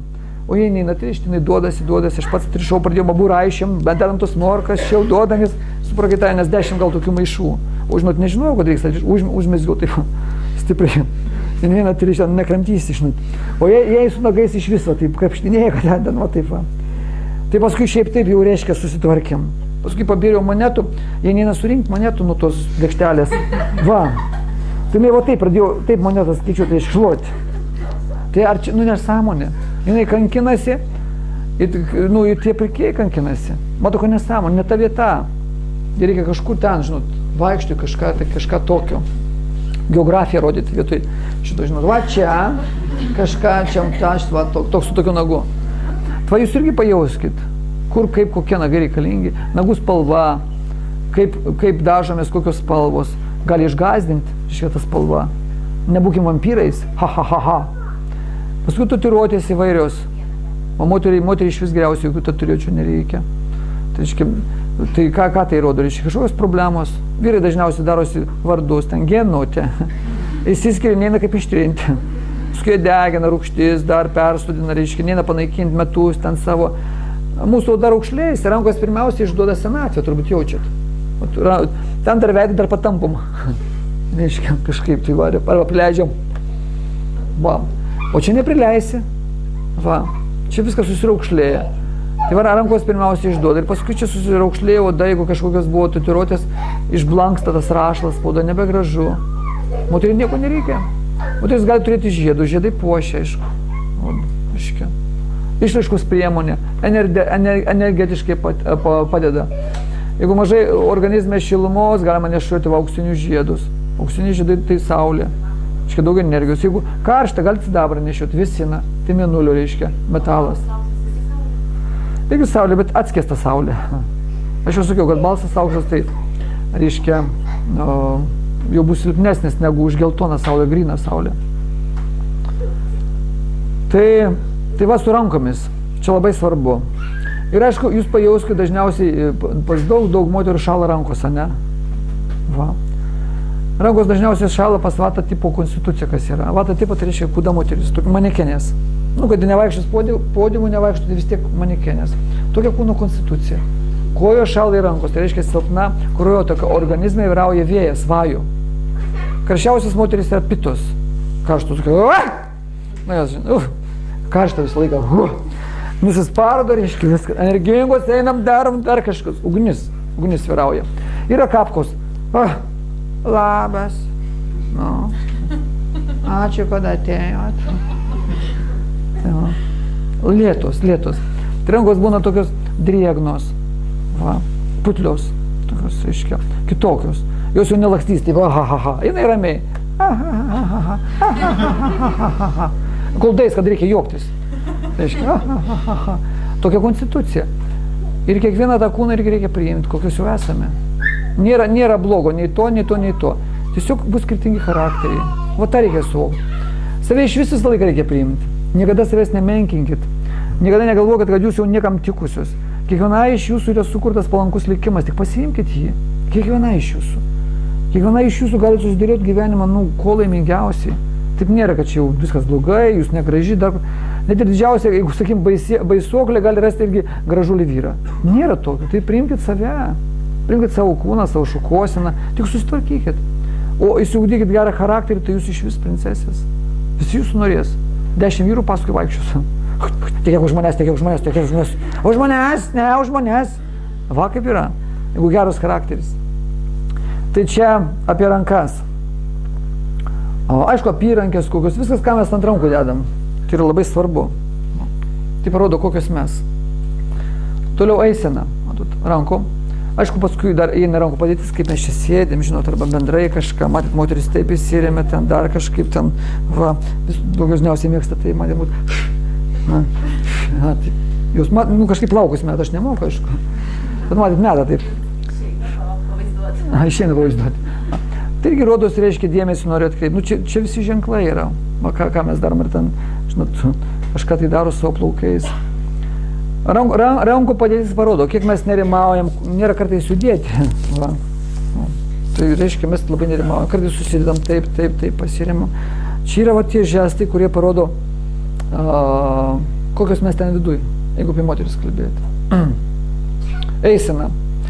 O jie neina trišti, jinai duodasi, duodasi, aš pats trišau, pradėjau abu raišėm, bent dedam tos morkas, čia jau duodamis, suprakitai, nes dešimt gal tokių maišų. O žinot, nežinojau, kad reiks, už, užmesgiau taip stipriai. Ir neina trišti, nekramtysi, žinot. O jie, jie su nagais iš viso, taip krapštinėja, kad ten, va taip va. Tai paskui šiaip taip jau reiškia susitvarkėm. Paskui pabėriau monetų, jie neina surinkti monetų nuo tos dėkštelės. Va. Tai jinai va taip pradėjau, taip monetas skaičiuoti, tai iššluoti. Tai ar čia, nu, nesąmonė. Jinai kankinasi, ir, nu, ir tie pirkėjai kankinasi. Matau, kad nesąmonė, ne ta vieta. Ir reikia kažkur ten, žinot, vaikščioti kažką, tai kažką tokio. Geografiją rodyti vietoj šito, žinot, va čia, kažką čia, aš, va, toks su tokiu nagu. Va, jūs irgi pajauskit, kur, kaip, kokie nagai reikalingi, nagų spalva, kaip, kaip dažomės, kokios spalvos. Gali išgazdinti šitą spalvą. Nebūkim vampyrais. Ha, ha, ha, ha. Paskui tatuiruotės įvairios. O moteriai, moteriai iš vis geriausiai, jokių tatuiruočių nereikia. Tai, reiškia, tai ką, ką tai rodo? Reiškia, kažkokios problemos. Vyrai dažniausiai darosi vardus, ten genutė. Įsiskiria, neina kaip ištrinti. Paskui degina rūgštis, dar persudina, reiškia, neina panaikinti metus ten savo. Mūsų dar raukšlės, rankos pirmiausiai išduoda senatvę, turbūt jaučiat. Ten dar veidį dar patampom. Reiškia, kažkaip tai va, arba prileidžiam. Va. O čia neprileisi. Va. Čia viskas susiraukšlėja. Tai va, rankos pirmiausiai išduoda. Ir paskui čia susiraukšlėja oda, jeigu kažkokios buvo tatuiruotės, išblanksta tas rašlas, spauda nebegražu. Moteriai nieko nereikia. Moteris gali turėti žiedų, žiedai puošia, aišku. O, aiškia. Išraiškos priemonė, energe, energetiškai padeda. Jeigu mažai organizme šilumos, galima nešioti auksinius žiedus. Auksiniai žiedai tai saulė, reiškia daug energijos. Jeigu karšta, galite sidabrą nešioti, visina, tai mėnulio reiškia, metalas. Taigi saulė, bet atskiesta saulė. Aš jau sakiau, kad balsas aukštas tai reiškia, o, jau bus silpnesnis negu už geltoną saulę, gryną saulę. Tai, tai va su rankomis, čia labai svarbu. Ir aišku, jūs pajauskite dažniausiai, pas daug, daug moterų šala rankose, ne? Va. Rankos dažniausiai šala pas vata tipo konstituciją, kas yra. Vata tipo tai reiškia kūda moteris, tokia manekenės. Nu, kad nevaikščios podiumų, nevaikščios, tai vis tiek manekenės. Tokia kūno konstitucija. Kojo šala į rankos, tai reiškia silpna, kurioje tokia organizme vyrauja vėjas, vajų. Karščiausias moteris yra pitos. Karštos, tokia, na, jas, uh, karštą visą laiką, uh. Nusispardo, reiškia, viskas. Energingos, einam, darom, dar kažkas. Ugnis, ugnis vyrauja. Yra kapkos. Ah, labas. Nu. Ačiū, kad atėjot. Ja. Lėtos, lėtos. Rankos būna tokios drėgnos, va, putlios, tokios, reiškia, kitokios. Jos jau nelakstys, tai va, ha, ha, ha. Jinai ramiai. Ha, ha, ha, ha, ha, ha, ha, ha, ha, ha. Kol dais, kad reikia juoktis. Reiškia, ha, ha, ha, ha. Tokia konstitucija. Ir kiekvieną tą kūną irgi reikia priimti, kokius jau esame. Nėra, nėra blogo, nei to, nei to, nei to. Tiesiog bus skirtingi charakteriai. Va tą reikia suvokti. Save iš vis visą laiką reikia priimti. Niekada savęs nemenkinkit. Niekada negalvokit, kad jūs jau niekam tikusios. Kiekviena iš jūsų yra sukurtas palankus likimas, tik pasiimkit jį. Kiekviena iš jūsų. Kiekviena iš jūsų gali susidėlioti gyvenimą, nu, ko laimingiausiai. Taip nėra, kad čia jau viskas blogai, jūs negraži, dar... Net ir didžiausia, jeigu, sakykim, baisuoklė gali rasti irgi gražulį vyrą. Nėra tokio, tai priimkit save, priimkit savo kūną, savo šukuosiną, tik susitvarkykit. O įsiugdykit gerą charakterį, tai jūs iš vis princesės. Visi jūsų norės. Dešimt vyrų paskui vaikščios. Tiek už manęs, tiek už manęs, tiek už manęs. Už manęs, ne, už manęs. Va kaip yra, jeigu geras charakteris. Tai čia apie rankas. O, aišku, apyrankės kokios, viskas, ką mes ant rankų dedam. Tai yra labai svarbu. Tai parodo, kokios mes. Toliau eisena. Matot, rankom. Aišku, paskui dar eina rankų padėtis, kaip mes čia sėdėm, žinot, arba bendrai kažką. Matyt, moteris taip įsirėmė, ten dar kažkaip ten, va, vis daugiausiai mėgsta, tai matėt, būt. Na, na, tai, jūs, mat, nu, kažkaip plaukus meta, aš nemoku, aišku. Bet matyt, meta taip. Išeina pavaizduoti. Tai irgi rodos, reiškia, dėmesį noriu atkreipti. Nu, čia, čia visi ženklai yra. Va, ką, ką mes darom ir ten, žinot, kažką tai daro savo plaukais. Rank, rank, rankų padėtis parodo, kiek mes nerimaujam, nėra kartais judėti. Va. Tai reiškia, mes labai nerimaujam, kartais susidedam taip, taip, taip, pasiremam. Čia yra va, tie žestai, kurie parodo, uh, kokios mes ten viduj, jeigu apie moteris kalbėti. Eisena.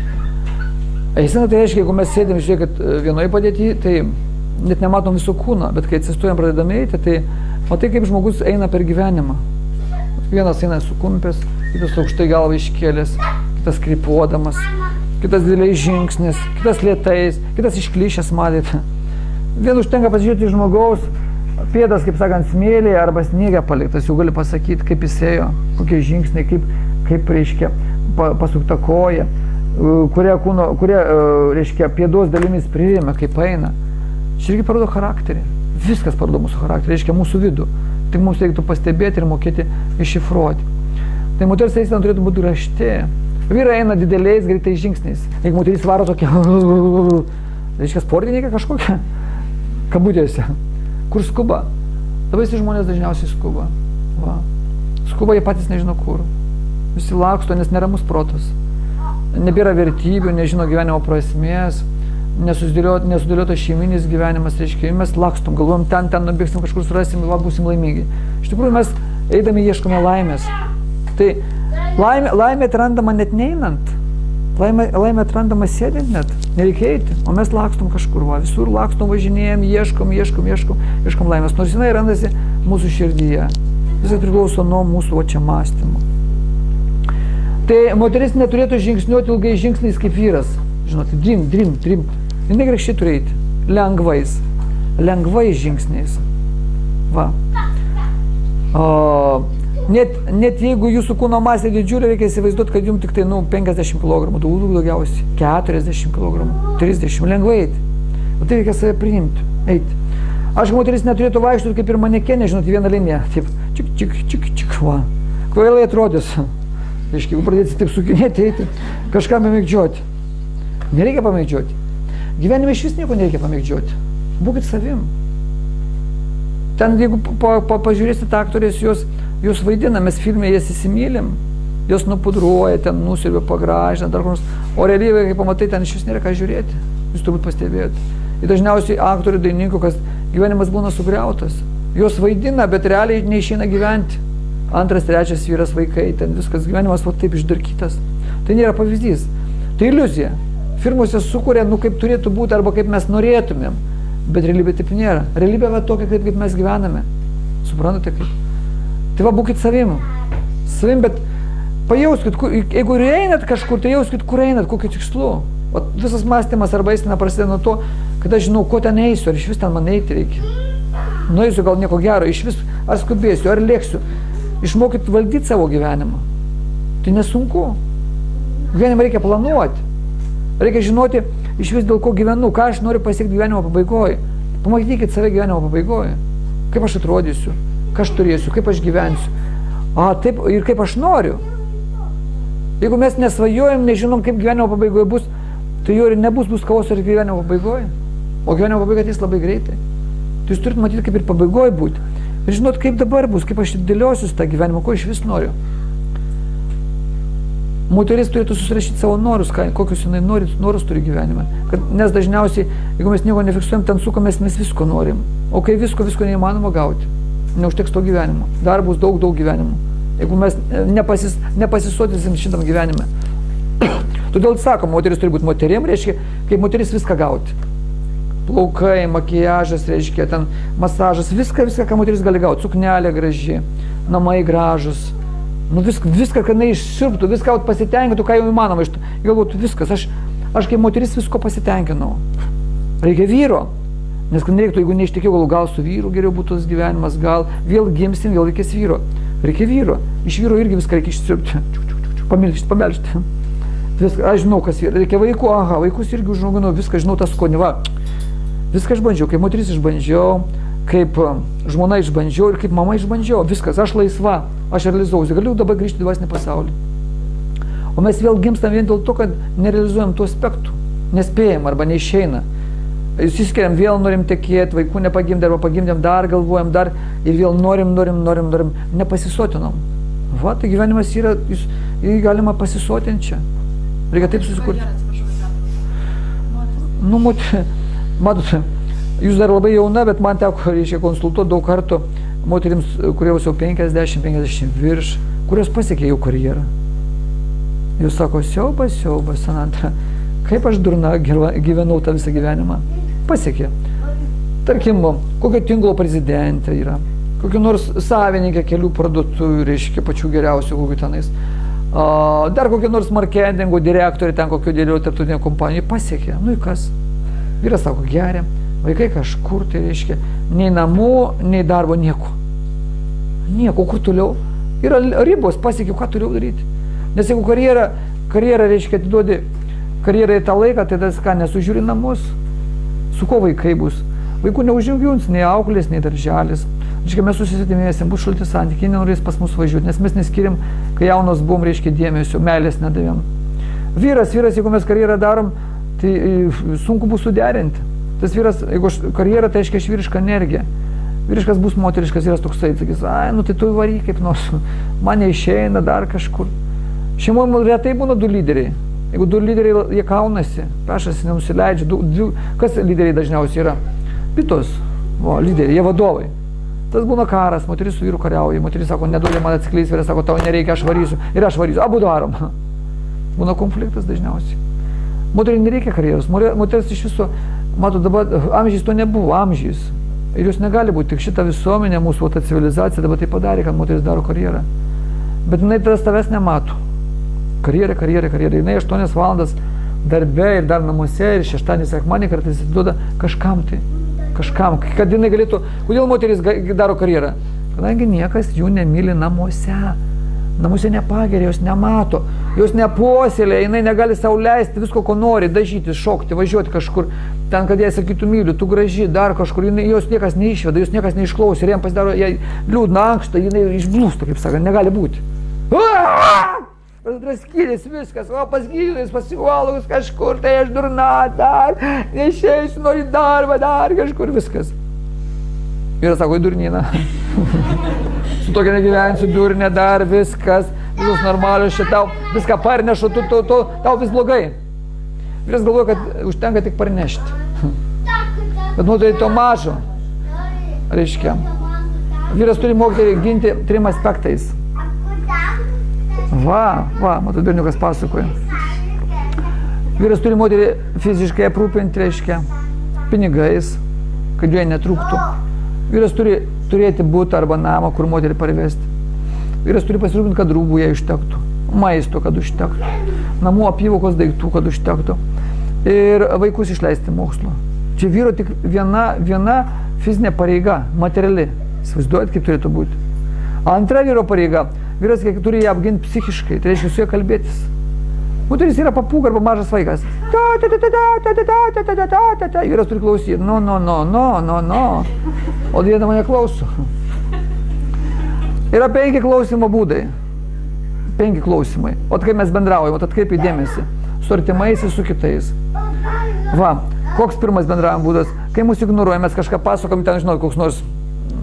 Eisena tai reiškia, jeigu mes sėdėm, žiūrėkit, vienoje padėtyje, tai net nematom visų kūno, bet kai atsistojam pradedame eiti, tai matai, kaip žmogus eina per gyvenimą. Vienas eina sukumpęs, kitas aukštai galvą iškėlęs, kitas krypuodamas, kitas dideliais žingsnis, kitas lėtais, kitas išklyšęs, matėte. Vien užtenka pasižiūrėti žmogaus pėdas, kaip sakant, smėlėje arba sniege paliktas, jau gali pasakyti, kaip jis ėjo, kokie žingsniai, kaip, kaip reiškia, pasukta koja, kurie, kūno, kurie reiškia, pėdos dalimis priėmė, kaip eina. Čia irgi parodo charakterį. Viskas parodo mūsų charakterį, reiškia mūsų vidų. Tik mums reiktų pastebėti ir mokėti iššifruoti. Tai moters eisena turėtų būti rašti. Vyrai eina dideliais, greitais žingsniais. Jeigu moteris varo tokia, reiškia, sportininkė kažkokia, kabutėse, kur skuba. Labai visi žmonės dažniausiai skuba. Va. Skuba jie patys nežino kur. Visi laksto, nes neramus protas. Nebėra vertybių, nežino gyvenimo prasmės, nesudėliotas šeiminis gyvenimas, reiškia, mes lakstom, galvojam, ten, ten nubėgsim, kažkur surasim, va, būsim laimingi. Iš tikrųjų, mes eidami ieškome laimės. Tai laimė, laimė atrandama net neinant, laimė, laimė atrandama sėdint net, nereikia eiti, o mes lakstom kažkur, va, visur lakstom, važinėjom, ieškom, ieškom, ieškom, ieškom laimės, nors jinai randasi mūsų širdyje. Viskas priklauso nuo mūsų va, čia mąstymo. Tai moteris neturėtų žingsniuoti ilgai žingsniais kaip vyras. Žinote, drim, drim, drim. Jinai greičiai turi eiti. Lengvais. Lengvais žingsniais. Va. O, net, net jeigu jūsų kūno masė didžiulė, reikia įsivaizduoti, kad jums tik tai, nu, penkiasdešimt kilogramų, daugiausiai, keturiasdešimt kilogramų, trisdešimt, lengvai eiti. O tai reikia save priimti, eiti. Aš moteris neturėtų vaikščioti kaip ir manekenė, žinot, vieną liniją. Taip, čik, čik, čik, čik, va. Kvailai atrodys. Reiškia, jeigu pradėsi taip sukinėti, eiti, kažką pamėgdžioti. Nereikia pamėgdžioti. Gyvenime iš vis nieko nereikia pamėgdžioti. Būkit savim. Ten, jeigu pa, pa, pažiūrėsite aktorės, jos, jos vaidina, mes filme jas įsimylim, jos nupudruoja, ten nusirbė, pagražina, dar kur nors. O realybėje, kai pamatai, ten iš vis nėra ką žiūrėti. Jūs turbūt pastebėjote. Ir dažniausiai aktorių, dainininkų, kas gyvenimas būna sugriautas. Jos vaidina, bet realiai neišeina gyventi. Antras, trečias vyras, vaikai, ten viskas, gyvenimas va taip išdarkytas. Tai nėra pavyzdys. Tai iliuzija. Firmose sukuria, nu kaip turėtų būti, arba kaip mes norėtumėm. Bet realybė taip nėra. Realybė va tokia, kaip, kaip mes gyvename. Suprantate kaip? Tai va, būkit savim. Savim, bet pajauskit, kur, jeigu ir einat kažkur, tai jauskit, kur einat, kokiu tikslu. O visas mąstymas arba eisena prasideda nuo to, kad aš žinau, ko ten eisiu, ar iš vis ten man eiti reikia. Nueisiu gal nieko gero, iš vis ar skubėsiu, ar lėksiu. Išmokit valdyti savo gyvenimą. Tai nesunku. Gyvenimą reikia planuoti. Reikia žinoti, iš vis dėl ko gyvenu, ką aš noriu pasiekti gyvenimo pabaigoje. Pamatykit save gyvenimo pabaigoje. Kaip aš atrodysiu, ką aš turėsiu, kaip aš gyvensiu. A, taip, ir kaip aš noriu. Jeigu mes nesvajojam, nežinom, kaip gyvenimo pabaigoje bus, tai jo ir nebus, bus kaos ir gyvenimo pabaigoje. O gyvenimo pabaiga ateis labai greitai. Tai jūs turite matyti, kaip ir pabaigoje būti. Ir žinot, kaip dabar bus, kaip aš dėliosiu tą gyvenimą, ko iš vis noriu. Moteris turėtų susirašyti savo norus, ką, kokius jinai nori, norus turi gyvenime. Kad, nes dažniausiai, jeigu mes nieko nefiksuojam, ten sukamės, mes visko norim. O kai visko, visko neįmanoma gauti. Neužteks to gyvenimo. Dar bus daug, daug gyvenimų. Jeigu mes nepasis, nepasisotysim šitam gyvenime. Todėl sakom, moteris turi būti moterim, reiškia, kaip moteris viską gauti. Plaukai, makijažas, reiškia, ten masažas, viską, viską, ką moteris gali gauti. Suknelė graži, namai gražus. Nu viską, viską, kad neišsirptų, viską pasitenkintų, ką jau įmanoma. Galvotų viskas, aš, aš kaip moteris visko pasitenkinau. Reikia vyro. Nes kad nereiktų, jeigu neištikėjau, gal, gal su vyru geriau būtų tas gyvenimas, gal vėl gimsim, vėl reikės vyro. Reikia vyro. Iš vyro irgi viską reikia išsirpti. Pamilšti, pamelšti. Viską, aš žinau, kas yra. Reikia vaikų, aha, vaikus irgi užauginau, viską žinau tą skonį, va. Viską išbandžiau, kaip moteris išbandžiau, kaip žmona išbandžiau ir kaip mama išbandžiau. Viskas, aš laisva, aš realizausiu, galiu dabar grįžti į dvasinį pasaulį. O mes vėl gimstam vien dėl to, kad nerealizuojam tų aspektų. Nespėjam arba neišeina. Įsiskiriam, vėl norim tekėti, vaikų nepagimdė arba pagimdėm, dar galvojam, dar ir vėl norim, norim, norim, norim, nepasisotinom. Va, tai gyvenimas yra, jis, jį galima pasisotinti čia. Reikia taip susikurti. Nu, matote, jūs dar labai jauna, bet man teko, reiškia, konsultuoti daug kartų moterims, kurios jau penkiasdešimt, penkiasdešimt virš, kurios pasiekė jau karjerą. Jūs sako, siaubas, siaubas, Sanantra, kaip aš durna gyvenau tą visą gyvenimą. Pasiekė. Tarkim, kokio tinklo prezidentė yra, kokio nors savininkė kelių parduotuvių, reiškia, pačių geriausių, kokių tenais. Uh, dar kokio nors marketingo direktorių, ten kokio dėlio tarptautinė kompanija, pasiekė. Nu į kas? Vyras sako, geria, vaikai kažkur, tai reiškia, nei namų, nei darbo, nieko. Nieko, kur toliau? Yra ribos, pasiekiau, ką toliau daryti. Nes jeigu karjerą, karjerą reiškia, atiduodi karjerą į tą laiką, tai tas ką, nesužiūri namus, su ko vaikai bus. Vaikų neužjungiuns, nei auklės, nei darželis. Reiškia, mes susisėdimėsim, bus šalti santykiai, nenorės pas mus važiuoti, nes mes neskirim, kai jaunos buvom, reiškia, dėmesio, meilės nedavėm. Vyras, vyras, jeigu mes karjerą darom, tai sunku bus suderinti. Tas vyras, jeigu karjerą, tai reiškia vyriška energija. Vyriškas bus moteriškas, vyras toksai, sakys, ai, nu tai tu varyk kaip nors, man neišeina dar kažkur. Šeimoje retai būna du lyderiai. Jeigu du lyderiai, jie kaunasi, pešasi, nenusileidžia. Du, du, kas lyderiai dažniausiai yra? Pitos, o, lyderiai, jie vadovai. Tas būna karas, moteris su vyru kariauja, moteris sako, neduodė man atskleis, vyras sako, tau nereikia, aš varysiu. Ir aš varysiu, abu darom. Būna konfliktas dažniausiai. Moteriai nereikia karjeros, moteris iš viso, mato, dabar amžiais to nebuvo, amžiais. Ir jūs negali būti, tik šita visuomenė, mūsų ta civilizacija dabar tai padarė, kad moteris daro karjerą. Bet jinai tas tavęs nemato. Karjerė, karjerė, karjerė. Jinai aštuonias valandas darbe ir dar namuose ir šeštadienį, sekmadienį kartais atiduoda kažkam tai. Kažkam, kad jinai galėtų, kodėl moteris daro karjerą? Kadangi niekas jų nemyli namuose. Namuose nepageria, jos nemato, jos nepuoselė, jinai negali sau leisti visko, ko nori, dažyti, šokti, važiuoti kažkur, ten, kad jai sakytų myliu, tu graži, dar kažkur, jinai, jos niekas neišveda, jos niekas neišklausė, ir jam pasidaro, jai liūdna ankšta, jinai išblūsta, kaip sakant, negali būti. Draskydės viskas, o pas gydytojus, pas psichologus kažkur, tai aš durna, dar, neišeisiu, noriu darbą, dar kažkur, viskas. Vyras sako, į durnyną. Su tokia negyvensiu, durnė, dar viskas, visus normalius, šitau, viską parnešu, tu, tu, tu, tau vis blogai. Vyras galvoja, kad užtenka tik parnešti. Bet moteriai to mažo, reiškia. Vyras turi mokyti ginti trim aspektais. Va, va, matot, berniukas pasakoja. Vyras turi moterį fiziškai aprūpinti, reiškia, pinigais, kad jai netrūktų. Vyras turi turėti butą arba namą, kur moterį parvesti. Vyras turi pasirūpinti, kad rūbų jai užtektų, maisto, kad užtektų, namų apyvokos daiktų, kad užtektų ir vaikus išleisti mokslo. Čia vyro tik viena, viena fizinė pareiga, materiali. Įsivaizduojat, kaip turėtų būti. Antra vyro pareiga, vyras kiek turi ją apginti psichiškai, tai reiškia su ja kalbėtis. Moteris yra papūga arba mažas vaikas. Vyras turi klausyti. No, no, no, no, no, no. O viena mane klauso. Yra penki klausimo būdai. Penki klausimai. O kai mes bendraujame, o atkreipi dėmesį. Su artimais ir su kitais. Va, koks pirmas bendravimo būdas? Kai mūsų ignoruojame, mes kažką pasakom, ten, žinot, koks nors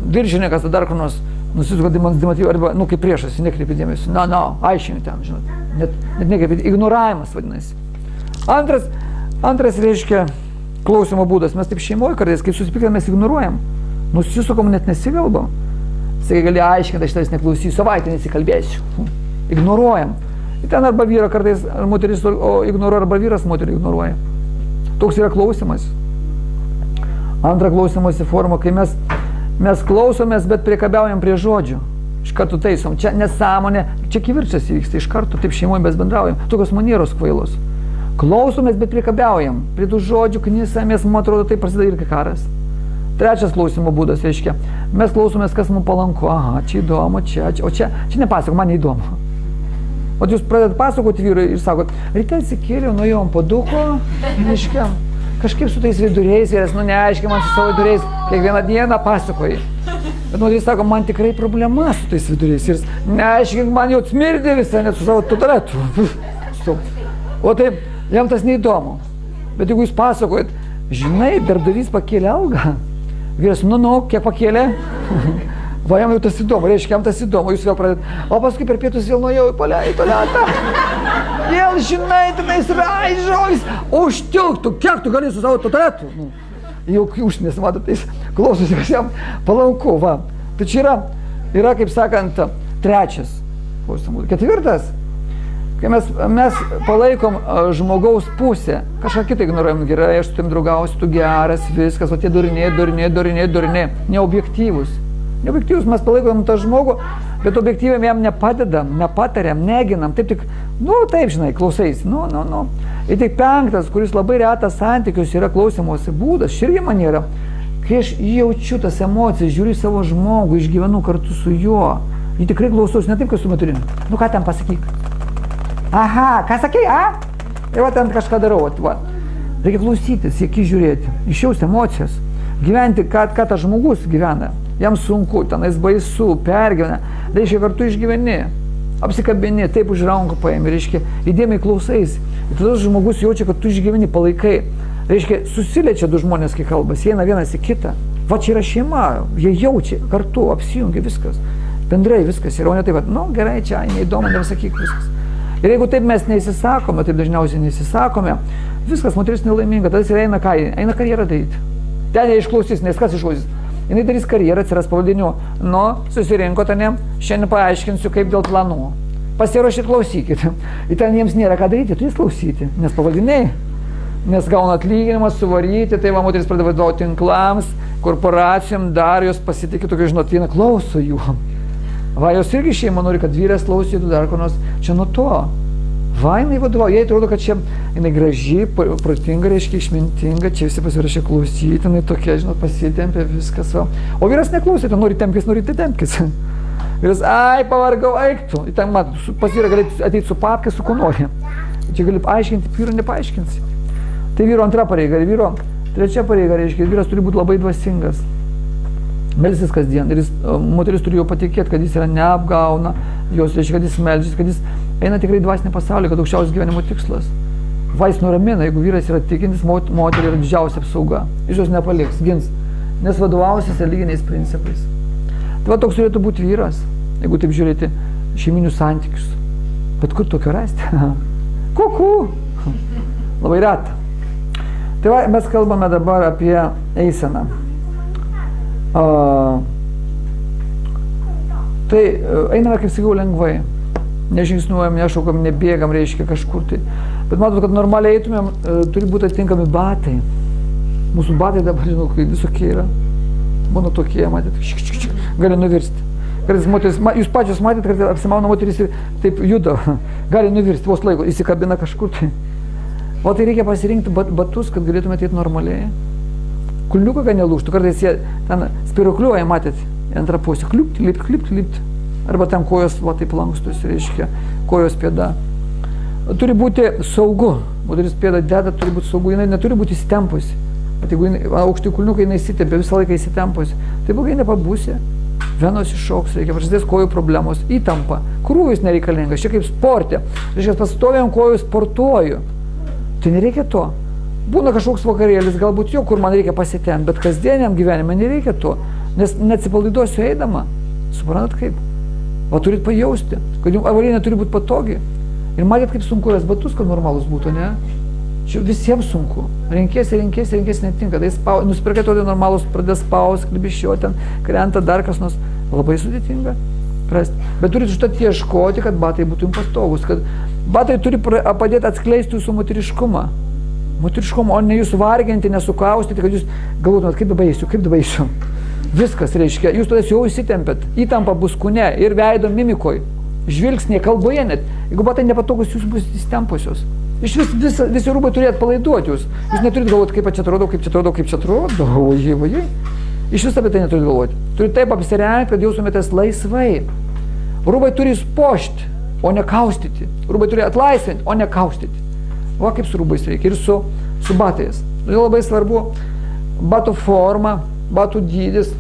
viršininkas, dar kur nors nusisuka demonstratyviai, arba, nu, kaip priešas, nekreipi dėmesį. Na, na, aiškini ten, žinot. Net, net nekaip, ignoravimas vadinasi. Antras, antras reiškia klausimo būdas. Mes taip šeimoje kartais, kaip susipykę, mes ignoruojam. Nusisukom, net nesikalbam. Sakai, gali aiškinti, aš tavęs neklausysiu, savaitę nesikalbėsiu. Ignoruojam. Ir ten arba vyra kartais, ar moteris ignoruoja, arba vyras moterį ignoruoja. Toks yra klausimas. Antra klausimosi forma, kai mes, mes klausomės, bet priekabiaujam prie žodžių. Iš karto taisom. Čia nesąmonė, čia kivirčias įvyksta. Iš karto taip šeimoje mes bendraujam. Tokios manieros kvailos. Klausomės, bet priekabiaujam. Prie tų žodžių knisamės, man atrodo, tai prasideda ir karas. Trečias klausimo būdas, reiškia, mes klausomės, kas mums palanku. Aha, čia įdomu, čia, čia, o čia, čia nepasakok, man neįdomu. O jūs pradedat pasakoti vyrui ir sakot, ryte atsikėliau, nuėjom po duko, reiškia, kažkaip su tais viduriais, vyras, nu neaiškiai man su savo viduriais, kiekvieną dieną pasakoji. Bet nu, jis sako, man tikrai problema su tais viduriais. Ir neaiškiai, man jau smirdė visą, net su savo tualetu. O taip, jam tas neįdomu. Bet jeigu jūs pasakojat, žinai, darbdavys pakėlė algą. Vyras, nu, nu, kiek pakėlė? Va, jam jau tas įdomu, reiškia, jam tas įdomu, jūs vėl pradėt. O paskui per pietus vėl nuėjau į tualetą. Vėl, žinai, tenais raižolis. Užtilktų, kiek tu gali su savo tualetu? Nu. Jau užnės, matot, jis klausosi, kas jam palanku, va. Tai čia yra, yra, kaip sakant, trečias. Ketvirtas, kai mes, mes palaikom žmogaus pusę, kažką kitą ignoruojam, gerai, aš su tim draugausiu, tu geras, viskas, o tie duriniai, duriniai, duriniai, duriniai, neobjektyvus. Neobjektyvus, mes palaikom tą žmogų, bet objektyviam jam nepadedam, nepatariam, neginam, taip tik, nu, taip, žinai, klausais, nu, nu, nu. Ir tik penktas, kuris labai retas santykius yra klausimosi būdas, širgi man yra, kai aš jaučiu tas emocijas, žiūriu į savo žmogų, išgyvenu kartu su juo, jį tikrai klausausi, ne taip, kaip su moterimi. Nu, ką ten pasakyk? Aha, ką sakei, a? Ir va, ten kažką darau, va. Reikia klausytis, į akį žiūrėti, išjausti emocijas, gyventi, ką, ką tas žmogus gyvena. Jam sunku, tenais baisu, pergyvena, reiškia kartu išgyveni, apsikabini, taip už rankų paėmė, reiškia įdėmiai klausais. Ir tada žmogus jaučia, kad tu išgyveni, palaikai. Reiškia, susiliečia du žmonės, kai kalbas, jie eina vienas į kitą. Va, čia yra šeima, jie jaučia, kartu apsijungia viskas. Bendrai viskas yra, o ne taip, kad, nu gerai, čia neįdomu, nesakyk viskas. Ir jeigu taip mes neįsisakome, taip dažniausiai neįsisakome, viskas, moteris nelaiminga, tada jis eina ką, eina karjerą daryti. Ten jie išklausys, nes kas išklausys? Jinai darys karjerą, atsiras pavaldinių. Nu, susirinko tane, šiandien paaiškinsiu, kaip dėl planų. Pasiruošit, klausykit. Ir ten jiems nėra ką daryti, turės klausyti, nes pavaldiniai. Nes gauna atlyginimą, suvaryti, tai va, moteris pradeda vadovauti tinklams, korporacijom, dar jos pasitikė tokia, žinot, viena klauso jų. Va, jos irgi šeima nori, kad vyras klausytų dar ko nors. Čia nuo to. Va, jinai vadovauja, jai atrodo, kad čia jinai graži, protinga, reiškia išmintinga, čia visi pasirašė klausyti, jinai tokia, žinot, pasitempė viskas. Va. O vyras neklausė, ten nori tempkis, nori tempkis. Vyras, ai, pavargau, eik tu. Ir ten, matot, pas vyrą gali ateiti su papkė, su ko nori. Čia gali paaiškinti, vyro nepaaiškinsi. Tai vyro antra pareiga, vyro trečia pareiga, reiškia, vyras turi būti labai dvasingas. Melsis kasdien. Ir jis, moteris turi jau patikėti, kad jis yra neapgauna, jos reiškia, kad jis melsis, kad jis eina tikrai dvasinį pasaulį, kad aukščiausias gyvenimo tikslas. Va, jis nuramina, jeigu vyras yra tikintis, moteriai yra didžiausia apsauga. Iš jos nepaliks, gins, nes vadovausis religiniais principais. Tai va, toks turėtų būti vyras, jeigu taip žiūrėti šeiminius santykius. Bet kur tokio rasti? Kuku! Labai reta. Tai va, mes kalbame dabar apie eiseną. Uh, tai uh, einame, kaip sakiau, lengvai. Nežingsniuojam, nešaukam, nebėgam, reiškia kažkur tai. Bet matot, kad normaliai eitumėm, uh, turi būti atitinkami batai. Mūsų batai dabar, žinau, visokie yra. Būna tokie, matėt, šik, šik, šik, gali nuvirsti. Kartais moteris, jūs pačios matėt, kad apsimauna moteris ir taip juda, gali nuvirsti, vos laiko, įsikabina kažkur tai. O tai reikia pasirinkti bat, batus, kad galėtume ateiti normaliai. Kulniuką, kad nelūžtų, kartais jie ten spirokliuoja, matėt, į antrą pusę, kliupt, lipt, kliupt, lipt. Arba ten kojos, va, taip lankstus, reiškia, kojos pėda. Turi būti saugu, moteris pėda deda, turi būti saugu, jinai neturi būti įsitempusi. Bet jeigu aukštai kulniukai jinai įsitempia, visą laiką įsitempusi, tai ilgai nepabūsi, venos iššoks, reikia prasidės kojų problemos, įtampa, krūvis nereikalingas, čia kaip sporte, reiškia, pastovėjom kojų sportuoju, tai nereikia to. Būna kažkoks vakarėlis, galbūt jo, kur man reikia pasitemti, bet kasdieniam gyvenime nereikia to, nes neatsipalaiduosiu eidama, suprantat kaip? Va, turit pajausti, kad jums avalynė turi būti patogi. Ir matėt, kaip sunku jas batus, kad normalus būtų, ne? Čia visiems sunku. Renkėsi, renkėsi, renkėsi netinka. Tai spau, nusipirkai todėl normalus, pradės spaus, klibiščio, ten krenta dar kas nors. Labai sudėtinga. Prasti. Bet turit užtat ieškoti, kad batai būtų jums patogus, kad batai turi padėti atskleisti jūsų moteriškumą. Moteriškumą, o ne jūs varginti, nesukaustyti, kad jūs galvotumėt, kaip dabar eisiu, kaip dabar eisiu. Viskas reiškia, jūs tada jau įsitempėt, įtampa bus kūne ir veido mimikoj, žvilgsnėje, kalboje net. Jeigu batai nepatogus, jūs bus įstempusios. Iš vis, vis, visi rūbai turėt palaiduoti jūs. Jūs neturit galvoti, kaip čia atrodo, kaip čia atrodo, kaip čia atrodo. Ojai, ojai. Iš vis apie tai neturit galvoti. Turit taip apsirengti, kad jaustumėtės laisvai. Rūbai turi spošti, o ne kaustyti. Rūbai turi atlaisvinti, o ne kaustyti. Va kaip su rūbais reikia ir su, su batais. Todėl labai svarbu batų forma, batų dydis,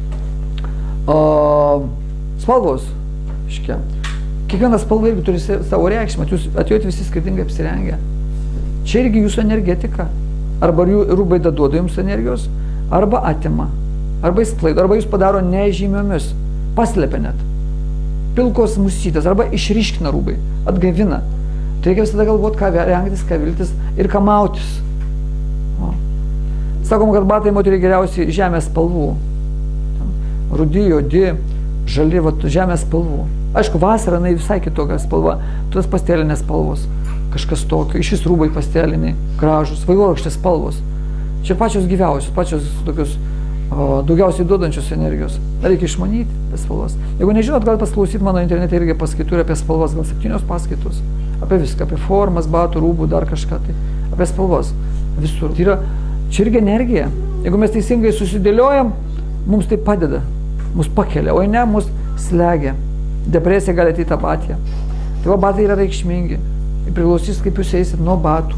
o, spalvos. Škia. Kiekvienas spalva irgi turi savo reikšmę, jūs atėjot visi skirtingai apsirengę. Čia irgi jūsų energetika. Arba rūbai daduoda jums energijos, arba atima, arba įsklaido, arba jūs padaro nežymiomis, paslepia net. Pilkos musytės, arba išryškina rūbai, atgaivina. Tai reikia visada galvoti, ką rengtis, ką viltis ir ką mautis. O. Sakom, kad batai moteriai geriausiai žemės spalvų. Rudi, juodi, žali, va, žemės spalvų. Aišku, vasara, jinai visai kitokia spalva, tuos pastelinės spalvos, kažkas tokio, iš vis rūbai pasteliniai, gražus, vaivorykštės spalvos. Čia pačios gyviausios, pačios tokios o, daugiausiai duodančios energijos. Reikia išmanyti apie spalvas. Jeigu nežinot, galite pasiklausyti mano internete irgi paskaitų ir apie spalvas, gal septynios paskaitos. Apie viską, apie formas, batų, rūbų, dar kažką tai. Apie spalvas visur. Tai yra, čia irgi energija. Jeigu mes teisingai susidėliojam, mums tai padeda, mus pakelia, o ne mus slegia. Depresija gali ateiti tą patį. Tai va, batai yra reikšmingi. Ir priklausys, kaip jūs eisit nuo batų.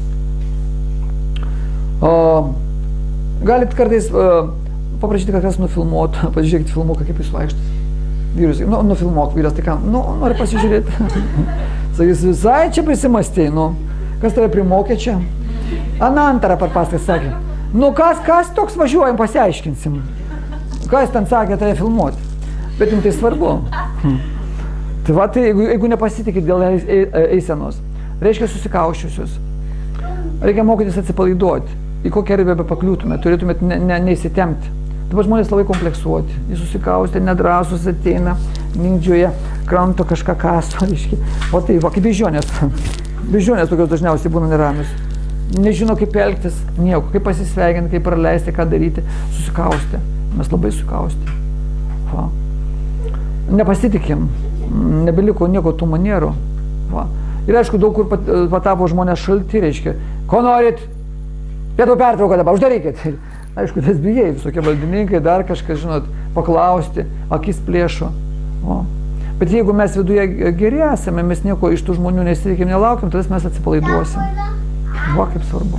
O, galit kartais uh, paprašyti, kad kas nufilmuotų, pažiūrėkit filmuką, kaip jūs vaikštas. Vyrus, nu, nufilmuok, vyras, tai ką, nu, nori pasižiūrėti. Sakys, visai čia prisimastei, nu, kas tave primokė čia? Anantara parpaskas sakė, nu, kas, kas toks važiuojam, pasiaiškinsim. Kas ten sakė tave filmuoti? Bet jums tai svarbu. Hmm. Tai va, tai jeigu, jeigu nepasitikit dėl eisenos, reiškia susikauščiusius. Reikia mokytis atsipalaiduoti. Į kokią ribę pakliūtumėt, turėtumėt ne, ne, neįsitemti. Dabar žmonės labai kompleksuoti. Jis susikaustė, nedrąsus ateina, mindžioje, kranto kažką kaso, reiškia. O tai va, kaip bežionės. Bežionės tokios dažniausiai būna neramius. Nežino, kaip elgtis, nieko, kaip pasisveikinti, kaip praleisti, ką daryti. Susikaustė. Mes labai susikaustė. Va. Nepasitikim, nebeliko nieko tų manierų. Va. Ir aišku, daug kur patapo žmonės šalti, reiškia, ko norit, pietų pertrauką dabar, uždarykit. Aišku, tas bijai, visokie valdininkai, dar kažkas, žinot, paklausti, akis plėšo. O. Bet jeigu mes viduje geri esame, mes nieko iš tų žmonių nesitikim, nelaukiam, tada mes atsipalaiduosim. Va, kaip svarbu.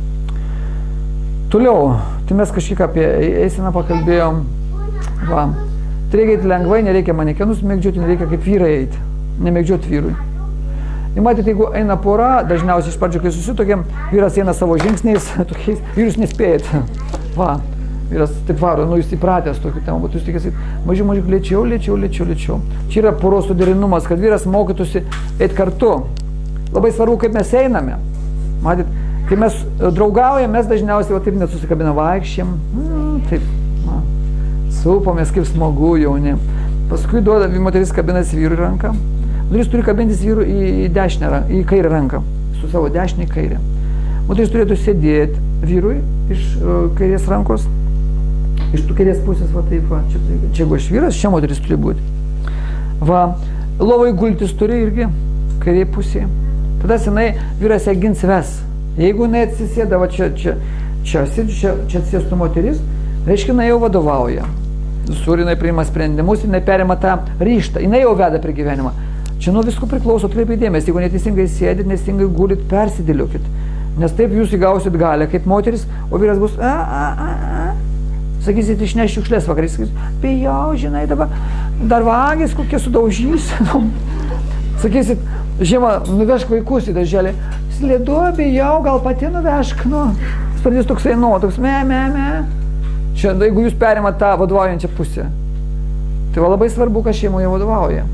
Toliau, tai mes kažkiek apie eiseną pakalbėjom. Va. Tai reikia eiti lengvai, nereikia manekenus mėgdžioti, nereikia kaip vyrai eiti, nemėgdžioti vyrui. Ir matėte, jeigu eina pora, dažniausiai iš pradžių, kai susitokiam, vyras eina savo žingsniais, tokiais, vyrus nespėjat. Va, vyras taip varo, nu jūs įpratęs tokių temų, bet jūs tikėsit, mažiau, mažiau, lėčiau, lėčiau, lėčiau, lėčiau. Čia yra poros suderinimas, kad vyras mokytųsi eiti kartu. Labai svarbu, kaip mes einame. Matėt, kai mes draugaujam, mes dažniausiai va, taip net susikabina vaikščiam, mm, taip. Supomės, kaip smagu jauni. Paskui duoda, moteris kabinasi vyrui ranką. Moteris turi kabintis vyrų į, į dešinę, į kairę ranką. Su savo dešinę į kairę. Moteris turėtų sėdėti vyrui iš uh, kairės rankos. Iš tų kairės pusės, va taip, va. Čia, čia jeigu aš vyras, čia moteris turi būti. Va, lovai gultis turi irgi kairėje pusėje. Tada senai vyras ją gins ves. Jeigu jinai atsisėda, va čia, čia, čia, čia, čia, čia atsisėstų moteris, reiškia, jinai jau vadovauja. Visur jinai priima sprendimus, jinai perima tą ryžtą, jinai jau veda prie gyvenimą. Čia nuo visko priklauso, atkreipiai dėmesį, jeigu neteisingai sėdit, neteisingai gulit, persidėliokit. Nes taip jūs įgausit galę kaip moteris, o vyras bus, a, a, a, a. Sakysit, išneš šiukšlės vakarys, sakysit, bijau, žinai, dabar dar vagis kokie sudaužys. Sakysit, žiemą, nuvežk vaikus į darželį, slidu, bijau, gal pati nuvežk, nu. Pradės toksai, nu, toks, me, me, me. Čia, jeigu jūs perimat tą vadovaujančią pusę, tai va labai svarbu, kad šeimoje vadovauja.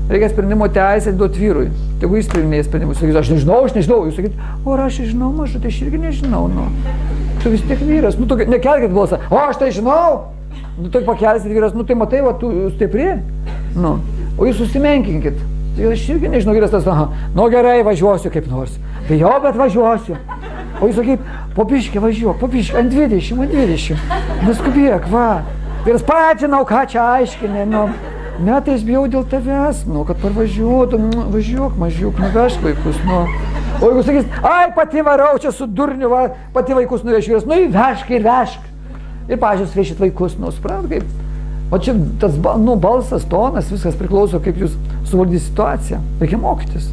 reikia sprendimo teisę duoti vyrui. Tegu jis priiminėja sprendimus. Sakys, aš nežinau, aš nežinau. Jūs sakyt, o aš žinau, mažutė, aš irgi nežinau. Nu. Tu vis tiek vyras. Nu, tokia, nekelkit balsą. O aš tai žinau. Nu, tai pakelsit vyras. Nu, tai matai, va, tu stipri. Nu. O jūs susimenkinkit. Tai aš irgi nežinau, vyras tas, aha, nu gerai, važiuosiu kaip nors. Tai jo, bet važiuosiu. O jūs sakyt, popiškė važiuok, popiškė, ant dvidešimt, ant dvidešimt. Neskubėk, va. Vyras patinau, ką čia aiškinė. Nu. Ne, tai aš bijau dėl tavęs, nu, kad parvažiuotum, nu, važiuok, mažiuk, nuvežk vaikus, nu. O jeigu sakys, ai, pati varau, čia su durniu, va, pati vaikus nuveš vyras, nu, įvežk ir vežk. Ir, pažiūrės, vešit vaikus, nu, suprantat, kaip. O čia tas, nu, balsas, tonas, viskas priklauso, kaip jūs suvaldys situaciją. Reikia mokytis.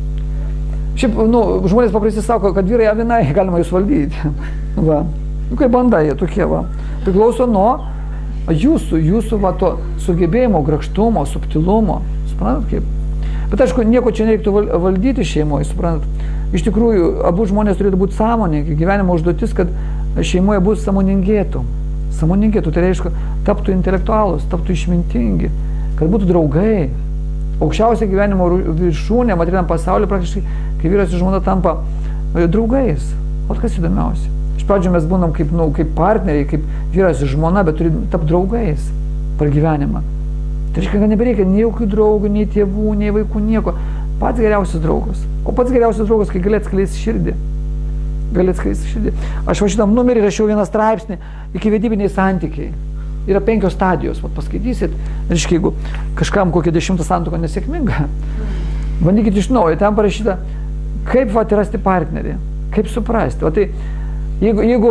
Šiaip, nu, žmonės paprastai sako, kad vyrai avinai, galima jūs valdyti. Va. Nu, kaip bandai, jie tokie, va. Priklauso nuo jūsų, jūsų va, to sugebėjimo, grakštumo, subtilumo, suprantat kaip? Bet aišku, nieko čia nereiktų valdyti šeimoje, suprantat? Iš tikrųjų, abu žmonės turėtų būti sąmoningi, gyvenimo užduotis, kad šeimoje būtų sąmoningėtų. Sąmoningėtų, tai reiškia, taptų intelektualus, taptų išmintingi, kad būtų draugai. Aukščiausia gyvenimo viršūnė, materialiam pasaulyje praktiškai, kai vyras ir žmona tampa draugais. O kas įdomiausia? Iš pradžių mes būnam kaip, nu, kaip partneriai, kaip vyras ir žmona, bet turi tapti draugais per gyvenimą. Tai reiškia, kad nebereikia nei jokių draugų, nei tėvų, nei vaikų, nieko. Pats geriausias draugas. O pats geriausias draugas, kai gali atskleisti širdį. Gali atskleisti širdį. Aš va šitam numerį rašiau vieną straipsnį, iki vedybiniai santykiai. Yra penkios stadijos, vat paskaitysit. Reiškia, jeigu kažkam kokia dešimta santuoka nesėkminga, bandykit iš naujo, ten parašyta, kaip vat rasti partnerį, kaip suprasti. O tai Jeigu, jeigu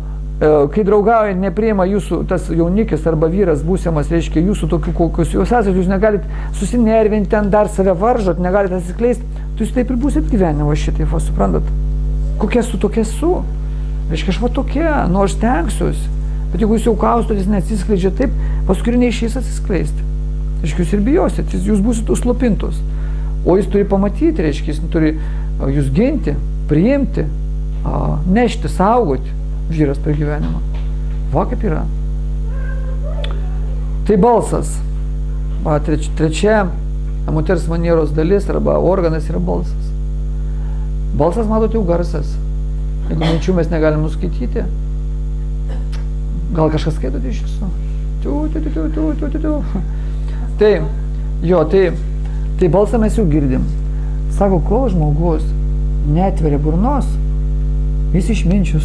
kai draugauja, nepriima jūsų tas jaunikis arba vyras būsimas, reiškia jūsų tokių, kokius jūs esate, jūs negalit susinervinti, ten dar save varžot, negalit atsikleisti, tai jūs taip ir būsit gyvenimo šitai, va, suprantat? Kokia esu, tokia esu. Reiškia, aš va tokia, nu aš stengsiuosi. Bet jeigu jūs jau kaustotės, neatsiskleidžia taip, paskui neišeis atsiskleisti. Reiškia, jūs ir bijosit, jūs būsit užslopintos. O jis turi pamatyti, reiškia, jis turi jūs ginti, priimti. A, nešti, saugoti vyras per gyvenimą. Va kaip yra. Tai balsas. Va, treč, trečia moters manieros dalis arba organas yra balsas. Balsas, matot, jau garsas. Jeigu minčių mes negalim nuskaityti, gal kažkas skaitote iš jūsų? Tiu, tiu, tiu, tiu, tiu, tiu, tiu. Tai, jo, tai, tai balsą mes jau girdim. Sako, kol žmogus netveria burnos, jis išminčius.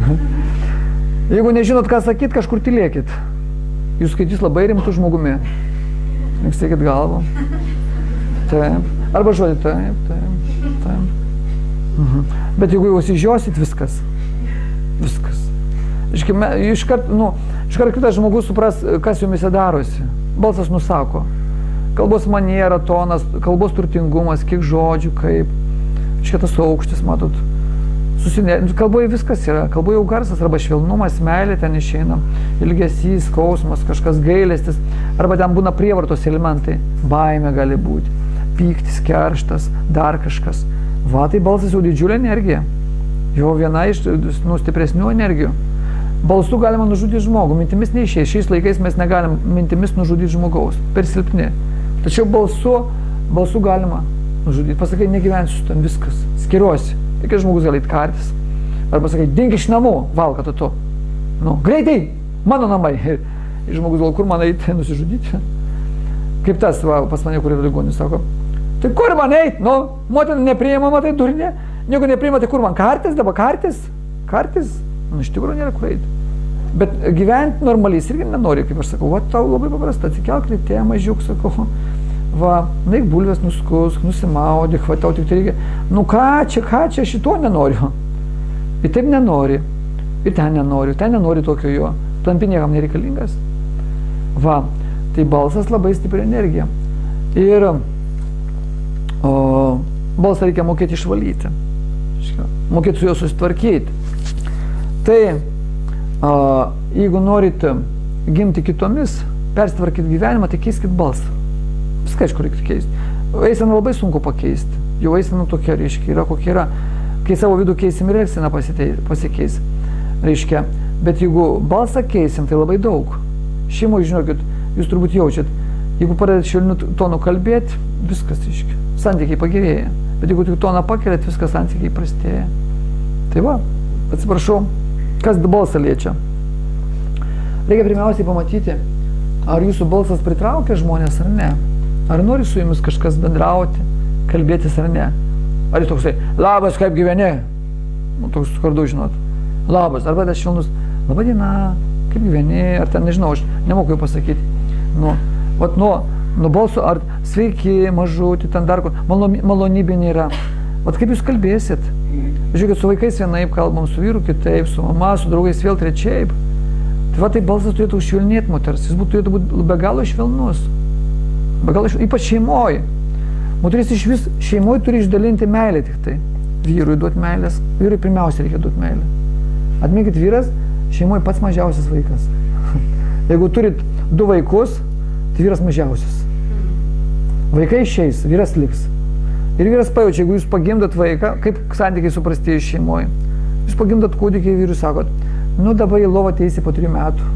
Jeigu nežinot, ką sakyt, kažkur tylėkit. Jūs skaitys labai rimtų žmogumi. Linksėkit galvą. Taip. Arba žodį taip, taip, taip. Mhm. Bet jeigu jūs išžiosit, viskas. Viskas. Iškime, iškart, nu, iškart kitas žmogus supras, kas jumise darosi. Balsas nusako. Kalbos maniera, tonas, kalbos turtingumas, kiek žodžių, kaip. Šitas aukštis, matot. Susinė... Kalboje viskas yra, kalboje jau garsas, arba švelnumas, meilė ten išeina, ilgesys, skausmas, kažkas gailestis, arba ten būna prievartos elementai, baimė gali būti, pyktis, kerštas, dar kažkas. Va, tai balsas jau didžiulė energija, jau viena iš nu, stipresnių energijų. Balsu galima nužudyti žmogų, mintimis neišės, šiais laikais mes negalim mintimis nužudyti žmogaus, per silpni. Tačiau balsu, balsu galima nužudyti, pasakai, negyvensiu tam, viskas, skiriuosi. Tik žmogus gali kartis. Arba sakai, dink iš namų, valka tu tu. Nu, greitai, mano namai. Ir, ir žmogus gal, kur man eiti, nusižudyti. Kaip tas, va, pas mane, kur yra ligonis, sako, tai kur man eiti, nu, motina nepriimama, tai durnė. Nieko nepriima, tai kur man kartis, dabar kartis, kartis. Nu, iš tikrųjų nėra kur eiti. Bet gyventi normaliai irgi nenori, kaip aš sakau, va, tau labai paprasta, atsikelk ryte, mažiuk, sakau. Va, naik bulvės nuskusk, nusimaudyk, va, tau tik tai reikia. Nu ką čia, ką čia, šito nenoriu. Ir taip nenori. Ir ten nenoriu, ten nenori tokio jo. Tampi niekam nereikalingas. Va, tai balsas labai stipri energija. Ir o, balsą reikia mokėti išvalyti. Mokėti su juo susitvarkyti. Tai, o, jeigu norite gimti kitomis, persitvarkyti gyvenimą, tai keiskit balsą. Viską, aišku, reikia keisti. Eiseną labai sunku pakeisti. Jau eisena tokia, reiškia, yra kokia yra. Kai savo vidų keisim ir elgseną pasikeis. Reiškia, bet jeigu balsą keisim, tai labai daug. Šeimoje, žinokit, jūs turbūt jaučiat, Jeigu pradėt švelniu tonu kalbėti, viskas iški. Santykiai pagerėja. Bet jeigu tik toną pakeliat, viskas santykiai prastėja. Tai va, atsiprašau, kas balsą liečia. Reikia pirmiausiai pamatyti, ar jūsų balsas pritraukia žmonės ar ne. Ar nori su jumis kažkas bendrauti, kalbėtis ar ne. Ar jis toksai, labas, kaip gyveni? Nu, toks kardu, žinot. Labas, arba tas švelnus, laba diena, kaip gyveni, ar ten, nežinau, aš nemoku jau pasakyti. Nu, vat nuo, nuo balso, ar sveiki, mažutį, ten dar kur, malonybė nėra. Vat kaip jūs kalbėsit? Žiūrėkit, su vaikais vienaip kalbam, su vyru kitaip, su mama, su draugais vėl trečiaip. Tai va, tai balsas turėtų užšvelnėti moters, jis būtų, turėtų būti be galo švelnus. Be galo švelnus, ypač šeimoje. Moteris iš vis šeimoje turi išdalinti meilę tik tai. Vyrui duoti meilės, vyrui pirmiausia reikia duoti meilę. Atminkit, vyras šeimoje pats mažiausias vaikas. Jeigu turit du vaikus, tai vyras mažiausias. Vaikai išeis, vyras liks. Ir vyras pajaučia, jeigu jūs pagimdat vaiką, kaip santykiai suprastėja šeimoje. Jūs pagimdat kūdikį ir vyrui sakot, nu dabar į lovą teisi po trijų metų.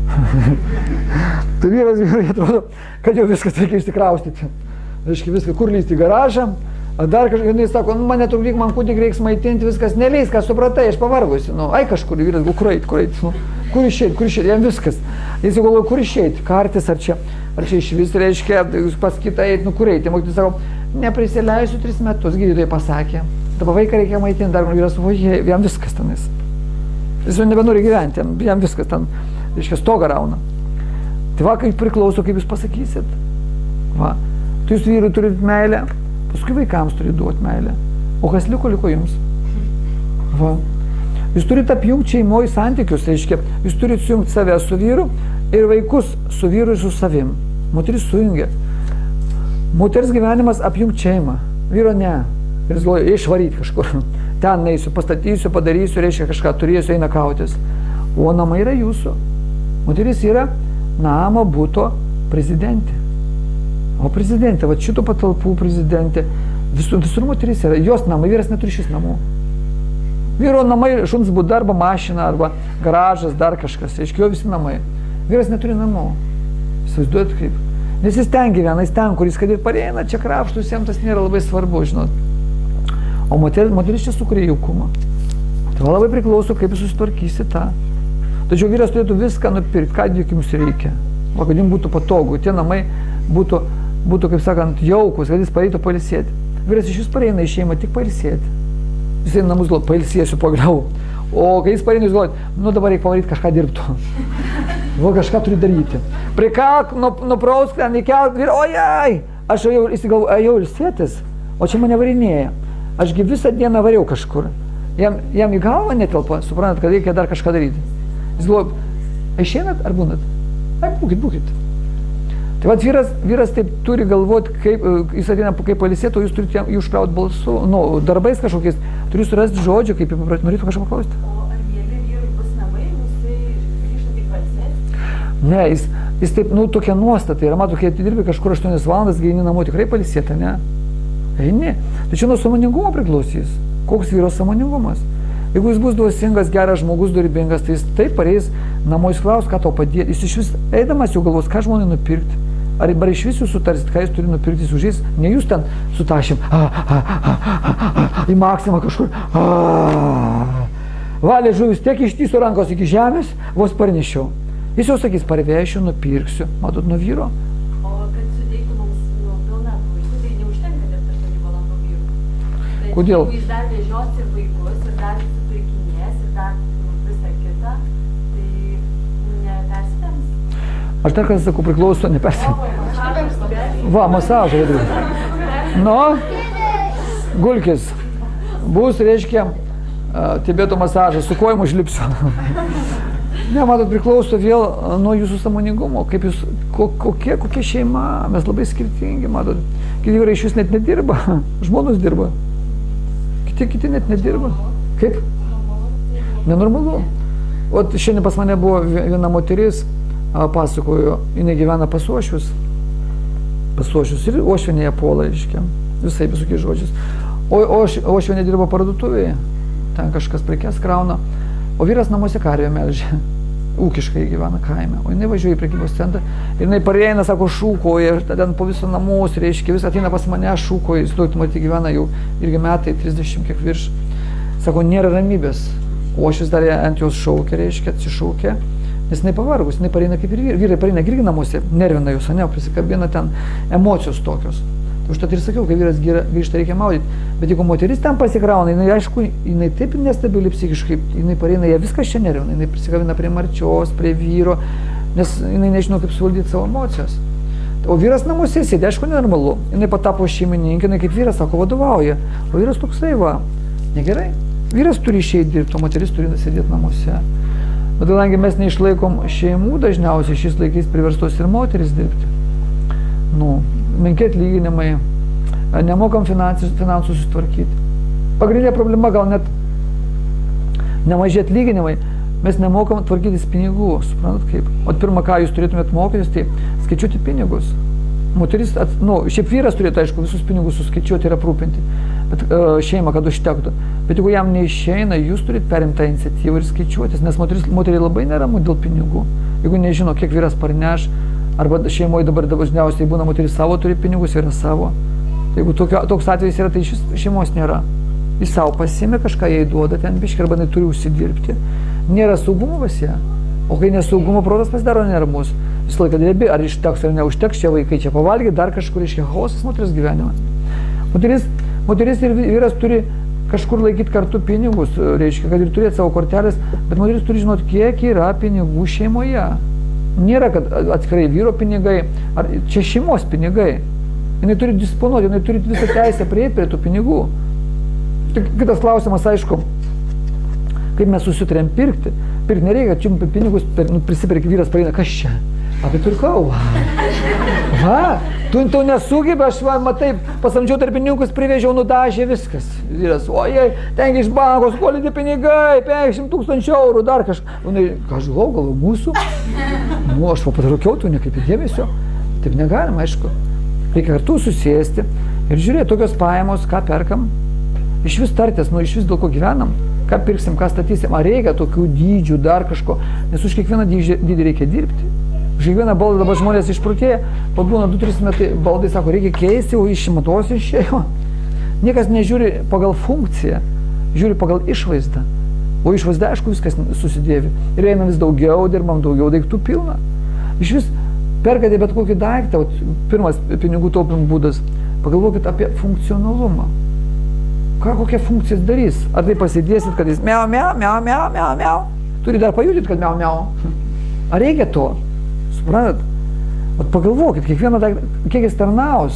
Tai vyras vyrui atrodo, kad jau viskas reikia išsikraustyti. Reiškia viską, kur lysti į garažą, dar kažkaip, jinai sako, nu mane trukdyk, man kūdikį reiks maitinti, viskas, neleis, ką supratai, aš pavargusi, nu, ai kažkur, vyras, kur eit, kur eit, nu, kur išeit, kur išeit, jam viskas. Jis jau galvoja, kur išeit, kartis, ar čia, ar čia iš vis, reiškia, jūs pas kitą eit, nu kur eit, mokytis sako, neprisileisiu tris metus, gydytojai pasakė, dabar vaiką reikia maitinti, dar vyras, oje, jam viskas tenais. Jis jau nebenori gyventi, jam, jam viskas ten, reiškia, stogą rauna. Tai va, kaip priklauso, kaip jūs pasakysit. Va. Tai jūs vyrui turit meilę, paskui vaikams turit duoti meilę. O kas liko, liko jums. Va. Jūs turit apjungti šeimoje santykius, reiškia, jūs turit sujungti save su vyru ir vaikus su vyru ir su savim. Moteris sujungia. Moters gyvenimas apjungti šeimą. Vyro ne. Ir jis galvoja, išvaryti kažkur. Ten neįsiu, pastatysiu, padarysiu, reiškia kažką turėsiu, eina kautis. O namai yra jūsų. Moteris yra namo buto prezidentė. O prezidentė, va šitų patalpų prezidentė, visur, visur moteris yra, jos namai, vyras neturi šis namų. Vyro namai, šuns būda arba mašina, arba garažas, dar kažkas, aiškiau visi namai. Vyras neturi namų. Įsivaizduojat kaip. Nes jis ten gyvena, jis ten, kuris kad ir pareina, čia krapštus, jam tas nėra labai svarbu, žinot. O moteris, moteris čia sukuria jaukumą. Tai labai priklauso, kaip jūs susitvarkysi tą. Tačiau vyras turėtų viską nupirkti, ką jums reikia. O kad jums būtų patogu, tie namai būtų, būtų, kaip sakant, jaukus, kad jis pareitų pailsėti. Vyras iš jūs pareina į šeimą tik pailsėti. Jis eina namus galvoti, pailsėsiu pagaliau. O kai jis pareina, jūs galvoti, nu dabar reikia pavaryti kažką dirbtų. Va kažką turi daryti. Prikalk, nuprausk ten, įkelk, ir ojai, aš jau įsigalvoju, ilsėtis, o čia mane varinėja. Ašgi visą dieną variau kažkur. Jam, jam į galvą netelpa, suprantat, kad reikia dar kažką daryti. Jis galvoja, išeinat ar būnat? Ai, būkit, būkit. Tai vat vyras, vyras taip turi galvoti, kaip jis ateina kaip pailsėti, o jūs turite jį užkrauti balsu, nu, darbais kažkokiais, turi surasti žodžių, kaip norėtų kažką paklausti. O ar mėly vyrui bus namai, jisai grįžta tik pailsėti? Ne, jis, jis taip, nu, tokia nuostata yra, mato, kai atidirbi kažkur aštuonias valandas, eini namo tikrai pailsėti, ne? Eini. Tai čia nuo sąmoningumo priklausys. Koks vyro sąmoningumas? Jeigu jis bus dvasingas, geras žmogus, dorybingas, tai jis taip pareis namo, jis klaus, ką tau padėti. Jis iš vis eidamas jau galvos, ką žmonai nupirkti. Ar bar iš vis jūs sutarsit, ką jis turi nupirkti, jis užės, ne jūs ten sutašym a, a, a, a, a, į maksimą kažkur. A. Valė žuvis tiek ištyso rankos iki žemės, vos parnešiau. Jis jau sakys, parvešiu, nupirksiu. Matot, nuo vyro. O kad suteiktų mums nu, pilną vaikų, tai neužtenka dirbti aštuonių valandų vyrų. Tai kodėl? Jeigu jis dar vežios ir vaikus, ir dar supirkinės, ir dar visą kitą, tai nepersitemps. Aš dar kartą sakau, priklauso, nepersitemps. Va, masažą. Nu, gulkis. Bus, reiškia, Tibeto masažas, su kojom užlipsiu. Ne, matot, priklauso vėl nuo jūsų sąmoningumo, kaip jūs, kokie, kokie šeima, mes labai skirtingi, matot. Kiti vyrai iš jūs net nedirba, žmonos dirba. Kiti, kiti net nedirba. Kaip? Nenormalu. O šiandien pas mane buvo viena moteris, pasakojo, jinai gyvena pas uošvius. Pas uošvius ir uošvienėje puola, reiškia, visai visokiais žodžiais. O uošvienė dirba parduotuvėje, ten kažkas prekes krauna, o vyras namuose karvę melžia. ūkiškai gyvena kaime, o jinai važiuoja į prekybos centrą ir jinai pareina, sako, šūkoja, ir ten po viso namus, reiškia, vis ateina pas mane, šūkoja, jis daug matyti gyvena jau irgi metai, trisdešimt kiek virš, sako, nėra ramybės, o aš vis dar ant jos šaukia, reiškia, atsišaukia, nes jinai pavargus, jinai pareina kaip ir vyrai, vyrai pareina irgi namuose, nervina jos, ne, prisikabina ten emocijos tokios. Užtat ir sakiau, kai vyras grįžta, reikia maudyti. Bet jeigu moteris ten pasikrauna, jinai aišku, jinai taip nestabili psichiškai, jinai pareina, jie viskas čia nervina, jinai prisikabina prie marčios, prie vyro, nes jinai nežino, kaip suvaldyti savo emocijas. O vyras namuose sėdė, aišku, nenormalu. Jinai patapo šeimininkė, jinai kaip vyras, sako, vadovauja. O vyras toksai va, negerai. Vyras turi išeiti dirbti, o moteris turi sėdėti namuose. Bet kadangi mes neišlaikom šeimų, dažniausiai šiais laikais priverstos ir moteris dirbti. Nu, menki atlyginimai, nemokam finansų susitvarkyti. Pagrindinė problema gal net nemaži atlyginimai, mes nemokam tvarkytis pinigų, suprantat kaip. O pirmą, ką jūs turėtumėt mokytis, tai skaičiuoti pinigus. Moteris, nu, šiaip vyras turėtų, aišku, visus pinigus suskaičiuoti ir aprūpinti, bet uh, šeimą, kad užtektų. Bet jeigu jam neišeina, jūs turite perimti tą iniciatyvą ir skaičiuotis, nes moteris, moteriai labai neramu dėl pinigų. Jeigu nežino, kiek vyras parneš, arba šeimoje dabar dažniausiai būna moteris savo turi pinigus, yra savo. Jeigu tokio, toks atvejis yra, tai šis šeimos nėra. Jis savo pasiėmė, kažką jai duoda ten biškį, arba jinai turi užsidirbti. Nėra saugumo pas ją. O kai nesaugumo, protas pasidaro neramus. Visą laiką drebi, ar išteks ar neužteks, čia vaikai čia pavalgė, dar kažkur iškia chaosas moteris gyvenime. Moteris, moteris ir vyras turi kažkur laikyti kartu pinigus, reiškia, kad ir turėti savo kortelės, bet moteris turi žinoti, kiek yra pinigų šeimoje. Nėra, kad atskirai vyro pinigai, ar čia šeimos pinigai. Jinai turi disponuoti, jinai turi visą teisę prieiti prie tų pinigų. Tik kitas klausimas, aišku, kaip mes susitarėm pirkti. Pirkti nereikia, čiumpi pinigus, per, nu, prisipirki vyras pareina, kas čia? Apie pirkau. Va, tu to nesugebi, aš va, matai, pasamdžiau tarpininkus, privežiau, nudažė viskas. Vyras, ojei, ten iš banko skolinti pinigai, penkiasdešimt tūkstančių eurų, dar kažką. Ką aš galvoju, galvoju, mūsų? Nu, aš patraukiau, tu nekaip dėmesio. Taip negalima, aišku. Reikia kartu susėsti ir žiūrėti, tokios pajamos, ką perkam. Iš vis tartės, nu iš vis dėl ko gyvenam. Ką pirksim, ką statysim, ar reikia tokių dydžių, dar kažko. Nes už kiekvieną dydį, dydį reikia dirbti. Už kiekvieną baldą dabar žmonės išprotėja, pabūna du tris metai, baldai sako, reikia keisti, o iš matos išėjo. Niekas nežiūri pagal funkciją, žiūri pagal išvaizdą. O išvaizda, aišku, viskas susidėvi. Ir eina vis daugiau, dirbam daugiau, daiktų pilna. Iš vis perkate bet kokį daiktą, pirmas pinigų taupimo būdas, pagalvokit apie funkcionalumą. Ką, kokią funkciją darys? Ar tai pasidėsit, kad jis miau, miau, miau, miau, miau, miau. Turi dar pajudyti, kad miau, miau. Ar reikia to? Suprantat? Vat pagalvokit, kiekvieną daiktą, kiek jis tarnaus.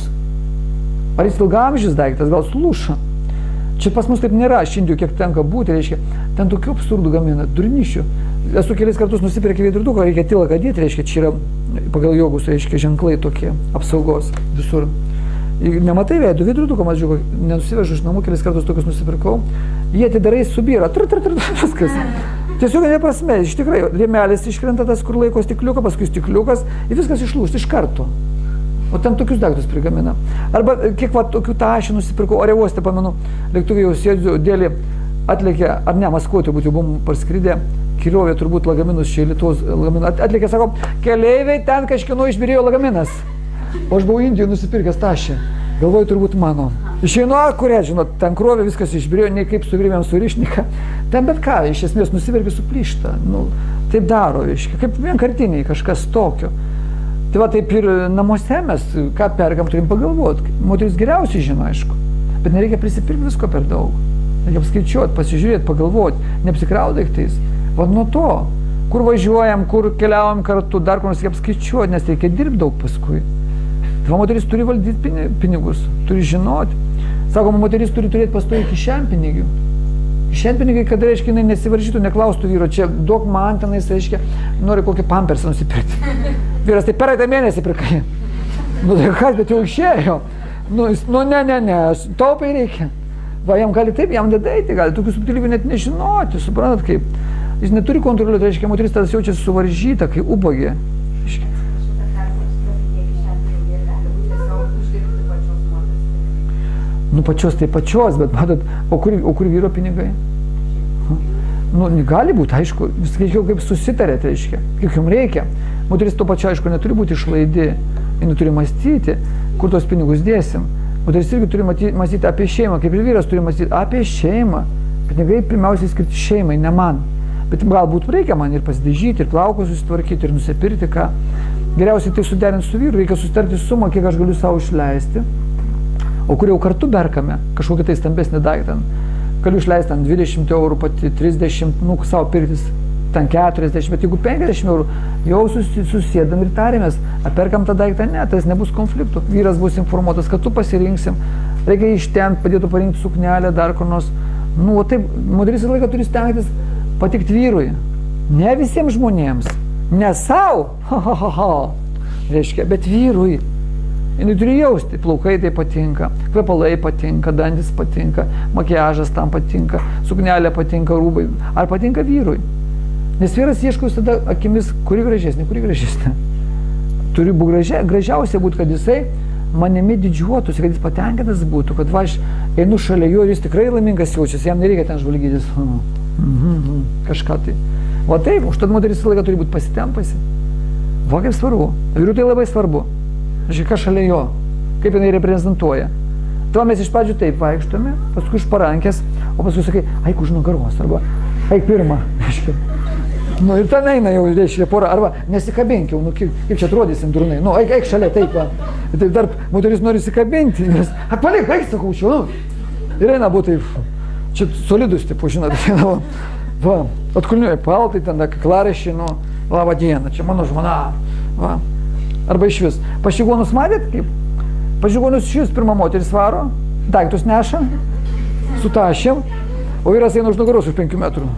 Ar jis ilgaamžis daiktas, gal sulūša. Čia pas mus taip nėra, šiandien kiek tenka būti, reiškia, ten tokių absurdų gamina, durnišių. Esu kelis kartus nusipirkę veidroduką, reikia tylą kadėti, reiškia, čia yra pagal jogus, reiškia, ženklai tokie apsaugos visur. Nematai veidų, veidroduką, mažiuką, nenusivežu iš namų, kelis kartus tokius nusipirkau, jie atidarai subyra, tr, tr, tr, viskas. Tiesiog neprasme, iš tikrai, rėmelis iškrenta tas, kur laiko stikliuką, paskui stikliukas ir viskas išlūžti iš karto. O ten tokius daiktus prigamina. Arba kiek va tokių tašį nusipirkau, ore uoste, pamenu, lėktuvai jau sėdžiu, dėlį atlėkė, ar ne, Maskvoje turbūt jau buvom parskridę, kiriovė turbūt lagaminus čia į Lietuvos lagaminą, atlėkė, sako, keleiviai, ten kažkieno išbirėjo lagaminas. O aš buvau Indijoje nusipirkęs tašį, galvoju turbūt mano. Išeinu, kuria, žinot, ten krovė, viskas išbirėjo, nei kaip suvirėmėm surišniką. Ten bet ką, iš esmės nusipirkė suplyštą, nu, taip daro, iškia, kaip vienkartiniai, kažkas tokio. Tai va taip ir namuose mes, ką perkam, turim pagalvoti. Moteris geriausiai žino, aišku, bet nereikia prisipirkti visko per daug. Reikia apskaičiuoti, pasižiūrėti, pagalvoti, neapsikraut daiktais. Va nuo to, kur važiuojam, kur keliaujam kartu, dar kur nors reikia apskaičiuoti, nes reikia dirbti daug paskui. Tai va, moteris turi valdyti pinigus, turi žinoti. Sakoma, moteris turi turėti pastoviai kišenpinigių. Kišenpinigiai, kad, reiškia, jinai nesivaržytų, neklaustų vyro, čia duok man tenais, reiškia, nori kokį pampersą nusipirkti. Vyras, tai pereitą mėnesį pirkai. Nu, tai kas, bet jau išėjo. Nu, nu ne, ne, ne, taupai reikia. Va, jam gali taip, jam nedaiti, gali tokių subtilybių net nežinoti, suprantat kaip. Jis neturi kontroliuoti, reiškia, moteris tada jaučiasi suvaržyta, kai ubagė. Nu pačios tai pačios, bet matot, o kur, o kur vyro pinigai? Nu, gali būti, aišku, viskai jau kaip susitarėte, reiškia, kiek jums reikia. Moteris to pačio, aišku, neturi būti išlaidi, ji turi mąstyti, kur tos pinigus dėsim. Moteris irgi turi mąstyti apie šeimą, kaip ir vyras turi mąstyti apie šeimą. Pinigai pirmiausiai skirti šeimai, ne man. Bet galbūt reikia man ir pasidažyti, ir plaukus susitvarkyti, ir nusipirkti ką. Geriausiai tai suderinti su vyru, reikia susitarti sumą, kiek aš galiu savo išleisti. O kur jau kartu berkame kažkokį tai stambesnį daiktą. Galiu išleisti ant dvidešimt eurų, pati trisdešimt, nu, savo pirktis ten keturiasdešimt, bet jeigu penkiasdešimt eurų, jau susėdam ir tarėmės, perkam tą daiktą, ne, tas nebus konfliktų. Vyras bus informuotas, kad tu pasirinksim, reikia iš ten, padėtų parinkti suknelę, dar kur nors. Nu, o taip, moteris visą laiką turi stengtis patikti vyrui. Ne visiems žmonėms, ne savo, ha, ha, ha, ha, reiškia, bet vyrui. Jis turi jausti, plaukai tai patinka, kvepalai patinka, dantis patinka, makiažas tam patinka, suknelė patinka, rūbai. Ar patinka vyrui? Nes vyras ieško visada akimis, kuri gražesnė, kuri gražesnė. Turi būti gražia, gražiausia būti, kad jisai manimi didžiuotųsi, kad jis patenkintas būtų, kad va, aš einu šalia jo ir jis tikrai laimingas jaučiasi, jam nereikia ten žvalgytis. Mhm, kažką tai. Va taip, užtat moteris visą laiką turi būti pasitempasi. Va kaip svarbu. Vyrui tai labai svarbu. Žiūrėk, kas šalia jo, kaip jinai reprezentuoja. Tuo mes iš pradžių taip vaikštome, paskui iš parankės, o paskui sakai, eik už nugaros, arba eik pirmą, reiškia. Nu ir ten eina jau, reiškia, pora, arba nesikabink jau, nu kaip, kaip čia atrodysim durnai, nu eik, eik šalia, taip, va. Ir taip dar moteris nori įsikabinti, nes, atpalik, eik, sakau, čia, nu. Ir eina buvo taip, čia solidus, tipo, žinot, va, va, atkulniuoja paltai, ten, kaklaraiščiai, nu, laba diena, čia mano žmona, va. Arba iš vis. Pašigonus matėt kaip? Pašigonus iš vis pirmą moteris varo, daiktus neša, su tašėm, o vyras eina už nugaros už penkių metrų.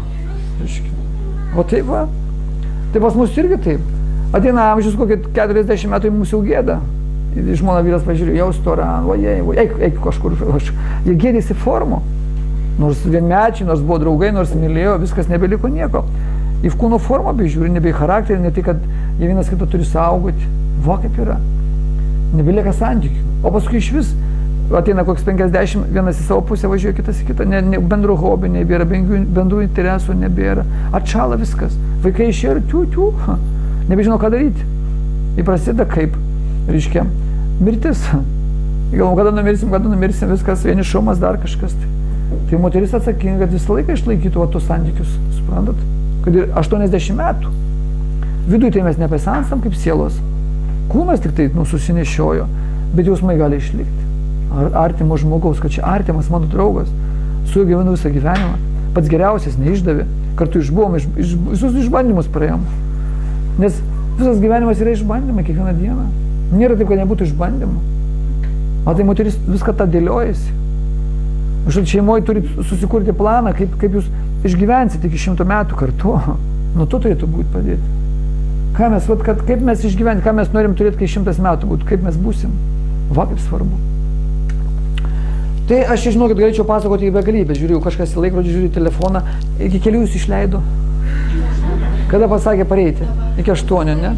O taip va. Tai pas mus irgi taip. Ateina amžius kokį keturiasdešimt metų, mūsų jau gėda. Žmona vyras pažiūrėjo, jau stora, o jei, eik, eik kažkur. Jie gėdėsi formų. Nors vienmečiai, nors buvo draugai, nors mylėjo, viskas nebeliko nieko. Į kūno formą bežiūri, nebe į charakterį, ne tai, kad jie vienas kitą turi saugoti. Va kaip yra. Nebelieka santykių. O paskui iš vis ateina koks penkiasdešimt, vienas į savo pusę važiuoja, kitas į kitą. Ne, ne, bendro hobio nebėra, bendrų, bendrų interesų nebėra. Atšala viskas. Vaikai išėjo ir tiu, tiu. Nebežino, ką daryti. Įprasideda kaip, reiškia, mirtis. Galvom, kada numirsim, kada numirsim, viskas, vienišumas, dar kažkas. Tai moteris atsakinga, kad visą laiką išlaikytų va, tos santykius. Suprantat? Kad ir aštuoniasdešimt metų. Vidui tai mes nepasensam kaip sielos. Kūnas tik tai nu, susinešiojo, bet jausmai gali išlikti. Ar artimo žmogaus, kad čia artimas mano draugas, su juo gyvenu visą gyvenimą, pats geriausias neišdavė, kartu išbuvom, iš, iš, visus išbandymus praėjom. Nes visas gyvenimas yra išbandymai kiekvieną dieną. Nėra taip, kad nebūtų išbandymų. O tai moteris viską tą dėliojasi. Šeimoje turi susikurti planą, kaip, kaip jūs išgyvensite iki šimto metų kartu. Nu, to turėtų būti padėti. Ką mes, vat, kad, kaip mes išgyventi, ką mes norim turėti, kai šimtas metų būtų, kaip mes būsim. Va, kaip svarbu. Tai aš žinau, kad galėčiau pasakoti į begalybę. Žiūrėjau kažkas į laikrodžių, žiūrėjau į telefoną. Iki kelių jūs išleido. Kada pasakė pareiti? Iki aštuonių, ne?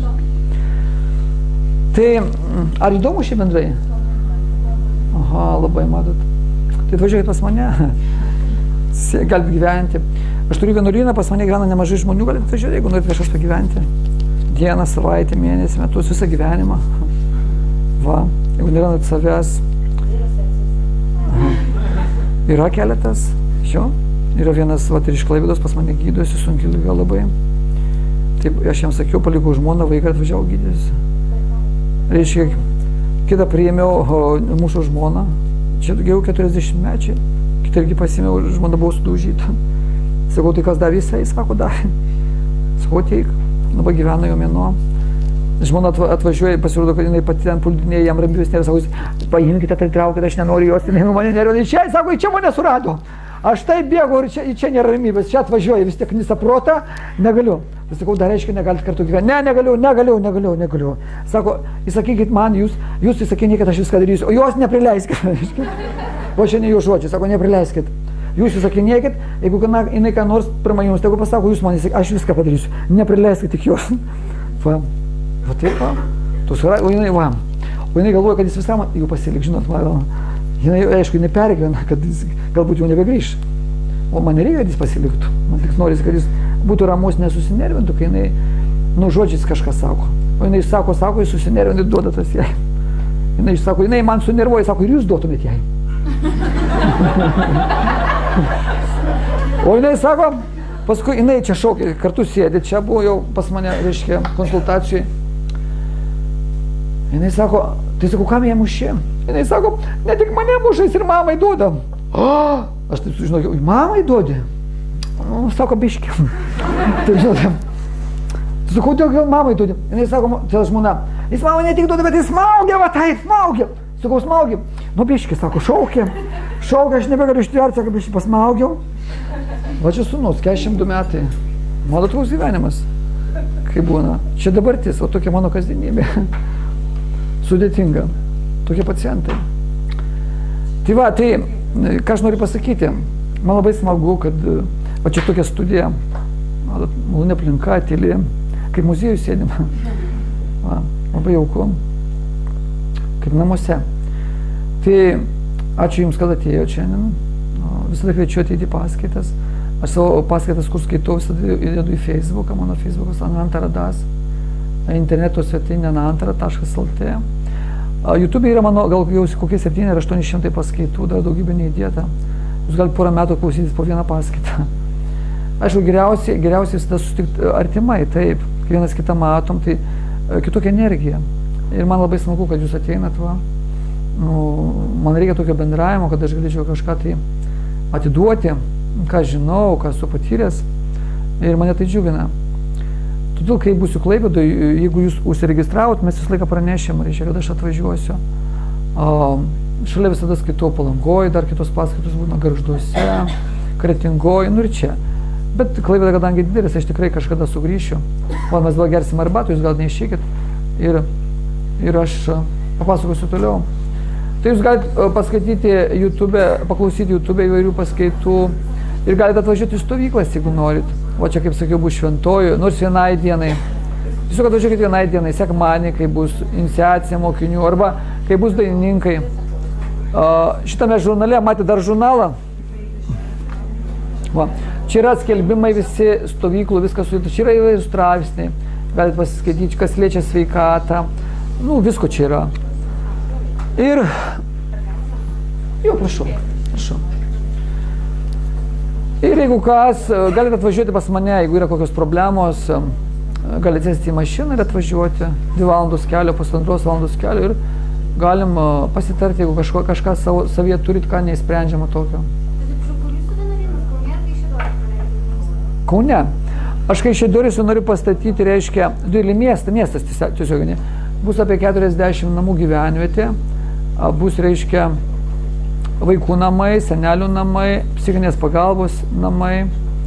Tai ar įdomu šį bendrai? Aha, labai matot. Tai atvažiuokit pas mane. Galite gyventi. Aš turiu vienuolyną, pas mane gyvena nemažai žmonių, galite atvažiuoti, jeigu norite kažkas pagyventi. Dieną, savaitę, mėnesį, metus, visą gyvenimą. Va, jeigu nerandat savęs. Aha. Yra keletas, jo. Yra vienas, va, ir iš Klaipėdos pas mane gydosi, sunki liga labai. Taip, aš jam sakiau, palikau žmoną, vaiką atvažiavau gydysi. Reiškia, kitą priėmiau mūsų žmoną. Čia jau keturiasdešimt mečiai. Kitą irgi pasimėjau, žmona buvo sudaužyta. Sakau, tai kas davė jisai, sako, davė. Sakau, teik. Dabar gyvena jo mėnuo. Žmona atvažiuoja, pasirodo, kad jinai pati ten puldinėja, jam ramybės nėra, sako, paimkite, tai traukite, aš nenoriu jos, jinai mane nervė. Čia, sako, čia mane surado. Aš taip bėgu ir čia, čia nėra ramybės, čia atvažiuoja, vis tiek knisa protą, negaliu. Tai sakau, dar reiškia, negalite kartu gyventi. Ne, negaliu, negaliu, negaliu, negaliu. Sako, įsakykit man, jūs, jūs įsakinėkit, aš viską darysiu, o jos neprileiskit. O čia ne jų žodžiai, sako, neprileiskit. Jūs įsakinėkit, jeigu jinai ką nors pirmą jums, tegu pasako, jūs man įsakinėkit, aš viską padarysiu. Neprileiskit tik jos. Va, va taip, va. Tos, o jinai, va. O jinai galvoja, kad jis visam jau pasilik, žinot, va. Jinai, aišku, jinai pergyvena, kad jis galbūt jau nebegrįš. O man nereikia, kad jis pasiliktų. Man tik norisi, kad jis būtų ramus, nesusinervintų, kai jinai, nu, žodžiais kažką sako. O jinai sako, sako, jis susinervintų, duoda tas jai. Jinai sako, jinai man sunervuoja, sako, ir jūs duotumėt jai. O jinai sako, paskui jinai čia šaukė, kartu sėdė, čia buvo jau pas mane, reiškia, konsultacijai. Jinai sako, tai sakau, kam jie mušė? Jinai sako, ne tik mane mušais ir mamai duoda. O, aš taip sužinojau, mamai duodi? O, sako, biškė. Tai žinot, sakau, dėl mamai duodi. Jinai sako, tai žmona, jis mamai ne tik duoda, bet jis smaugia, va taip, smaugia. Sakau, smaugia. Nu, biškė, sako, šaukė. Šaukė, aš nebegaliu ištverti, sako, biškį pasmaugiau. Va čia sūnus, keturiasdešimt du metai. Mano toks gyvenimas, kaip būna. Čia dabartis, o tokia mano kasdienybė. Sudėtinga. Tokie pacientai. Tai va, tai, ką aš noriu pasakyti, man labai smagu, kad va čia tokia studija, maloni aplinka, tyli, kaip muziejus sėdim. Va, labai jauku, kaip namuose. Tai ačiū Jums, kad atėjote šiandien. Visada kviečiu ateiti į paskaitas. Aš savo paskaitas, kur skaitau, visada įdedu į Facebooką, mano Facebookas Ananta Radas, interneto svetainė anantara taškas lt. YouTube yra mano gal jau kokie septyni ar aštuoni šimtai paskaitų, dar daugybė neįdėta. Jūs galite porą metų klausytis po vieną paskaitą. Aišku, geriausiai, geriausiai visada susitikti artimai, taip, kai vienas kitą matom, tai kitokia energija. Ir man labai smagu, kad Jūs ateinat, va. Nu, man reikia tokio bendravimo, kad aš galėčiau kažką tai atiduoti, ką žinau, ką esu patyręs, ir mane tai džiugina. Todėl, kai būsiu Klaipėdoje, jeigu Jūs užsiregistravot, mes visą laiką pranešim, reiškia, kad aš atvažiuosiu. O, šalia visada skaitau Palangoje, dar kitos paskaitos būna Gargžduose, Kretingoje, nu ir čia. Bet Klaipėda, kadangi didelis, aš tikrai kažkada sugrįšiu. O mes gal gersim arbatų, Jūs gal neišeikit ir, ir aš papasakosiu toliau. Tai Jūs galite paskaityti YouTube, paklausyti YouTube įvairių paskaitų ir galite atvažiuoti į stovyklas, jeigu norit. O čia, kaip sakiau, bus šventojų, nors vienai dienai. Tiesiog atvažiuokit vienai dienai, sekmadienį, kai bus iniciacija mokinių, arba kai bus dainininkai. Šitame žurnale, matėte dar žurnalą? Va. Čia yra skelbimai visi stovyklų, viskas sudėta. Čia yra įvairių straipsniai. Galite pasiskaityti, kas liečia sveikatą. Nu, visko čia yra. Ir... Jo, prašau, prašau. Ir jeigu kas, galite atvažiuoti pas mane, jeigu yra kokios problemos, galite sėsti į mašiną ir atvažiuoti. Dvi valandos kelio, pusantros valandos kelio ir galim pasitarti, jeigu kažko, kažką savo, savyje turit, ką neįsprendžiama tokio. Kaune. Aš kai Šeidoriuose noriu pastatyti, reiškia, didelį miestą, miestas tiesiog, ne, bus apie keturiasdešimt namų gyvenvietė, bus, reiškia, vaikų namai, senelių namai, psichinės pagalbos namai,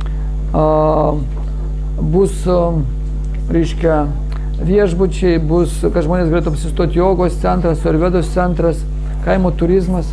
bus, reiškia, viešbučiai, bus, kad žmonės galėtų apsistoti jogos centras, Ayurvedos centras, kaimo turizmas.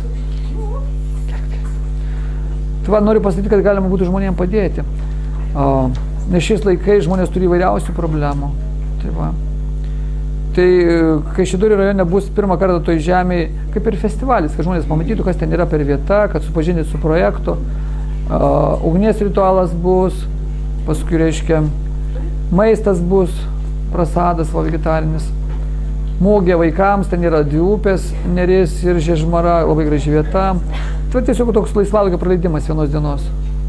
Tai va, noriu pasakyti, kad galima būtų žmonėms padėti. Nes šiais laikais žmonės turi įvairiausių problemų. Tai va. Tai Kaišiadorių rajone bus pirmą kartą toj žemėje kaip ir festivalis, kad žmonės pamatytų, kas ten yra per vieta, kad supažindintų su projektu. Uh, ugnies ritualas bus, paskui, reiškia, maistas bus, prasadas va, vegetarinis. Mūgė vaikams, ten yra dvi upės, Neris ir Žiežmara, labai graži vieta. Tai tiesiog toks laisvalaikio praleidimas vienos dienos.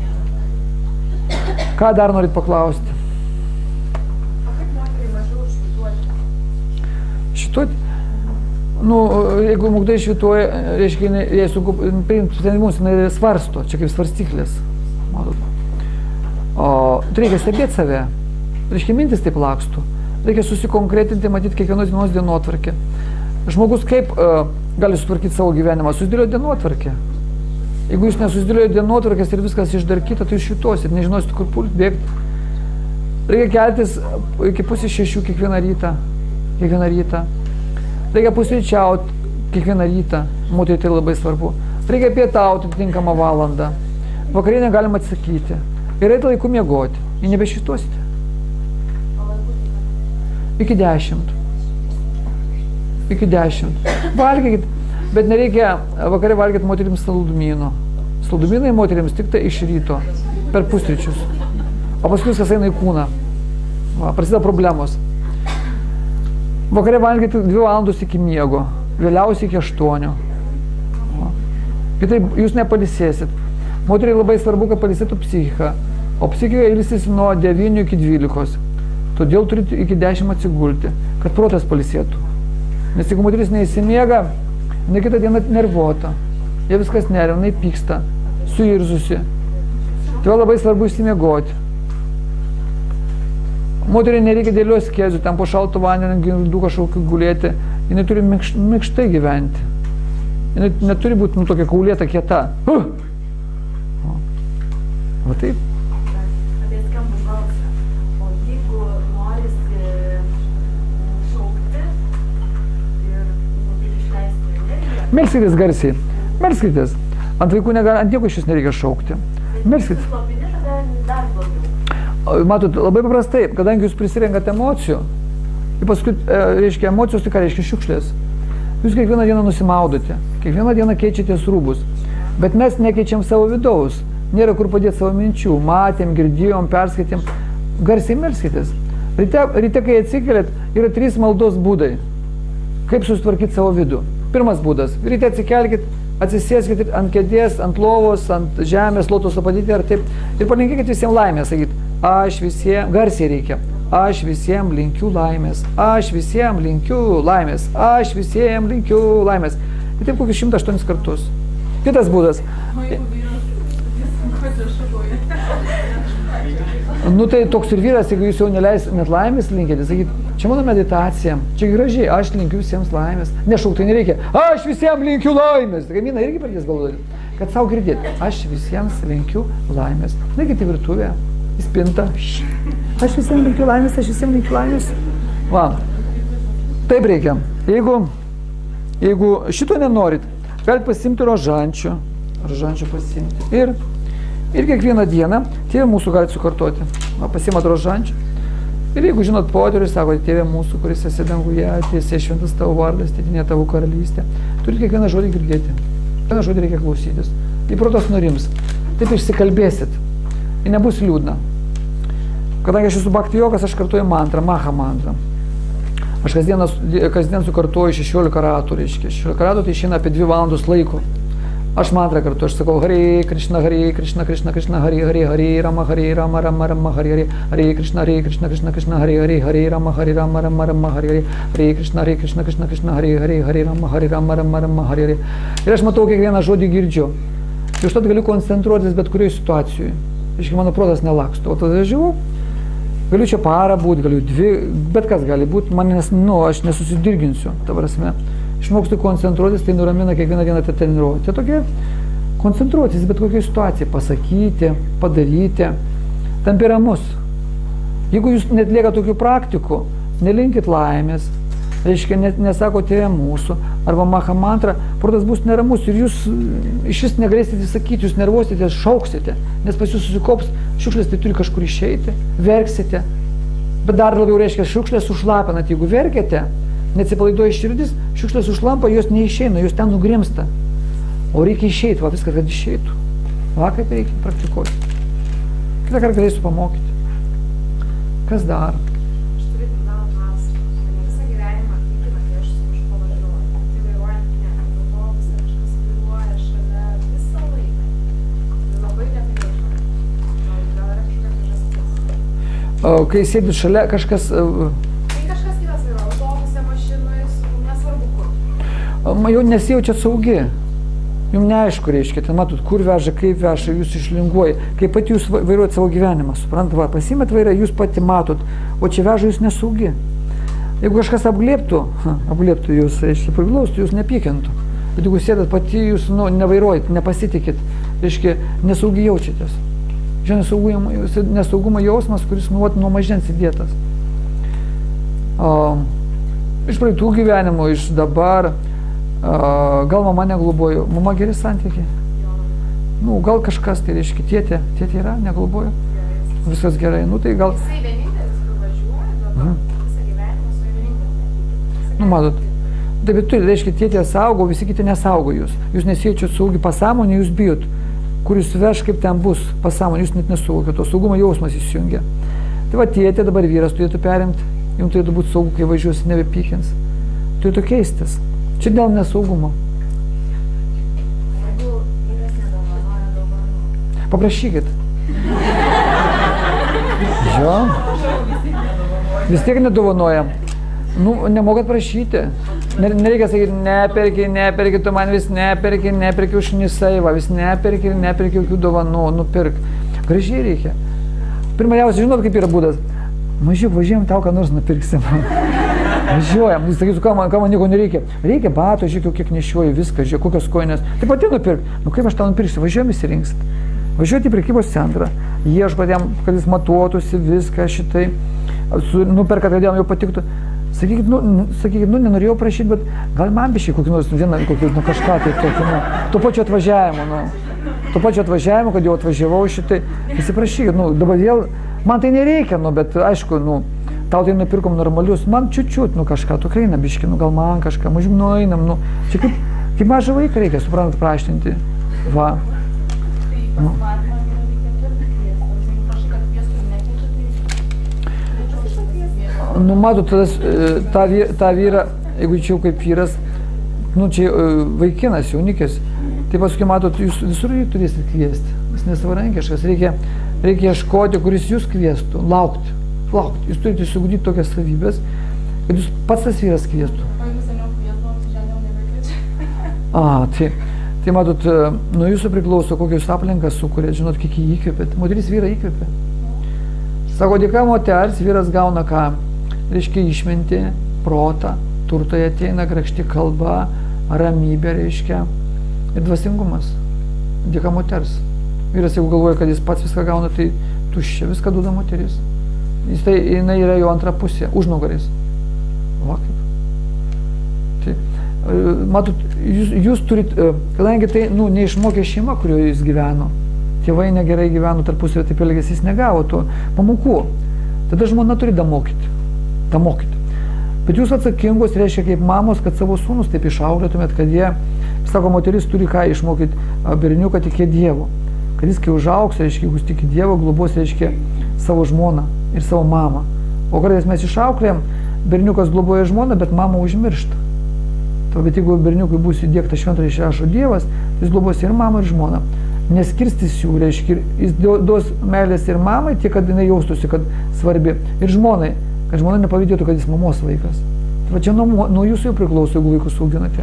Ką dar norit paklausti? Šituoti? Nu, jeigu mokdai šituoja, reiškia, jei sunku priimti sprendimus, jinai svarsto, čia kaip svarstyklės. Matot. O, tai reikia stebėti save. Reiškia, mintis taip lakstų. Reikia susikonkretinti, matyti kiekvienos dienos dienotvarkę. Žmogus kaip uh, gali sutvarkyti savo gyvenimą? Susidėlioja dienotvarkę. Jeigu jūs nesusidėlioja dienotvarkės ir viskas išdarkyta, tai jūs šituosit, nežinosit, kur pult bėgti. Reikia keltis iki pusės šešių kiekvieną rytą. Kiekvieną rytą. Reikia pusryčiauti kiekvieną rytą, moteriai tai labai svarbu. Reikia pietauti tinkamą valandą. Vakarienę galima atsakyti. Ir eiti laiku miegoti. Ir nebešituosite. Iki dešimt. Iki dešimt. Valgykit, bet nereikia vakare valgyti moterims saldumynų. Saldumynai moteriams tik tai iš ryto, per pusryčius. O paskui viskas eina į kūną. Va, prasideda problemos. Vakare valgyti dvi valandos iki miego, vėliausiai iki aštuonių. Kitaip jūs nepalisėsit. Moteriai labai svarbu, kad palisėtų psichika, o psichika ilsisi nuo devynių iki dvylikos. Todėl turite iki dešimt atsigulti, kad protas palisėtų. Nes jeigu moteris neįsimiega, ne kitą dieną nervuota, jie viskas nervina, jinai pyksta, suirzusi. Tai labai svarbu įsimiegoti. Moteriai nereikia dėlių askezių, ten po šalto vandenį gindų kažkokiu gulėti, jinai turi mikš, mikštai gyventi. Jinai neturi būti nu, tokia kaulėta, kieta. Uh! Va taip. Apie skambų balsą. O jeigu norisi šaukti ir išleisti energiją... Melskitės garsiai. Melskitės. Ant vaikų negali, ant nieko iš jūs nereikia šaukti. Melskitės. Slopini, tada dar blogiau. Matot, labai paprastai, kadangi jūs prisirenkat emocijų, ir paskui, e, reiškia, emocijos, tai ką reiškia šiukšlės. Jūs kiekvieną dieną nusimaudote, kiekvieną dieną keičiatės rūbus, bet mes nekeičiam savo vidaus, nėra kur padėti savo minčių, matėm, girdėjom, perskaitėm, garsiai melskitės. Ryte, ryte, kai atsikeliat, yra trys maldos būdai, kaip susitvarkyti savo vidų. Pirmas būdas, ryte atsikelkit, atsisėskit ant kėdės, ant lovos, ant žemės, lotoso padėti ar taip, ir palinkėkit visiems laimės, sakyt, aš visiems, garsiai reikia, aš visiems linkiu laimės, aš visiems linkiu laimės, aš visiems linkiu laimės. Ir taip kokius šimtą aštuonis kartus. Kitas būdas. Nu tai toks ir vyras, jeigu jūs jau neleis net laimės linkėte, sakyt, čia mano meditacija, čia gražiai, aš linkiu visiems laimės. Nešauktai nereikia, aš visiems linkiu laimės. Tai kaimynai irgi pradės galvoti, kad savo girdėt, aš visiems linkiu laimės. Naikit į virtuvę, į spintą, aš visiems linkiu laimės, aš visiems linkiu laimės. Va, taip reikia. Jeigu, jeigu šito nenorit, galite pasimti rožančių, rožančių pasimti. Ir Ir kiekvieną dieną tėvė mūsų galite sukartoti. Va, pasiimat rožančių. Ir jeigu žinot poterius, sakote, tėvė mūsų, kuris esi danguje, tiesiai šventas tavo vardas, tėtinė tavo karalystė. Turite kiekvieną žodį girdėti. Kiekvieną žodį reikia klausytis. Į protas nurims. Taip išsikalbėsit. Ir nebus liūdna. Kadangi aš esu bhakti jogas, aš kartuoju mantrą, maha mantrą. Aš kasdien, kasdien sukartuoju šešiolika ratų, reiškia. šešiolika ratų tai išeina apie dvi valandos laiko. Aš mantrą kartu, aš sakau, Hare Krishna, Hare Krishna, Krishna Krishna, Hare Hare, Hare Rama, Hare Rama, Rama Rama, Hare Hare, Hare Krishna, Hare Krishna, Krishna Krishna, Hare Hare, Hare Rama, Hare Rama, Rama Rama, Hare Hare, Hare Krishna, Hare Krishna, Krishna Krishna, Hare Hare, Hare Rama, Hare Rama, Rama Rama, Hare Hare. Ir aš matau kiekvieną žodį girdžiu. Ir užtat galiu koncentruotis bet kurioje situacijoje. Iškai mano protas nelaksto. O tada žiūrėjau, galiu čia parą būti, galiu dvi, bet kas gali būti, manęs, nu, aš nesusidirginsiu, ta prasme. Išmokstu koncentruotis, tai nuramina kiekvieną dieną tą treniruotę. Tai tokia koncentruotis bet kokiai situacijai, pasakyti, padaryti, tampi ramus. Jeigu jūs netlieka tokių praktikų, nelinkit laimės, reiškia, net nesako tėvė mūsų, arba maha mantra, protas bus neramus ir jūs iš vis negalėsite sakyti, jūs nervuosite, šauksite, nes pas jūs susikops, šiukšlės tai turi kažkur išeiti, verksite, bet dar labiau reiškia, šiukšlės sušlapinat, jeigu verkite, neatsipalaiduoja širdis, šiukšlės užlampa, jos neišeina, jos ten nugrimsta. O reikia išeiti, va viskas, kad išeitų. Va, kaip reikia praktikuoti. Kitą kartą galėsiu pamokyti. Kas dar? Aš turiu pirmą klausimą. Mane visą gyvenimą tikina, kai aš su kažko važiuoju. Tai vairuojant ne autobusą, kažkas vairuoja šalia visą laiką. Tai labai neprivažiuoju. Gal yra kažkokia priežastis? Kai sėdi šalia, kažkas... Kai kažkas kitas vairuoja, autobuse, mašinoje, nesvarbu kur. Jau nesijaučia saugi. Jums neaišku, reiškia, ten matot, kur veža, kaip veža, jūs išlinguoja, kaip pati jūs vairuojat savo gyvenimą, suprantat, va, pasimet vairą, jūs pati matot, o čia veža jūs nesaugi. Jeigu kažkas apglėptų, apglėptų jūs, reiškia, priglaustų, jūs nepykintų, bet jeigu sėdat pati, jūs nu, nevairuojat, nepasitikit, reiškia, nesaugi jaučiatės. Čia nesaugumo jausmas, kuris nuot nuo mažens įdėtas. O, iš praeitų gyvenimo, iš dabar, Uh, gal mama neglubojo, mama geri santykiai. Nu, gal kažkas, tai reiškia, tėtė, tėtė yra, neglubojo. Viskas gerai, nu tai gal... Jisai vienintelis, kur važiuoja, dabar mhm. visą gyvenimą su vienintelis. Nu, matot, taip, bet turi, reiškia, tėtė saugo, visi kiti nesaugo jūs. Jūs nesijaučiat saugi pasąmonė, jūs bijot. kur jūs veš, kaip ten bus pasąmonė, jūs net nesuvokėte, to saugumo jausmas įsijungia. Tai va, tėtė dabar vyras turėtų perimti, jums turėtų būti saugu, kai važiuosi, nebepykins. Turėtų keistis. Čia dėl nesaugumo. Jeigu vyras nedovanoja dovanų. Paprašykit. Jo. Vis tiek nedovanoja. Nu, nemokat prašyti. Nereikia sakyti, neperki, neperki, tu man vis neperki, neperki už nisai, va, vis neperki ir neperki jokių dovanų, nupirk. Gražiai reikia. Pirmiausia, žinot, kaip yra būdas. Mažiuk, važiuojam, tau ką nors nupirksim. Važiuojam, jis sakytų, ką man, ką man nieko nereikia. Reikia bato, žiūrėk, kiek nešioju, viską, žiūrėk, kokios kojinės. Tai pati nupirk. Nu kaip aš tau nupirksiu, važiuojam įsirinksit. Važiuoti į prekybos centrą, ieškot jam, kad jis matuotųsi viską šitai, su, nuperkat, kad jam jau patiktų. Sakykit, nu, sakykit, nu, nenorėjau prašyti, bet gal man biškai kokį nors vieną, kokį, nu, kažką tai tokį, nu, tuo pačiu atvažiavimu, nu, tuo pačiu atvažiavimu, kad jau atvažiavau šitai, įsiprašykit, nu, dabar vėl, man tai nereikia, nu, bet aišku, nu, tau tai nupirkom normalius, man čiut-čiut, nu, kažką, tu kreina biškai, nu, gal man kažką, mažiau nueinam, nu, čia kaip, kaip mažą vaiką reikia, suprantat, praštinti, va. Nu. Nu, matot, tas, tą, tą vyrą, jeigu čia jau kaip vyras, nu, čia vaikinas, jaunikis, tai paskui, matot, jūs visur jį turėsite kviesti, jis nesavarankiškas, reikia, reikia ieškoti, kuris jūs kviestų, laukti, laukti, jūs turite įsigudyti tokias savybės, kad jūs pats tas vyras kviestų. O jeigu seniau kviesdavo, tai šiandien nebekviečia. A, tai, tai matot, nuo jūsų priklauso, kokią jūs aplinką sukūrėt, žinot, kiek jį įkvėpėt, moteris vyrą įkvėpė. Sako, dėka moters, vyras gauna ką? Reiškia išmintį, protą, turtai ateina, grakšti kalba, ramybė, reiškia, ir dvasingumas. Dėka moters. Vyras, jeigu galvoja, kad jis pats viską gauna, tai tuščia, viską duoda moteris. Jis tai, jinai yra jo antra pusė, užnugaris. Va kaip. Tai, matot, jūs, jūs turit, kadangi tai, nu, neišmokė šeima, kurioje jis gyveno, tėvai negerai gyveno tarpusavy, taip elgėsi, jis negavo tų pamokų. Tada žmona turi damokyti. Damokyti. Bet jūs atsakingos, reiškia kaip mamos, kad savo sūnus taip išauklėtumėt, kad jie, sako, moteris turi ką išmokyti berniuką tikėti Dievu. Kad jis, kai užaugs, reiškia, jeigu jis tiki Dievo, globos, reiškia, savo žmoną ir savo mamą. O kartais mes išauklėjom, berniukas globoja žmoną, bet mama užmiršta. Tai, bet jeigu berniukui bus įdiegta šventai išrašo Dievas, jis globos ir mamą, ir žmoną. Neskirstys jų, reiškia, jis duos meilės ir mamai, tiek, kad jinai jaustųsi, kad svarbi, ir žmonai, kad žmona nepavydėtų, kad jis mamos vaikas. Tai va čia nuo, nuo jūsų jau priklauso, jeigu vaikus auginate.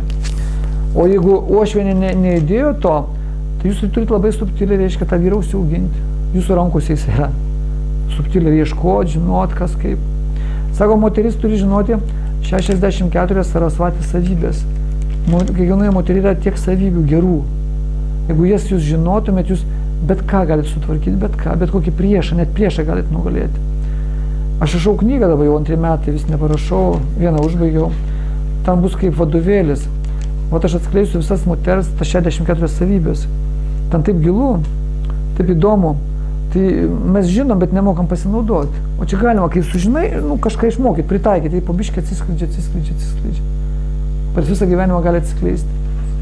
O jeigu uošvienė ne, neįdėjo to, tai jūs turite labai subtiliai, reiškia, tą vyrą užsiauginti. Jūsų rankose jis yra. Subtiliai ieškoti, žinot, kas kaip. Sako, moteris turi žinoti šešiasdešimt keturias sarasvatės savybės. Kiekvienoje moteriai yra tiek savybių gerų. Jeigu jas jūs žinotumėt, jūs bet ką galite sutvarkyti, bet ką, bet kokį priešą, net priešą galite nugalėti. Aš rašau knygą dabar jau antrį metą, vis neparašau, vieną užbaigiau. Ten bus kaip vadovėlis. Vat aš atskleisiu visas moters, tas šešiasdešimt keturias savybės. Ten taip gilu, taip įdomu. Tai mes žinom, bet nemokam pasinaudoti. O čia galima, kai sužinai, nu, kažką išmokyti, pritaikyti, tai pabiškai atsiskleidžia, atsiskleidžia, atsiskleidžia. Per visą gyvenimą gali atsiskleisti.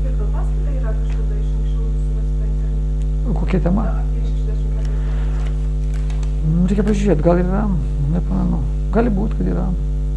Kokia tema? Reikia pažiūrėti, gal yra, nepamenu. Gali būti, kad yra.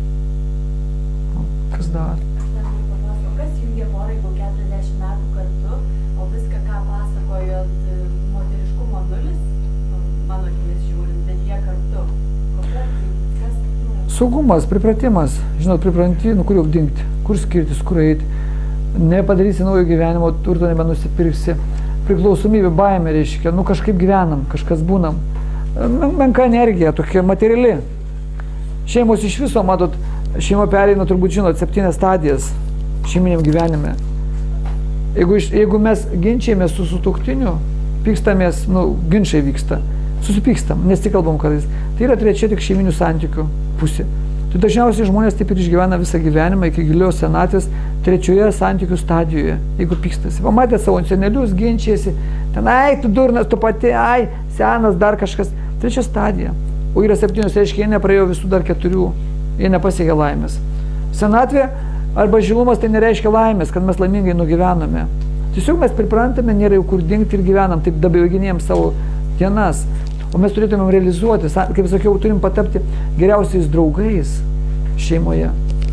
Kas dar? O kas jungia porą, jeigu keturiasdešimt metų kartu, o viską, ką pasakojot, moteriškumo nulis, mano akimis žiūrint, bet jie kartu. Kokia, kas, nu... Saugumas, pripratimas. Žinot, pripranti, nu kur jau dingti, kur skirtis, kur eiti. Nepadarysi naujo gyvenimo, turto nebenusipirksi. Priklausomybė, baimė reiškia, nu kažkaip gyvenam, kažkas būnam. Menka energija, tokia materiali. Šeimos iš viso, matot, šeima pereina, turbūt žinot, septynias stadijas šeiminiam gyvenime. Jeigu, iš, jeigu mes ginčiamės su sutuoktiniu, pykstamės, nu, ginčiai vyksta, susipykstam, nesikalbam kartais. Tai yra trečia tik šeiminių santykių pusė. Tai dažniausiai žmonės taip ir išgyvena visą gyvenimą iki gilios senatvės trečioje santykių stadijoje, jeigu pykstasi. Pamatė savo senelius, ginčiasi, ten, ai, tu durnas, tu pati, ai, senas, dar kažkas. Trečia stadija. O yra septynios, reiškia, jie nepraėjo visų dar keturių, jie nepasiekė laimės. Senatvė arba žilumas tai nereiškia laimės, kad mes laimingai nugyvename. Tiesiog mes priprantame, nėra jau kur dingti ir gyvenam, taip dabėginėjom savo dienas. O mes turėtumėm realizuoti, kaip sakiau, turim patapti geriausiais draugais šeimoje.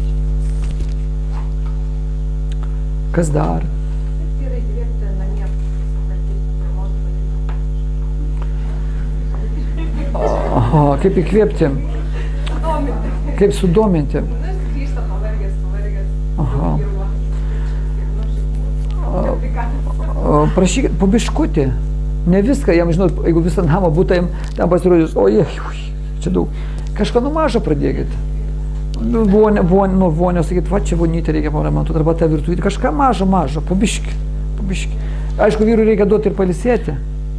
Kas dar? Vyrai dirbti namie, Aha, kaip įkvėpti? Kaip sudominti? grįžta pavargęs, pavargęs. Aha. Prašykit, po biškutį. Ne viską, jam žinot, jeigu visą namą būtų, ten pasirodys, oi, čia daug. Kažką nu mažą pradėkit. Nu, vonė, vonė, nu, vonė, sakyt, va, čia vonytė reikia paremontuoti, arba tą virtuvį. Kažką mažą, mažą, po biškį, po biškį. Aišku, vyrui reikia duoti ir palisėti.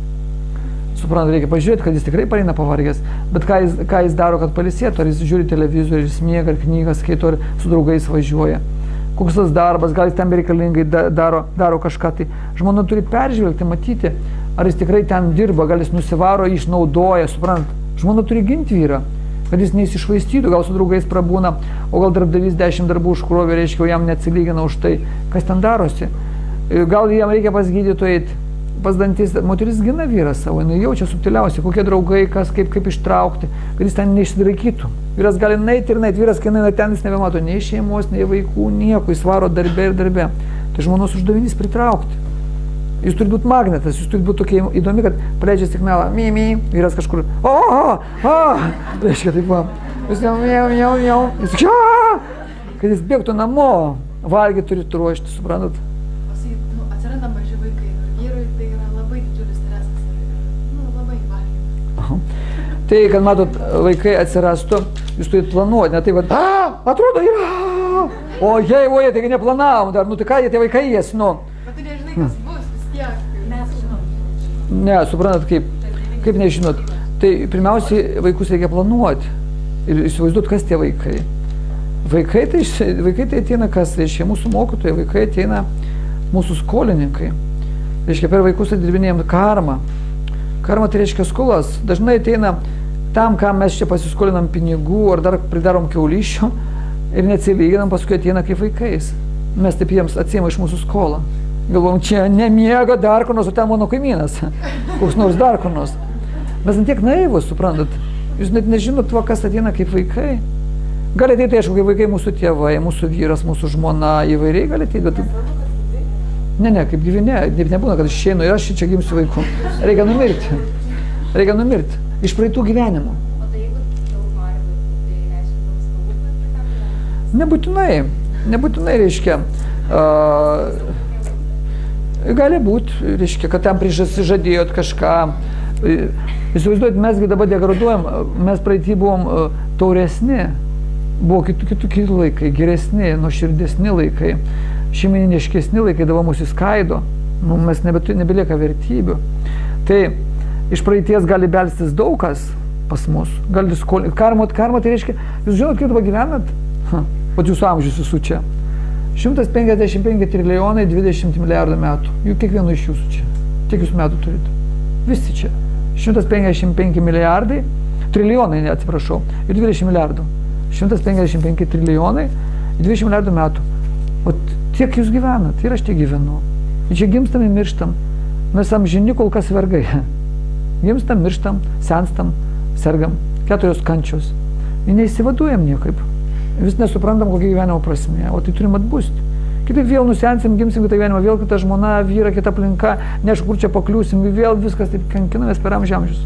Suprantu, reikia pažiūrėti, kad jis tikrai pareina pavargęs. Bet ką jis, ką jis daro, kad palisėtų? Ar jis žiūri televizorių, ar jis miega, ar knygas skaito, ar su draugais važiuoja. Koks tas darbas, gal jis ten bereikalingai daro, daro kažką. Tai žmona turi peržvelgti, matyti, ar jis tikrai ten dirba, gal jis nusivaro, išnaudoja, suprant. Žmona turi ginti vyrą, kad jis neįsišvaistytų, gal su draugais prabūna, o gal darbdavys dešimt darbų užkrovė, reiškia, jam neatsilygina už tai, kas ten darosi. Gal jam reikia pas gydytoją eiti, pas dantys, moteris gina vyrą savo, jinai jaučia subtiliausiai, kokie draugai, kas, kaip, kaip ištraukti, kad jis ten neišsidraikytų. Vyras gali naiti ir naiti, vyras, kai naina ten, jis nebemato nei šeimos, nei vaikų, nieko, jis varo darbė ir darbė. Tai žmonos uždavinys pritraukti. Jūs turi būti magnetas, jūs turi būti tokie įdomi, kad paleidžia signalą, mi, mi, vyras kažkur, o, o, o, reiškia taip va, jūs jau, jau, jau, jau, jis, ja, kad jis bėgtų namo, valgį turi ruošti, suprantat? Pasakyt, nu, atsiranda maži vaikai ir vyrui tai yra labai didžiulis stresas ir, nu, labai vargina. Tai, kad matot, vaikai atsirastų, jūs turite planuoti, ne tai va, a, atrodo, yra, o jei, o jei, taigi neplanavom dar, nu tai ką jie tie vaikai jas, nu. Bet tu nežinai, kas bus, vis tiek. Mes žinom. Ne, suprantat, kaip, kaip nežinot. Tai pirmiausiai vaikus reikia planuoti ir įsivaizduoti, kas tie vaikai. Vaikai tai, vaikai tai ateina kas, reiškia, mūsų mokytojai, vaikai ateina mūsų skolininkai. Reiškia, per vaikus atidirbinėjom karmą. Karma tai reiškia skolas. Dažnai ateina tam, kam mes čia pasiskolinam pinigų ar dar pridarom kiaulyšio ir neatsilyginam, paskui ateina kaip vaikais. Mes taip jiems atsiima iš mūsų skolą. Galvom, čia nemiega dar kur nors, o ten mano kaimynas. Koks nors dar kur nors. Mes tiek naivus, suprantat. Jūs net nežinot tuo, kas ateina kaip vaikai. Gali ateiti, aišku, kaip vaikai mūsų tėvai, mūsų vyras, mūsų žmona, įvairiai gali ateiti, bet... Ne, ne, kaip gyvi, ne, nebūna, kad išeinu ir aš čia gimsiu vaiku. Reikia numirti. Reikia numirti. Iš praeitų gyvenimų. O tai jeigu daug nori vaikų, tai reiškia daug skolų, bet tai tam Nebūtinai. Nebūtinai reiškia. Uh, gali būti, reiškia, kad tam prisižadėjot kažką. Įsivaizduojat, mesgi dabar degraduojam, mes praeitį buvom uh, tauresni. Buvo kitų, kitų, kitų laikai, geresni, nuoširdesni laikai. Šeiminiškesni laikai dabar mūsų skaido, nu, mes nebet, nebelieka vertybių. Tai iš praeities gali belstis daug kas pas mus, gali skolinti. Karma, karma tai reiškia, jūs žinot, kaip dabar gyvenat? Ha, pat jūsų amžius visų čia. šimtas penkiasdešimt penki trilijonai dvidešimt milijardų metų. Juk kiekvieno iš jūsų čia. Kiek jūs metų turite? Visi čia. šimtas penkiasdešimt penki milijardai, trilijonai, ne, atsiprašau, ir dvidešimt milijardų. šimtas penkiasdešimt penki trilijonai ir dvidešimt milijardų metų. O tiek jūs gyvenat, ir aš tiek gyvenu. Ir čia gimstam ir mirštam. Mes amžini kol kas vergai. Gimstam, mirštam, senstam, sergam. Keturios kančios. Ir neįsivaduojam niekaip. Vis nesuprantam, kokia gyvenimo prasmė. O tai turim atbusti. Kitaip vėl nusensim, gimsim kitą gyvenimą, vėl kita žmona, vyra, kita aplinka, neaišku, kur čia pakliūsim, vėl viskas taip kankinamės per amžiamžius.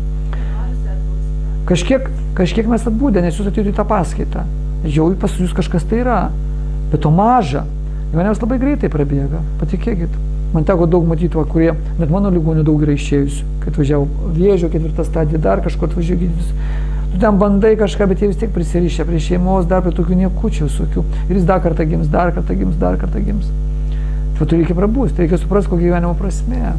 Kažkiek, kažkiek mes atbūdė, nes jūs atėjote į tą paskaitą. Jau pas jūs kažkas tai yra. Bet to maža. Gyvenimas labai greitai prabėga, patikėkit. Man teko daug matyti, va, kurie, net mano ligonių daug yra išėjusių. Kai atvažiavo vėžio, ketvirtą stadiją, dar kažko atvažiavo gydytis. Tu ten bandai kažką, bet jie vis tiek prisirišę prie šeimos, dar prie tokių niekučių visokių. Ir jis dar kartą gims, dar kartą gims, dar kartą gims. Tai tu reikia prabūsti, reikia suprasti, kokia gyvenimo prasmė.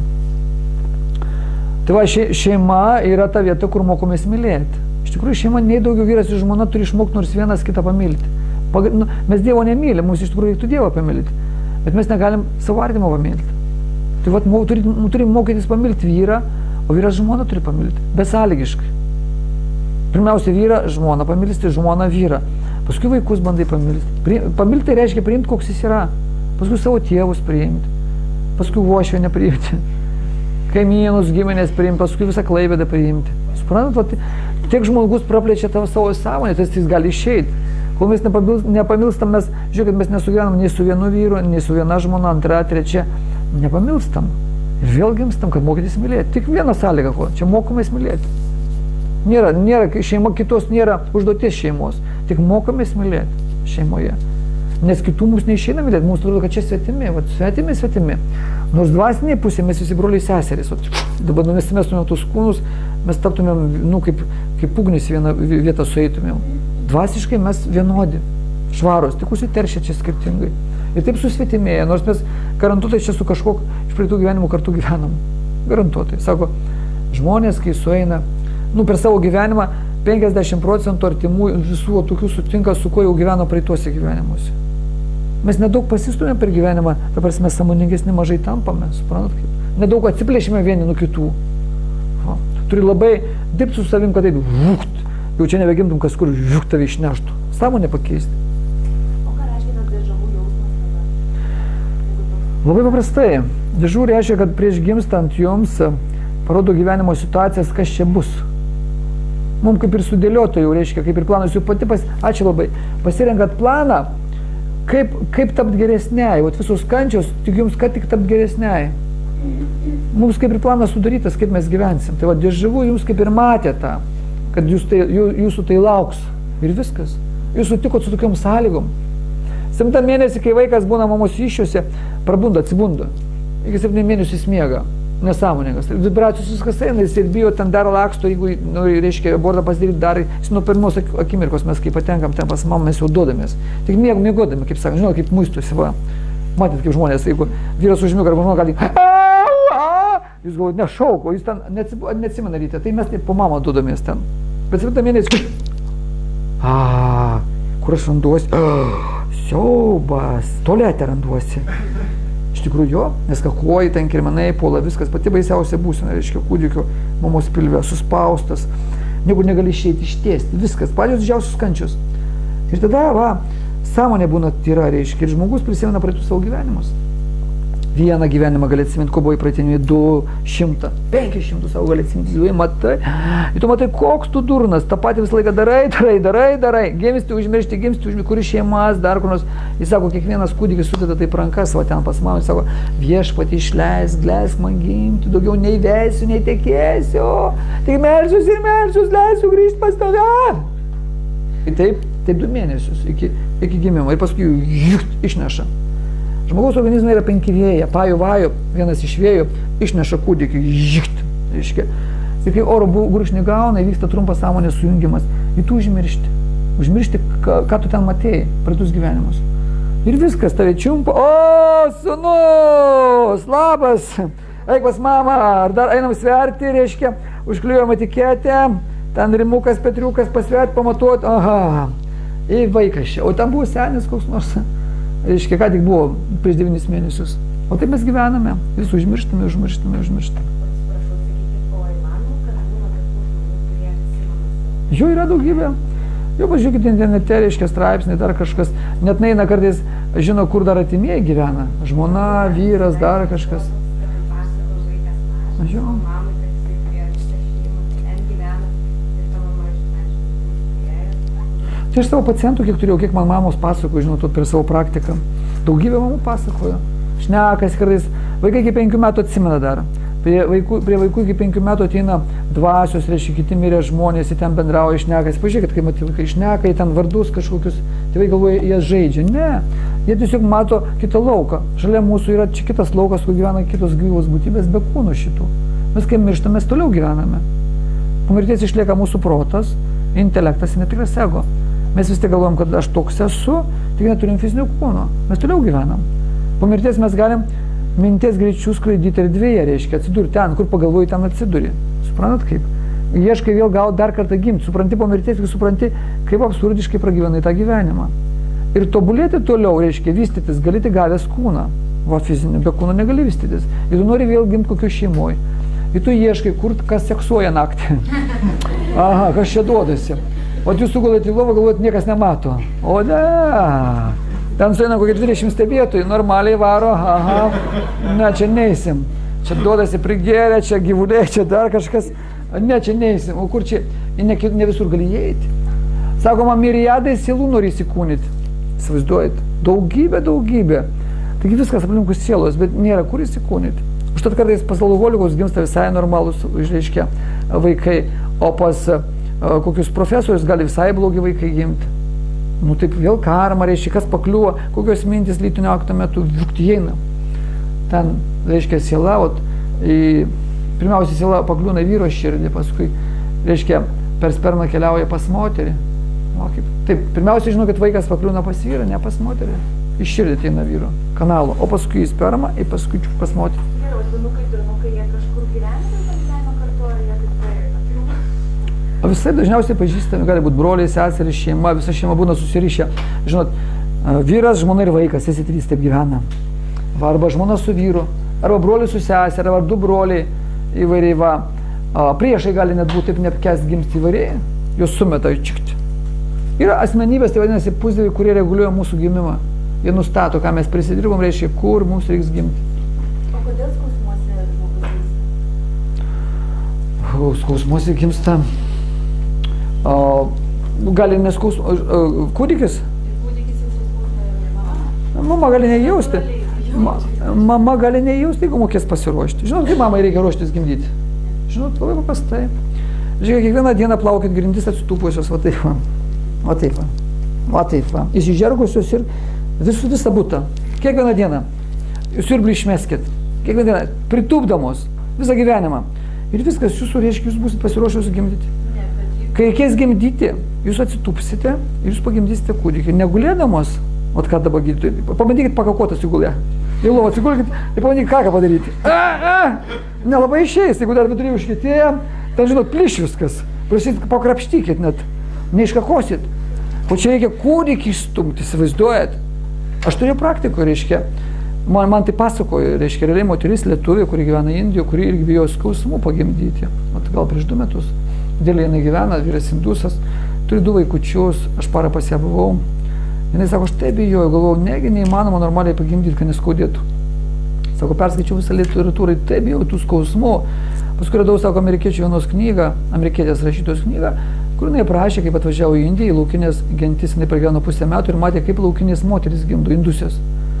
Tai va, šeima yra ta vieta, kur mokomės mylėti. Iš tikrųjų, šeima nei daugiau vyras ir žmona turi išmokti nors vienas kitą pamilti. Pag... Nu, mes Dievo nemylim, mums iš tikrųjų reiktų Dievą pamilti, bet mes negalim savo artimo pamilti. Tai va, turim, turim mokytis pamilti vyrą, o vyras žmoną turi pamilti, besąlygiškai. Pirmiausia, vyrą, žmoną pamilti, žmoną, vyrą. Paskui vaikus bandai pamilti. Pri... Pamilti reiškia priimti, koks jis yra. Paskui savo tėvus priimti. paskui Uošvę nepriimti, kaimynus, giminės priimti, paskui visą Klaipėdą priimti. Suprantat, tiek žmogus praplečia tavo savo sąmonę, tai jis gali išeiti. Kol mes nepamilstam, mes, žiūrėkit, mes nesugyvenam nei su vienu vyru, nei su viena žmona, antra, trečia, nepamilstam. Ir vėl gimstam, kad mokytis mylėti. Tik viena sąlyga, ko, čia mokomės mylėti. Nėra, nėra, šeima kitos nėra užduoties šeimos, tik mokomės mylėti šeimoje. Nes kitų mums neišeina mylėti, mums atrodo, kad čia svetimi, va, svetimi, svetimi. Nors dvasiniai pusė mes visi broliai seserys, o dabar numestumėm tus kūnus, mes taptumėm, nu, kaip, kaip ugnis vieną vietą sueitumėm. Dvasiškai mes vienodi, švaros, tik užsiteršia čia skirtingai. Ir taip susvetimėja, nors mes garantuotai čia su kažkok iš praeitų gyvenimų kartu gyvenam. Garantuotai. Sako, žmonės, kai sueina, nu, per savo gyvenimą penkiasdešimt procentų artimų visų tokių sutinka, su kuo jau gyveno praeituose gyvenimuose. Mes nedaug pasistumėm per gyvenimą, ta prasme, sąmoningesni mažai tampame, suprantat kaip. Nedaug atsiplėšime vieni nuo kitų. Va. Turi labai dirbti su savim, kad taip žukt. Jau čia nebegimtum, kas kur žukt tave išneštų. Sąmonę pakeisti. O ką reiškia tas dežavų jausmas tada? Labai paprastai. Dežavų reiškia, kad prieš gimstant jums parodo gyvenimo situacijas, kas čia bus. Mums kaip ir sudėliotojų, reiškia, kaip ir planas, jūs pati pas... Ačiū labai. Pasirenkat planą, kaip, kaip tapt geresniai. Vat visos kančios, tik jums ką tik tapt geresniai. Mums kaip ir planas sudarytas, kaip mes gyvensim. Tai va, dežavų jums kaip ir matė tą, kad jūs tai, jų, jūsų tai lauks. Ir viskas. Jūs sutikot su tokiom sąlygom. Septintą mėnesį, kai vaikas būna mamos iššiuose, prabunda, atsibunda. Iki septynių mėnesių jis miega. Nesąmoningas. Vibracijos viskas eina, jis ir bijo, ten dar laksto, jeigu, nu, reiškia, abortą pasidaryti dar, jis nuo pirmos akimirkos mes, kai patenkam ten pas mamą, mes jau duodamės. Tik miegų miegodami, kaip sakant, žinot, kaip muistusi, va. Matyt, kaip žmonės, jeigu vyras užmiega, arba žmona gali, jūs galvojate, nešauk, o jūs ten neatsimena ryte, tai mes taip po mamą duodamės ten. Bet septintą mėnesį, aaa, kur aš randuosi, siaubas, tualete randuosi. Iš tikrųjų jo, nes kakuoji, ten kirmenai, puola, viskas, pati baisiausia būsena, reiškia, kūdikio mamos pilve, suspaustas, niekur negali išeiti, ištiesti, viskas, pačios didžiausios kančios. Ir tada, va, sąmonė būna tyra, reiškia, ir žmogus prisimena praeitus savo gyvenimus. Vieną gyvenimą gali atsiminti, ko buvai praeitiniui, du šimtą, penkis šimtus savo gali atsiminti, du matai. Ir tu matai, koks tu durnas, tą patį visą laiką darai, darai, darai, darai, gimsti, užmiršti, gimsti, užmiršti, kuri šeimas, dar kur nors. Jis sako, kiekvienas kūdikis sudeda taip rankas, va ten pas mamą, jis sako, viešpatį išleisk, leisk man gimti, daugiau nei veisiu, nei tekėsiu, tik melsius ir melsius, leisiu grįžti pas tave. Ir taip, taip du mėnesius iki, iki gimimo ir paskui juht, išneša. Žmogaus organizmai yra penki vėjai, pajų vajų, vienas iš vėjų išneša kūdikį, žikt, reiškia. Ir kai oro gurkšnį gauna, vyksta trumpas sąmonės sujungimas, ir tu užmiršti, užmiršti, ką, ką tu ten matėjai, praeitus gyvenimus. Ir viskas, tave čiumpa, o, sūnus, labas, eik pas mamą, ar dar einam sverti, reiškia, užklijuojam etiketę, ten rimukas, petriukas, pasvert, pamatuot, aha, į vaikas čia, o ten buvo senis koks nors. Reiškia, ką tik buvo prieš devynis mėnesius. O taip mes gyvename, vis užmirštame, užmirštame, užmirštame. Prašau, sakykit, o įmanoma, kad būna tokių žmonių, kurie atsimena? Jo yra daugybė. Jo, pažiūrėkite, internete, reiškia, straipsniai, dar kažkas. Net neina kartais, žino, kur dar artimieji gyvena. Žmona, vyras, dar kažkas. Jo. Tai aš savo pacientų, kiek turėjau, kiek man mamos pasakojo, žinot, per savo praktiką. Daugybė mamų pasakojo. Šnekas kartais, vaikai iki penkių metų atsimena dar. Prie vaikų, prie vaikų iki penkių metų ateina dvasios, reiškia, kiti mirę žmonės, jie ten bendrauja, šnekas. Pažiūrėkit, kai matė vaikai šneka, jie ten vardus kažkokius, tėvai galvoja, jie žaidžia. Ne, jie tiesiog mato kitą lauką. Šalia mūsų yra čia kitas laukas, kur gyvena kitos gyvos būtybės be kūnų šitų. Mes kai mirštame, mes toliau gyvename. Po mirties išlieka mūsų protas, intelektas ir netikras ego. Mes vis tik galvojam, kad aš toks esu, tik neturim fizinio kūno. Mes toliau gyvenam. Po mirties mes galim minties greičių skraidyti erdvėje, reiškia, atsiduri ten, kur pagalvoji, ten atsiduri. Suprantat kaip? Ieškai vėl gal dar kartą gimti. Supranti po mirties, kai supranti, kaip absurdiškai pragyvenai tą gyvenimą. Ir tobulėti toliau, reiškia, vystytis, gali tik gavęs kūną. Va, fizinį, be kūno negali vystytis. Ir tu nori vėl gimti kokio šeimoje. Ir tu ieškai, kur kas seksuoja naktį. Aha, kas čia duodasi. O jūs sugulat į lovą, galvojat, niekas nemato. O ne, Ten sueina kokie dvidešimt stebėtojų, normaliai varo, aha, ne, čia neįsim. Čia duodasi prigėrė, čia gyvuliai, čia dar kažkas. Ne, čia neįsim. O kur čia? Ne, ne visur gali įeiti. Sakoma, miriadai sielų nori įsikūnyti. Įsivaizduojate? Daugybė, daugybė. Taigi viskas aplinkui sielos, bet nėra kur įsikūnyti. Užtat kartais pas alkoholikus gimsta visai normalus, reiškia, vaikai, o pas uh, kokius profesorius gali visai blogi vaikai gimti. Nu taip vėl karma, reiškia, kas pakliuvo, kokios mintis lytinio akto metu, vukti eina. Ten, reiškia, siela, ot, į, pirmiausia, siela pakliūna vyro širdį, paskui, reiškia, per spermą keliauja pas moterį. O, kaip, taip, pirmiausia, žinau, kad vaikas pakliūna pas vyrą, ne pas moterį. Iš širdį ateina vyro kanalo, o paskui į spermą, ir paskui pas moterį. Gerai, o nukai, turnukai, jie kažkur gyvena, tai gyvenimo kartu, ar jie tik tai apjungia? O visai dažniausiai pažįstami, gali būti broliai, seserys, šeima, visa šeima būna susirišę. Žinot, vyras, žmona ir vaikas, visi trys taip gyvena. Va, arba žmona su vyru, arba broliai su seserė, arba du broliai įvairiai va. A, priešai gali net būti taip neapkest gimsti įvairiai, jos sumeta čikti. Yra asmenybės, tai vadinasi, pusdieviai, kurie reguliuoja mūsų gimimą. Jie nustato, ką mes prisidirbom, reiškia, kur mums reiks gimti. O kodėl skausmuose žmogus gimsta? Skausmuose gimsta. O, gali neskausmu. Kūdikis? Kūdikis jums skausmuoja ir mama? Mama gali nejausti. Ma, mama gali nejausti, jeigu mokės pasiruošti. Žinot, kaip mamai reikia ruoštis gimdyti? Žinot, labai paprastai. Žiūrėk, kiekvieną dieną plaukit grindis atsitupusios, va taip va. Va taip va. Va taip va. Įsižergusios ir visų visą butą. Kiekvieną dieną. Siurblį išmeskit. Kiekvieną dieną. Pritūpdamos. Visą gyvenimą. Ir viskas jūsų reiškia, jūs būsit pasiruošusi gimdyti. Ne, bet juk... Kai reikės gimdyti, jūs atsitupsite ir jūs pagimdysite kūdikį. Negulėdamos, ot ką dabar gydytojai, pabandykit pakakot atsigulę. Į lovą atsigulkit ir pabandykit kaką padaryti. A, a, nelabai išeis, jeigu dar vidurį užkietėję, ten žinot, plyš viskas. Prasit, pakrapštykit net, neiškakosit. O čia reikia kūdikį išstumti, įsivaizduojat. Aš turėjau praktikoje, reiškia, man, man tai pasakojo, reiškia, realiai moteris lietuvė, kuri gyvena Indijoje, kuri irgi bijo skausmų pagimdyti. Vat gal prieš du metus. Dėlė jinai gyvena, vyras indusas, turi du vaikučius, aš parą pas ją buvau. Jinai sako, aš taip bijojau, galvojau, negi neįmanoma normaliai pagimdyti, kad neskaudėtų. Sako, perskaičiau visą literatūrą, taip bijojau tų skausmų. Paskui radau, sako, amerikiečių vienos knygą, amerikietės rašytojos knygą, kur jinai prašė, kaip atvažiavo į Indiją, į laukinės gentis, jinai pragyveno pusę metų ir matė, kaip laukinės moteris gimdo, indusės.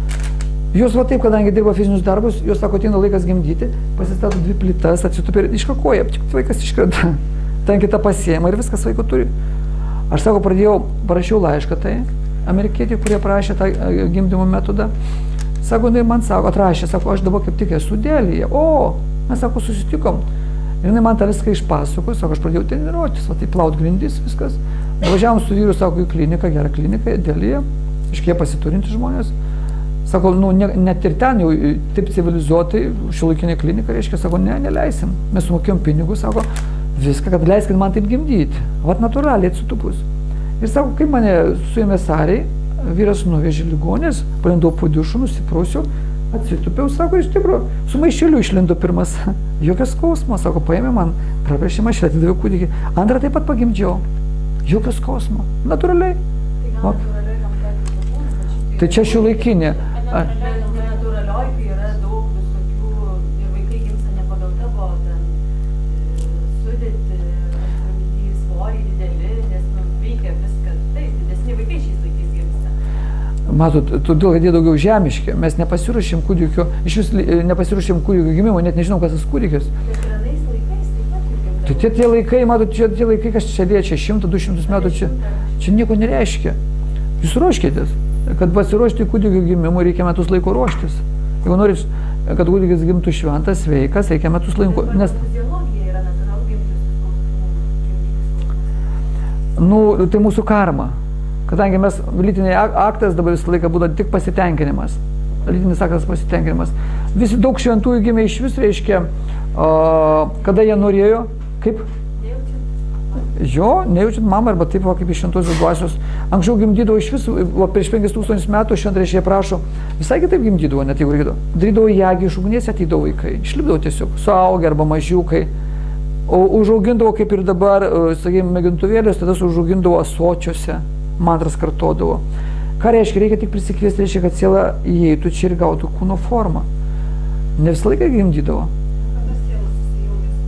Jos va taip, kadangi dirba fizinius darbus, jos sako, ateina laikas gimdyti, pasistato dvi plytas, atsitupia ir iškakoja, vaikas iškrenta, ten kita pasiema ir viskas vaiko turi. Aš sako, pradėjau, parašiau laišką tai, amerikietį, kurie prašė tą gimdymo metodą. Sako, jinai man sako, atrašė, sako, aš dabar kaip tik esu Delyje. O, mes sako, susitikom. Ir jinai man tą viską išpasako, sako, aš pradėjau treniruotis, va, tai plaut grindis, viskas. Važiavom su vyru, sako, į kliniką, gerą kliniką, Delyje, iškie pasiturinti žmonės. Sako, nu, ne, net ir ten jau taip civilizuotai, šiuolaikinė klinika, reiškia, sako, ne, neleisim. Mes sumokėjom pinigus, sako, viską, kad leiskit man taip gimdyti. Vat natūraliai atsitupus. Ir sako, kaip mane suėmė sariai, vyras nuvežė ligonės, palindau po dušu, nusiprausiau, atsitupiau, sako, iš tikrųjų, su maišeliu išlindo pirmas. Jokios skausmo, sako, paėmė man, praprašė maišelį, atidavė kūdikį. Antrą taip pat pagimdžiau. Jokios skausmo. Natūraliai. Tai gal natūraliai gamta tai tai čia šiuolaikinė. Natūralioj, kai yra daug visokių ir vaikai gimsta ne pagal tavo ten sudėtį, į svorį dideli, nes nu, veikia viskas. Taip, didesni vaikai šiais laikais gimsta. Matot, todėl, kad jie daugiau žemiški, mes nepasiruošėm kūdikio, iš vis nepasiruošėm kūdikio gimimo, net nežinom, kas tas kūdikis. Bet ir anais laikais taip pat jau gimta. Tai tie, tie laikai, matot, čia tie laikai, kas čia liečia, šimtą, du šimtus metų, čia, čia nieko nereiškia. Jūs ruoškitės. Kad pasiruošti kūdikio gimimui, reikia metus laiko ruoštis. Jeigu norit, kad kūdikis gimtų šventas, sveikas, reikia metus laiko. Nes... Fiziologija yra natūralu gimtis. Nu, tai mūsų karma. Kadangi mes, lytiniai aktas dabar visą laiką būna tik pasitenkinimas. Lytinis aktas pasitenkinimas. Visi daug šventųjų gimė iš vis, reiškia, o, kada jie norėjo, kaip... Jo, nejaučiant mamą arba taip, va, kaip iš šventosios dvasios. Anksčiau gimdydavo iš vis, va, prieš penkis tūkstančius metų, šiandien reiškia prašo, visai kitaip gimdydavo, net jeigu reikėdavo. Darydavo jagį, iš ugnies ateidavo vaikai, išlipdavo tiesiog, suaugę arba mažiukai. O užaugindavo, kaip ir dabar, sakykime, mėgintuvėlės, tada užaugindavo ąsočiuose, mantras kartodavo. Ką reiškia? Reikia tik prisikviesti, reiškia, kad siela įeitų čia ir gautų kūno formą. Ne visą laiką gimdydavo. Kada siela susijungia su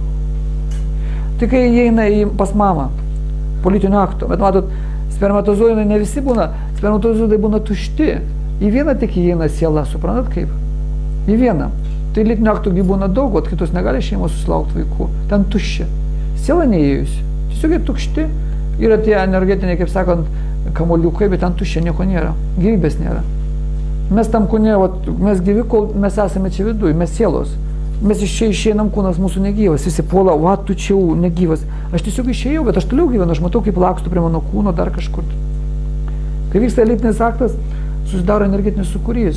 kūnu? Tai kai įeina į pas mamą, po lytinio akto, bet matot, spermatozoidai ne visi būna, spermatozoidai būna tušti. Į vieną tik įeina siela, suprantat kaip? Į vieną. Tai lytinio aktų būna daug, o kitos negali šeimos susilaukti vaikų. Ten tuščia. Siela neįėjusi. Tiesiog jie tukšti. Yra tie energetiniai, kaip sakant, kamoliukai, bet ten tuščia nieko nėra. Gyvybės nėra. Mes tam kūne, mes gyvi, kol mes esame čia viduje, mes sielos. Mes iš čia išeinam, kūnas mūsų negyvas. Visi puola, va, tu čia negyvas. Aš tiesiog išėjau, bet aš toliau gyvenu, aš matau, kaip lakstu prie mano kūno dar kažkur. Kai vyksta lytinis aktas, susidaro energetinis sūkurys.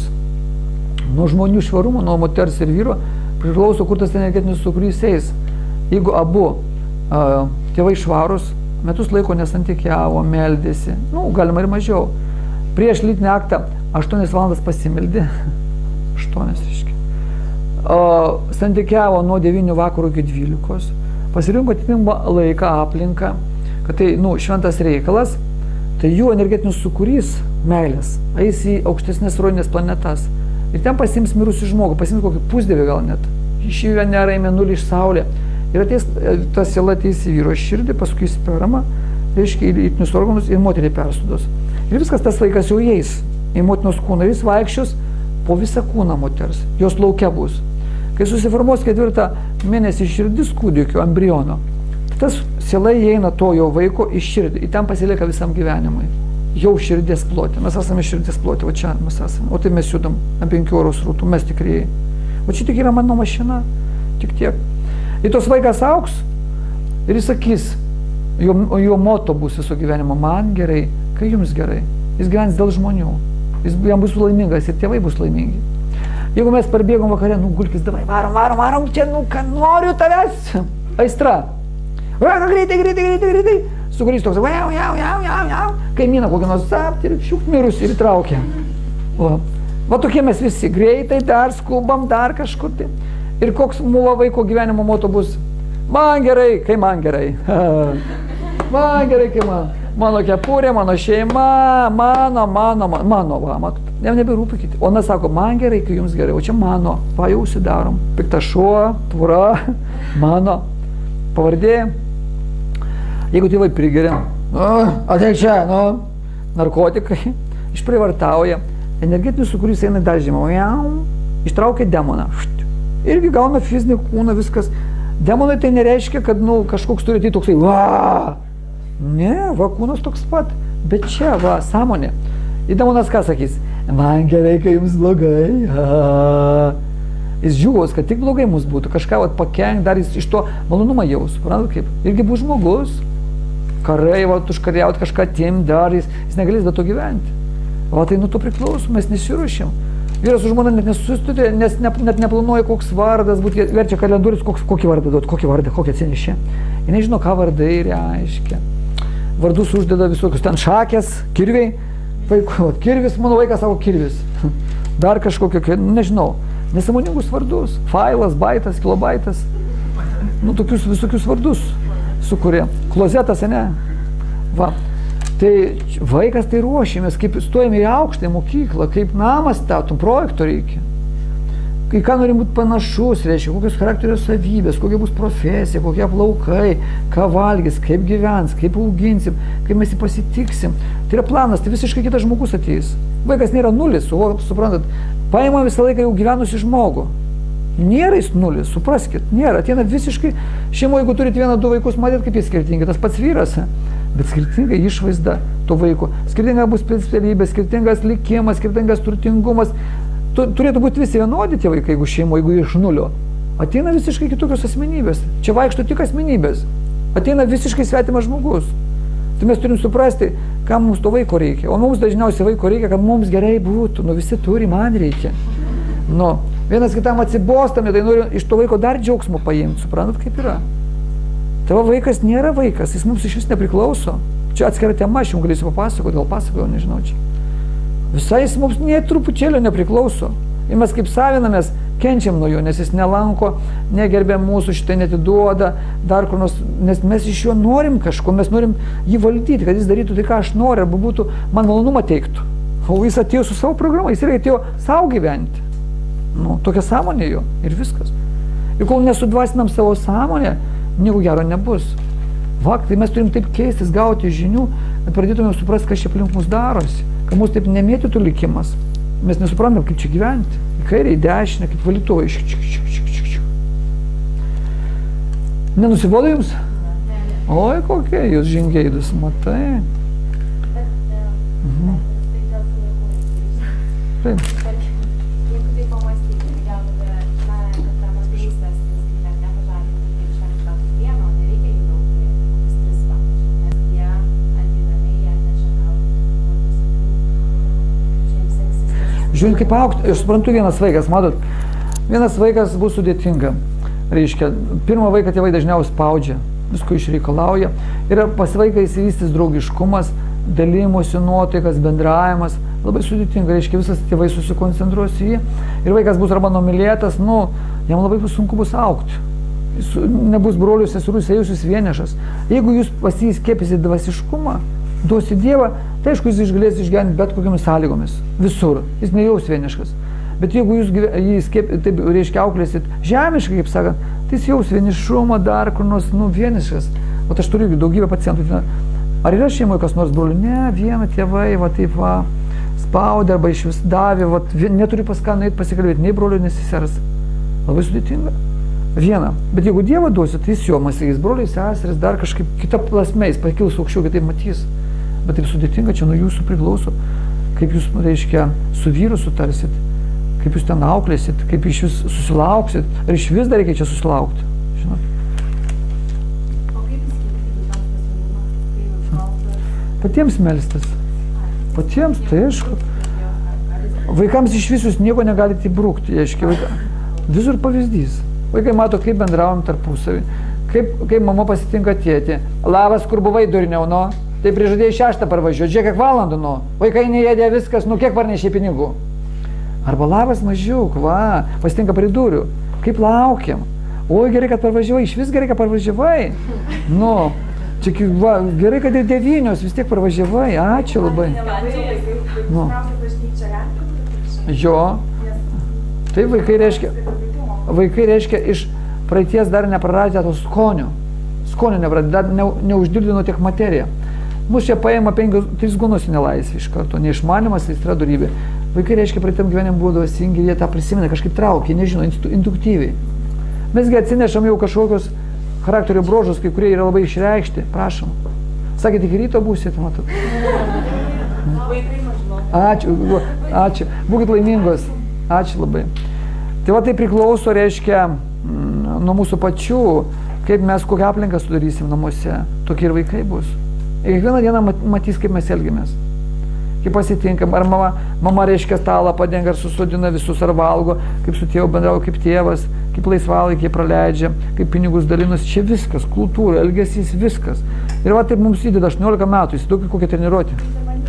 Nuo žmonių švarumo, nuo moters ir vyro priklauso, kur tas energetinis sūkurys eis. Jeigu abu a, tėvai švarus, metus laiko nesantykiavo, meldėsi, nu, galima ir mažiau. Prieš lytinį aktą aštuonias valandas pasimeldė, aštuonias reiškia. O, santykiavo nuo devynių vakarų iki dvylikos, pasirinko atitinkamą laiką, aplinką, kad tai, nu, šventas reikalas, tai jų energetinis sūkurys, meilės, eis į aukštesnės astrolines planetas. Ir ten pasiims mirusį žmogų, pasiims kokį pusdievį gal net, iš Venerą, į Mėnulį, iš Saulę. Ir ateis, ta siela ateis į vyro širdį, paskui spermą, reiškia, į lytinius organus ir moteriai persudos. Ir viskas tas vaikas jau eis į motinos kūną, ir jis vaikščios po visą kūną moters, jos laukia bus. Kai susiformuos ketvirtą mėnesį širdis kūdikio, embriono, tas siela įeina to jo vaiko į širdį, į ten pasilieka visam gyvenimui. Jau širdies plotė, mes esame širdies plotė, o čia mes esame, o tai mes judam ant penkių oro srautų, mes tikrieji. O čia tik yra mano mašina, tik tiek. Ir tos vaikas auks ir jis sakys, jo, jo moto bus viso gyvenimo, man gerai, kai jums gerai. Jis gyvens dėl žmonių, jis jam bus laimingas ir tėvai bus laimingi. Jeigu mes parbėgom vakare, nu gulkis, davai, varom, varom, varom, čia, nu, ką noriu tavęs, aistra. Varom, greitai, greitai, greitai, greitai. Sūkurys toks, jau, jau, jau, jau, jau. Kaimyną kokį nors zapt ir šiuk mirus ir įtraukia. Va. Va tokie mes visi, greitai dar skubam, dar kažkur tai. Ir koks mūvo vaiko gyvenimo moto bus, man gerai, kai man gerai. Man gerai, kai man. Mano kepurė, mano šeima, mano, mano, mano, mano, va, matot. Ne, neberūpi kiti. O mes sako, man gerai, kai jums gerai, o čia mano. Va, jau užsidarom. Pikta šuo, tvora, mano, pavardė. Jeigu tėvai prigeria, ateik čia, nu, narkotikai, išprivartauja, energetinis sūkurys eina dar žemiau, ištraukia demoną, irgi gauna fizinį kūną, viskas. Demonai tai nereiškia, kad, nu, kažkoks turi tai toksai, va, ne, va, kūnas toks pat, bet čia, va, sąmonė. Ir demonas ką sakys, man gerai, kai jums blogai, a. Jis džiūgaus, kad tik blogai mums būtų, kažką vat, pakenk, dar jis iš to malonumą jaus, suprantat kaip, irgi bus žmogus, karai, vat, užkariauti kažką tim, dar jis, jis negalės be to gyventi. O tai nuo to priklauso, mes nesiruošim. Vyras su žmona net nesusitudė, nes ne, net neplanuoja, koks vardas, būt, verčia kalendorius, koks, kokį vardą duot, kokį vardą, kokį atsinešė. Jis nežino, ką vardai reiškia. Vardus uždeda visokius, ten šakės, kirviai, vaikų, kirvis, mano vaikas savo kirvis. Dar kažkokio, nežinau. Nesąmoningus vardus, failas, baitas, kilobaitas, nu tokius visokius vardus sukuria. Klozetas, ne? Va. Tai vaikas tai ruošėmės, kaip stojame į aukštąją mokyklą, kaip namą statom, projekto reikia. Kai ką norim būti panašus, reiškia, kokios charakterio savybės, kokia bus profesija, kokie plaukai, ką valgys, kaip gyvens, kaip auginsim, kaip mes jį pasitiksim. Tai yra planas, tai visiškai kitas žmogus ateis. Vaikas nėra nulis, suprantat, paima visą laiką jau gyvenusi žmogų. Nėra jis nulis, supraskit, nėra. Ateina visiškai, šeimoje, jeigu turit vieną, du vaikus, matėt, kaip jis skirtingi, tas pats vyras, bet skirtinga išvaizda to vaiko, skirtinga bus specialybė, skirtingas likimas, skirtingas turtingumas. Turėtų būti visi vienodi tie vaikai, jeigu šeimo, jeigu iš nulio. Ateina visiškai kitokios asmenybės. Čia vaikšto tik asmenybės. Ateina visiškai svetimas žmogus. Tai mes turim suprasti, kam mums to vaiko reikia. O mums dažniausiai vaiko reikia, kad mums gerai būtų. Nu visi turi, man reikia. Nu, vienas kitam atsibostame, tai noriu iš to vaiko dar džiaugsmo paimti. Suprantat, kaip yra. Tavo vaikas nėra vaikas, jis mums iš vis nepriklauso. Čia atskira tema, aš jums galėsiu papasakoti, gal pasakojau, nežinau čia. Visai jis mums nė truputėlio nepriklauso. Ir mes kaip savinamės, kenčiam nuo jo, nes jis nelanko, negerbė mūsų, šitai netiduoda, dar kur nors, nes mes iš jo norim kažko, mes norim jį valdyti, kad jis darytų tai, ką aš noriu, arba būtų man malonumą teiktų. O jis atėjo su savo programa, jis irgi atėjo savo gyventi. Nu, tokia sąmonė jo ir viskas. Ir kol nesudvasinam savo sąmonę, nieko gero nebus. Va, tai mes turim taip keistis, gauti žinių, kad pradėtume suprasti, kas čia aplink mus darosi, kad mus taip nemėtytų likimas. Mes nesuprantam, kaip čia gyventi. Į kairę, į dešinę, kaip valytuvai. Nenusibodo jums? Oi, kokie jūs žingeidus, matai. Mhm. Taip. Jeigu tai pamastyti, gal, na, kad ta moterystės, kai ten nepažadinti, kaip šiandien gal kiekvieno, nereikia jų daug turėti, kokius tris pavyzdžiui, nes jie ateidami, jie atneša gal visokių šiems seksistės. Žiūrint, kaip aukti, aš suprantu vienas vaikas, matot, vienas vaikas bus sudėtinga. Reiškia, pirmą vaiką tėvai dažniausiai spaudžia, visko išreikalauja. Ir pas vaiką įsivystys draugiškumas, dalymosi nuotaikas, bendravimas. Labai sudėtinga, reiškia, visas tėvai susikoncentruos į jį. Ir vaikas bus arba numylėtas, nu, jam labai bus sunku bus aukti. Nebus brolių, seserų, jis jausis vienišas. Jeigu jūs pas jį skiepysit dvasiškumą, duosi Dievą, tai aišku, jis išgalės išgyventi bet kokiamis sąlygomis. Visur. Jis nejaus vieniškas. Bet jeigu jūs jį skiep, taip, reiškia, auklėsit žemiškai, kaip sakant, tai jis jaus vienišumą dar kur nors, nu, vieniškas. O aš turiu daugybę pacientų. Ar yra šeimoje kas nors brolių? Ne, viena tėvai, va taip va, spaudė arba iš vis davė, va, neturi pas ką nueit pasikalbėti, nei brolių, nei seseras. Labai sudėtinga. Viena. Bet jeigu Dievą duosi, tai jis jo masės, broliai, seseris, dar kažkaip kita plasme, jis pakils aukščiau, kitaip matys. Bet taip sudėtinga, čia nuo jūsų priklauso, kaip jūs, reiškia, su vyru sutarsit. Kaip jūs ten auklėsit, kaip iš vis susilauksit, ar iš vis dar reikia čia susilaukti, žinot. O kaip įskirti tam pasirinkimą, kaip šaltas? Patiems melstis. Patiems, tai aišku. Vaikams iš vis jūs nieko negalite įbrukti, aiškiai, vaikai. Visur pavyzdys. Vaikai mato, kaip bendravom tarpusavį, kaip, kaip mama pasitinka tėtį. Labas, kur buvai, durniau, nu? Tai prižadėjai šeštą parvažiuoti, žiūrėk, kiek valandų, nu? Vaikai neėdė viskas, nu kiek parnešė pinigų? Arba labas mažiuk, va, pasitinka priduriu. Kaip laukiam? Oi, gerai, kad parvažiavai, iš vis gerai, kad parvažiavai. Nu, čia, va, gerai, kad ir devynios, vis tiek parvažiavai, ačiū labai. Nu. Jo. Tai vaikai reiškia, vaikai reiškia iš praeities dar nepraradę to skonio. Skonio nepraradę, dar ne, neuždirdino tiek materiją. Mūsų čia paima penkius, tris gunus į nelaisvę iš karto, neišmanimas, aistra, dorybė. Vaikai, reiškia, praeitam gyvenime buvo dvasingi, jie tą prisimena, kažkaip traukia, nežino, induktyviai. Mesgi atsinešam jau kažkokius charakterio bruožus, kai kurie yra labai išreikšti, prašom. Sakė, tik ryto būsite, matot. Ačiū, ačiū, būkit laimingos, ačiū labai. Tai va tai priklauso, reiškia, nuo mūsų pačių, kaip mes kokią aplinką sudarysim namuose, tokie ir vaikai bus. Ir kiekvieną dieną matys, kaip mes elgiamės. Kaip pasitinkam, ar mama, mama reiškia stalą padengia, ar susodina visus, ar valgo, kaip su tėvu bendrauja, kaip tėvas, kaip laisvalaikį praleidžia, kaip pinigus dalinusi, čia viskas, kultūra, elgesys, viskas. Ir va taip mums įdeda aštuoniolika metų, įsivaizduokit kokią treniruotę.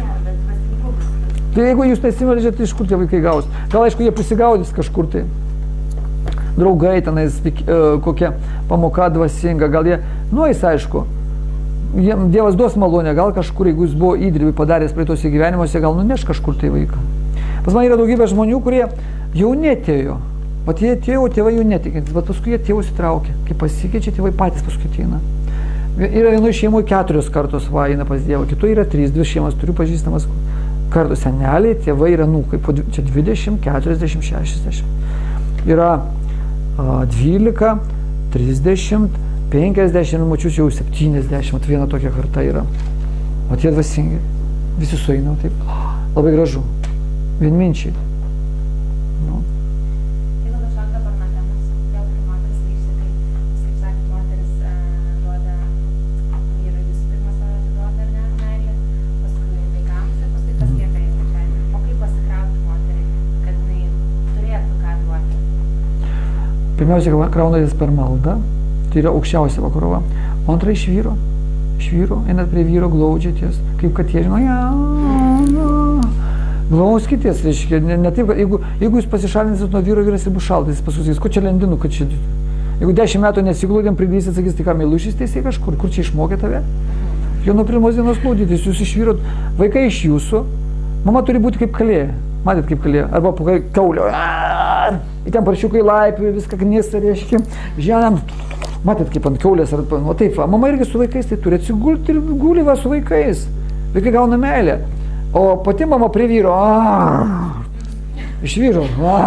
Tai jeigu jūs nesimeldžiate, tai iš kur tie vaikai gaus? Gal aišku, jie prisigaudys kažkur tai. Draugai tenais, kokia pamoka dvasinga, gal jie, nu jis aišku, Dievas duos malonę, gal kažkur, jeigu jis buvo įdirbį padaręs praeitose gyvenimuose, gal nuneš kažkur tai vaiką. Pas man yra daugybė žmonių, kurie jau netėjo. Vat jie atėjo, tėvai jų netikintys, bet paskui jie tėvus įtraukia. Kai pasikeičia, tėvai patys paskui ateina. Yra vienoje šeimoje keturios kartos va eina pas Dievą, kitoje yra trys, dvi šeimas, turiu pažįstamas kartos seneliai, tėvai yra anūkai, po čia dvidešimt, keturiasdešimt, šešiasdešimt. Yra a, dvylika, trisdešimt, penkiasdešimt, mačius jau septyniasdešimt, viena tokia karta yra. O tie dvasingi, visi sueina, taip, labai gražu, vienminčiai. Nu. Jeigu kažką dabar nuo temos, vėl prie moteris grįžti, tai, kaip sakėt, moteris duoda vyrui visų pirma savo atiduoda, ar ne, meilę, paskui vaikams ir paskui tas lieka į gyvenimą. O kaip pasikrauti moteriai, kad jinai turėtų ką duoti? Pirmiausia, kraunatės per maldą. Tai yra aukščiausia pakrova. O antra iš vyro. Iš vyro, einat prie vyro, glaudžiatės, kaip kad jie žino, ja, ja. Glauskitės, reiškia, ne, ne taip, kad jeigu, jeigu jūs pasišalinsit nuo vyro, vyras ir bus šaltas, jis pasakys, ko čia lendinu, kad čia... Jeigu dešimt metų nesiglūdėm, pridysit, sakys, tai ką, meilušys teisė kažkur, kur čia išmokė tave? Jau nuo pirmos dienos glūdytis, jūs išvyrot, vaikai iš jūsų, mama turi būti kaip kalė, matėt kaip kalė, arba kaulio, į ten paršiukai laipių, viską knisa, reiškia, žemėm, matėt kaip ant kaulės, ar, o taip, va, mama irgi su vaikais tai turi atsigulti ir guli va su vaikais, vaikai gauna meilę, o pati mama prie vyro, aaa, iš vyro,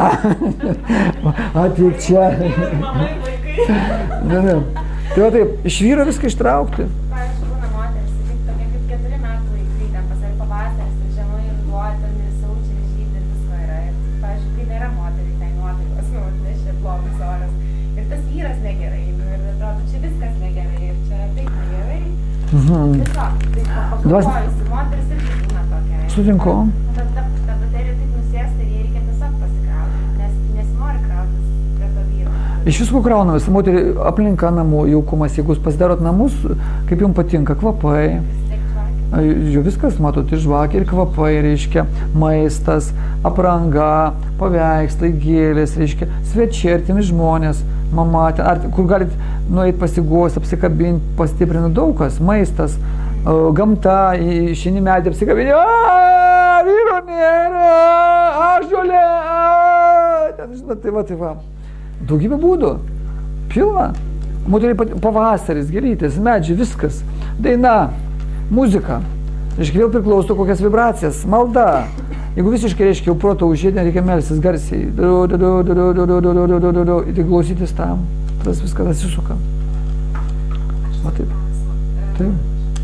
ateik čia. Ne, ne. Tai va taip, iš vyro viską ištraukti. Pavyzdžiui, būna moteris, kaip tokie kaip keturi metų vaikai, ten pasari pavasaris, ir žemai ir ruduo, ten ir saučia, ir žydi, ir visko yra. Ir, pavyzdžiui, kai nėra moteriai, tai nuotaikos, nu, nes čia blogas oras. Ir tas vyras negerai, nu, ir atrodo, čia viskas negerai, ir čia taip negerai. Mhm. Tiesiog, taip pagalvojusi, moteris irgi būna tokia. Sutinku. Ta, ta, ta baterija taip nusėsta ir jie reikia tiesiog pasikrauti, nes nesinori krautis prie to vyro. Iš visko kraunamės, moterį aplinka namų, jaukumas, jeigu jūs pasidarot namus, kaip jums patinka, kvapai, jau viskas, matot, ir žvakė, ir kvapai, reiškia, maistas, apranga, paveikslai, gėlės, reiškia, svečiai, artimi žmonės, mama, ten, ar, kur galit nueiti pasigos, apsikabinti, pastiprinti daug kas, maistas, gamta, išeini medį apsikabinti, aaa, vyro nėra, ąžuolė, ten, žinot, tai va, tai va. Daugybė būdų, pilna. Moteriai pavasaris, gėlytės, medžiai, viskas. Daina, muzika. Reiškia, vėl priklauso kokias vibracijas, malda. Jeigu visiškai, reiškia, jau proto užėdė, reikia melsis garsiai. Du, du, du, du, du, du, du, du, du, du, du, du, ir klausytis tam. Tas viskas atsisuka. Va taip. Taip.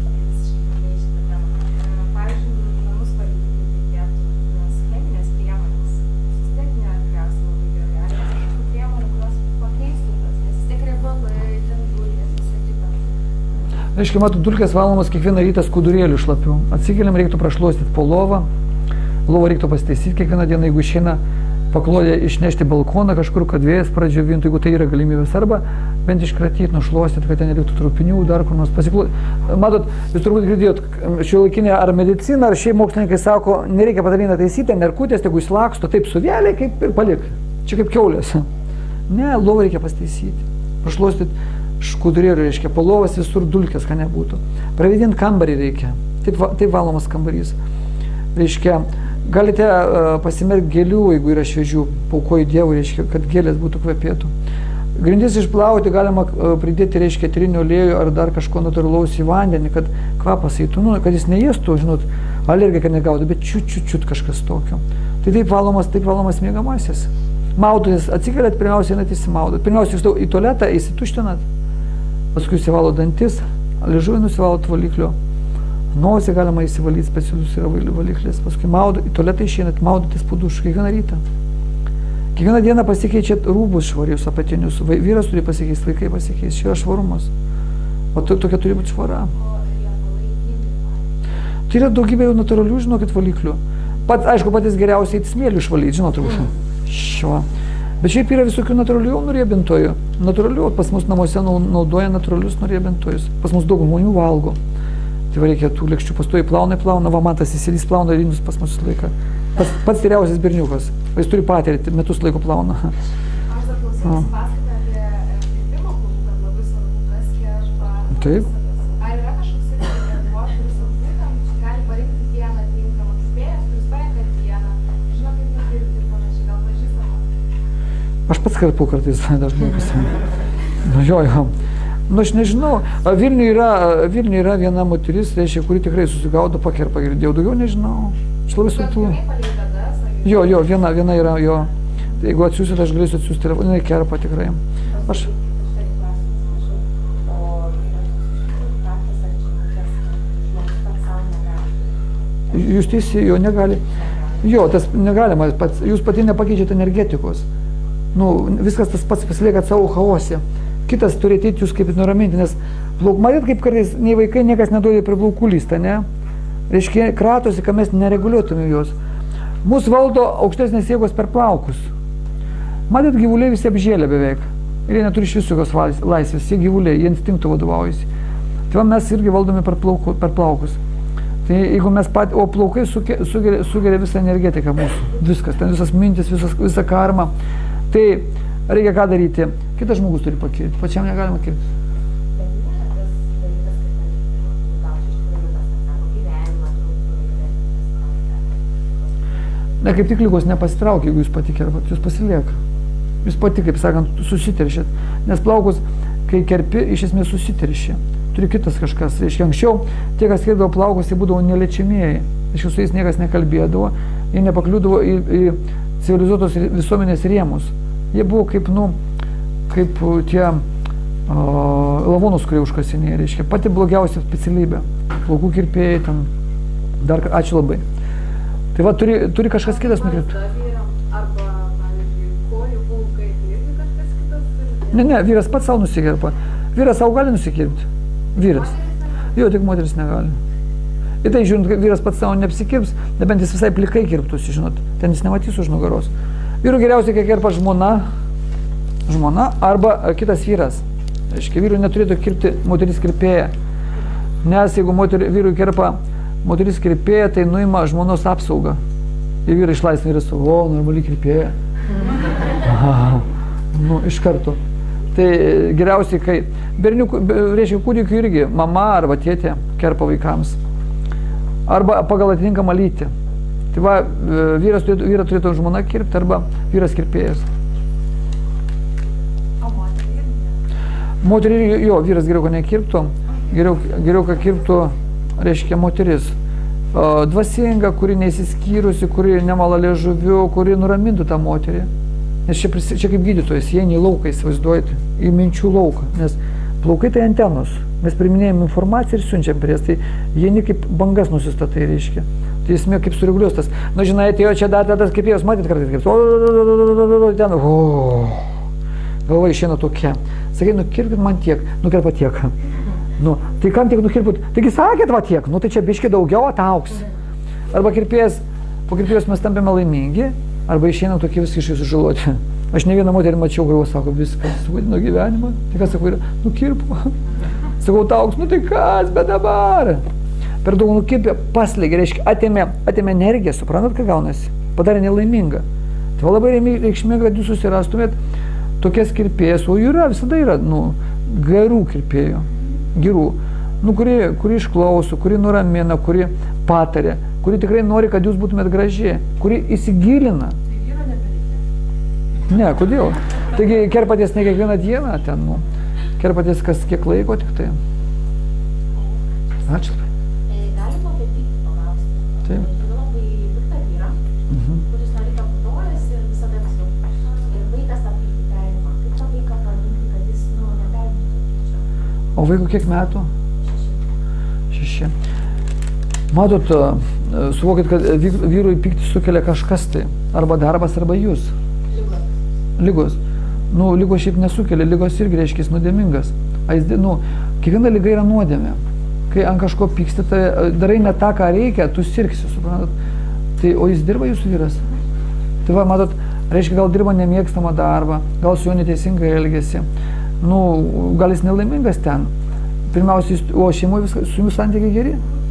Reiškia, matų, dulkės valomos kiekvieną rytą skudurėlių šlapių. Atsikeliam, reiktų prašluostyti po lovą. Lovą reiktų pasitaisyti kiekvieną dieną, jeigu išeina paklodę išnešti balkoną kažkur, kad vėjas pradžiovintų, jeigu tai yra galimybės, arba bent iškratyti, nušluostyti, kad ten neliktų trupinių, dar kur nors pasikloti. Matot, jūs turbūt girdėjot, šiuolaikinė ar medicina, ar šiaip mokslininkai sako, nereikia patalinę taisyti, nerkutės, jeigu jis laksto taip suvėlė, kaip ir palik. Čia kaip kiaulės. Ne, lovą reikia pasitaisyti. Prašluostyti škudurėlių, reiškia, palovas visur dulkės, ką nebūtų. Pravėdinti kambarį reikia. Taip, taip valomas kambarys. Reiškia, galite uh, pasimerkti gėlių, jeigu yra šviežių, paukoji Dievui, reiškia, kad gėlės būtų kvepėtų. Grindis išplauti galima uh, pridėti, reiškia, eterinio aliejų ar dar kažko natūralaus į vandenį, kad kvapas eitų, nu, kad jis neėstų, žinot, alergiją, kad negautų, bet čiut, čiut, čiut kažkas tokio. Tai taip valomas, taip valomas miegamasis. Maudotis, atsikeliat, pirmiausia, einat įsimaudot. Pirmiausia, jūs į tualetą įsituštinat. Paskui įsivalo dantis, liežuvį nusivalot valiklio, nosį galima įsivalyti, specialus yra valiklis, paskui maudo, į tualetą išeinat, maudotis po dušu kiekvieną rytą. Kiekvieną dieną pasikeičiat rūbus švarius apatinius, vyras turi pasikeisti, vaikai pasikeis, čia yra švarumas, o to, tokia turi būti švara. Tai yra daugybė jau natūralių, žinokit, valiklių. Pat, aišku, patys geriausiai smėlių išvalyti, žinot, turbūt. Šio. Bet šiaip yra visokių natūralių nuriebintojų. Natūralių, pas mus namuose naudoja natūralius nuriebintojus. Pas mus daug žmonių valgo. Tai va reikia tų lėkščių pastoji plauna, plauna, va man tas įsilys plauna ir indus pas mus laiką. Pats, pats tyriausias berniukas. Jis turi patirtį, metus laiko plauna. Aš dar klausysiu paskaitą apie kirpimo klubų, kad labai svarbu, kas kerpa. Taip. Ar yra kažkoks lietuvos, kuris būtent gali parinkti dieną tinkamą kirpėjas, kuris parenka dieną, žino kaip nukirpti ir panašiai, gal pažįstama? Aš pats karpu kartais dažnai pasimenu. Nu jo, jo. Nu aš nežinau. Vilniuje yra, Vilniuje yra viena moteris, reiškia, kuri tikrai susigaudo pakerpa, girdėjau, daugiau nežinau. Aš labai subtilu. Jo, jo, viena, viena yra jo. Tai jeigu atsiųsit, aš galėsiu atsiųsti telefoną, jinai kerpa tikrai. Aš... Jūs teisi, jo negali. Jo, tas negalima, pats, jūs pati nepakeičiate energetikos. Nu, viskas tas pats pasiliekat savo chaose. Kitas turi ateiti jūs kaip nuraminti, nes plauk, matyt, kaip kartais nei vaikai niekas neduoda prie plaukų lystą, ne? Reiškia, kratosi, kad mes nereguliuotume juos. Mūsų valdo aukštesnės jėgos per plaukus. Matyt, gyvuliai visi apžėlė beveik. Ir jie neturi iš visokios laisvės, jie gyvuliai, jie instinktų vadovaujasi. Tai va, mes irgi valdomi per, plauku, per plaukus. Tai jeigu mes pat, o plaukai suke, sugeria, sugeria visą energetiką mūsų, viskas, ten visas mintis, visas, visa karma. Tai reikia ką daryti, kitas žmogus turi pakirti, pačiam negalima kirti. Bet nėra tas dalykas, kad gal iš tikrųjų tas, sako, gyvenimą trūktų. Ne, kaip tik lygos nepasitraukia, jeigu jūs pati kerpat, jūs pasilieka. Jūs pati, kaip sakant, susiteršėt. Nes plaukus, kai kerpi, iš esmės susiteršė. Turi kitas kažkas. Reiškia, anksčiau tie, kas kirdavo plaukus, jie būdavo neliečiamieji. Reiškia, su jais niekas nekalbėdavo, jie nepakliūdavo į, į civilizuotos visuomenės rėmus. Jie buvo kaip, nu, kaip tie uh, lavonus, kurie užkasinėje, reiškia, pati blogiausia specialybė. Plaukų kirpėjai, ten, dar, ačiū labai. Tai va, turi, turi kažkas kitas nukirpti. Arba, pavyzdžiui, kojų plaukai, tai irgi kažkas kitas? Ne, ne, vyras pats savo nusikirpa. Vyras savo gali nusikirpti. Vyras. Jo, tik moteris negali. Ir tai, žiūrint, vyras pats savo neapsikirps, nebent jis visai plikai kirptųsi, žinot, ten jis nematys už nugaros. Vyrų geriausiai, kai kirpa žmona, žmona arba kitas vyras. Aiškiai, vyrų neturėtų kirpti moteris kirpėja. Nes jeigu moterį, vyrų kirpa moteris kirpėja, tai nuima žmonos apsaugą. Ir vyrai išlaisvina vyras, o, normaliai kirpėja. Aha, nu, iš karto. Tai geriausiai, kai berniukų, reiškia, kūdikių irgi mama arba tėtė kerpa vaikams. Arba pagal atitinkamą lytį. Tai va, vyras turėtų, vyras turėtų žmona kirpti arba vyras kirpėjas. O moterį irgi? Moterį irgi, jo, vyras geriau, kad nekirptų, geriau, geriau, kad kirptų, reiškia, moteris. Dvasinga, kuri neįsiskyrusi, kuri nemala liežuviu, kuri nuramintų tą moterį. Nes čia, čia kaip gydytojas, jie į lauką įsivaizduojate, į minčių lauką, nes plaukai tai antenos, mes priminėjom informaciją ir siunčiam prie jas, tai jie ne kaip bangas nusistatai, reiškia. Tai esmė kaip sureguliuos tas, nu žinai, atėjo čia dar tas kaip jos matėt kartais, kaip, o, ten, o, galva išeina tokia. Sakai, nukirpkit man tiek, nukirpa tiek. Nu, tai kam tiek nukirput? Taigi sakėt va tiek, nu tai čia biški daugiau atauks. Arba kirpėjas, po kirpėjos mes tampėme laimingi, arba išeinam tokie viskai iš jūsų žaloti. Aš ne vieną moterį mačiau, galvoju, sako, viskas, suvaidino gyvenimą. Tai kas sako, nukirpo. Sakau, tauks, nu tai kas, bet dabar. Per daug nukirpė, paslėgė, reiškia, atėmė, atėmė energiją, suprantat, ką gaunasi. Padarė nelaimingą. Tai labai reikšminga, kad jūs susirastumėt tokias kirpėjas, o yra, visada yra, nu, gerų kirpėjų, gerų, nu, kuri, kuri išklauso, kuri nuramina, kuri patarė, kuri tikrai nori, kad jūs būtumėt graži, kuri įsigilina. Tai vyro nebereikia. Ne, kodėl? Taigi kerpatės ne kiekvieną dieną ten, nu, kerpatės kas kiek laiko tik tai. Ačiū. Galima apie pyktį paklausti. Taip. Turiu labai piktą vyrą, Mhm. kuris nuo ryto putojasi ir visada visur. Ir vaikas tą pyktį perima. Kaip tą vaiką pradinti, kad jis, nu, neperimtų to pykčio? O vaikų kiek metų? Šeši. Šeši. Matot, suvokit, kad vyrui pyktį sukelia kažkas tai. Arba darbas, arba jūs. Ligos. Ligos. Nu, ligos šiaip nesukelia, ligos irgi reiškia jis nuodėmingas. A jis, nu, kiekviena liga yra nuodėmė. Kai ant kažko pyksti, tai darai ne tą, ką reikia, tu sirgsi, suprantat. Tai, o jis dirba jūsų vyras. Tai va, matot, reiškia, gal dirba nemėgstamą darbą, gal su juo neteisingai elgesi. Nu, gal jis nelaimingas ten. Pirmiausia, o šeimoje viskas, su jumis santykiai geri?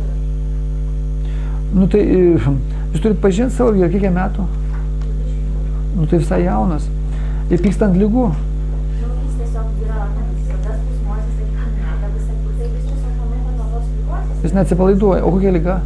Nu tai, jūs turit pažinti savo vyrą, kiek metų? Nu tai visai jaunas. Ir pyksta ant ligų. Nu, jis tiesiog yra, visada skausmuosis, tai ką mėga, visą kitą, tai jis tiesiog manau, kad nuo tos ligos. Jis neatsipalaiduoja. O kokia liga?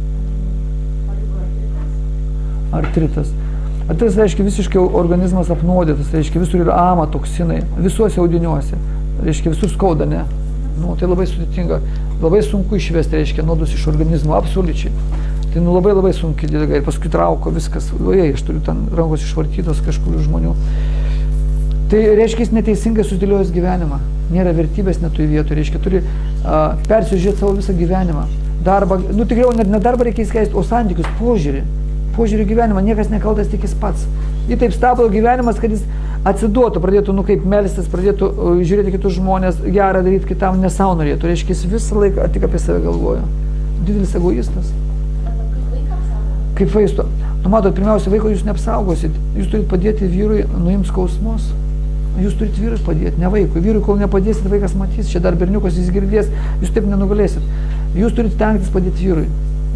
Artritas. Artritas reiškia visiškai organizmas apnuodytas, reiškia visur yra ama toksinai, visuose audiniuose. Reiškia visur skauda, ne? Nu, tai labai sudėtinga. Labai sunku išvesti, reiškia, nuodus iš organizmo, absoliučiai. Tai nu labai labai sunki liga ir paskui trauko viskas. Ojei, aš turiu ten rankos išvartytos kažkurių žmonių. Tai reiškia, jis neteisingai sudėliojęs gyvenimą. Nėra vertybės netoj vietoj, reiškia, turi uh, persižiūrėti savo visą gyvenimą. Darbą, nu tikriau, net ne darbą reikia įskleisti, o santykius, požiūrį. Požiūrį gyvenimą, niekas nekaltas, tik jis pats. Jį taip stabdo gyvenimas, kad jis atsiduotų, pradėtų, nu kaip melstis, pradėtų uh, žiūrėti kitus žmonės, gerą daryti kitam, ne savo norėtų. Reiškia, jis visą laiką tik apie save galvoja. Didelis egoistas. Kaip vaisto. Nu matot, pirmiausia, vaiko jūs neapsaugosit. Jūs turite padėti vyrui nuims skausmus. Jūs turite vyrui padėti, ne vaikui. Vyrui, kol nepadėsit, vaikas matys, čia dar berniukas jis girdės, jūs taip nenugalėsit. Jūs turite tenktis padėti vyrui.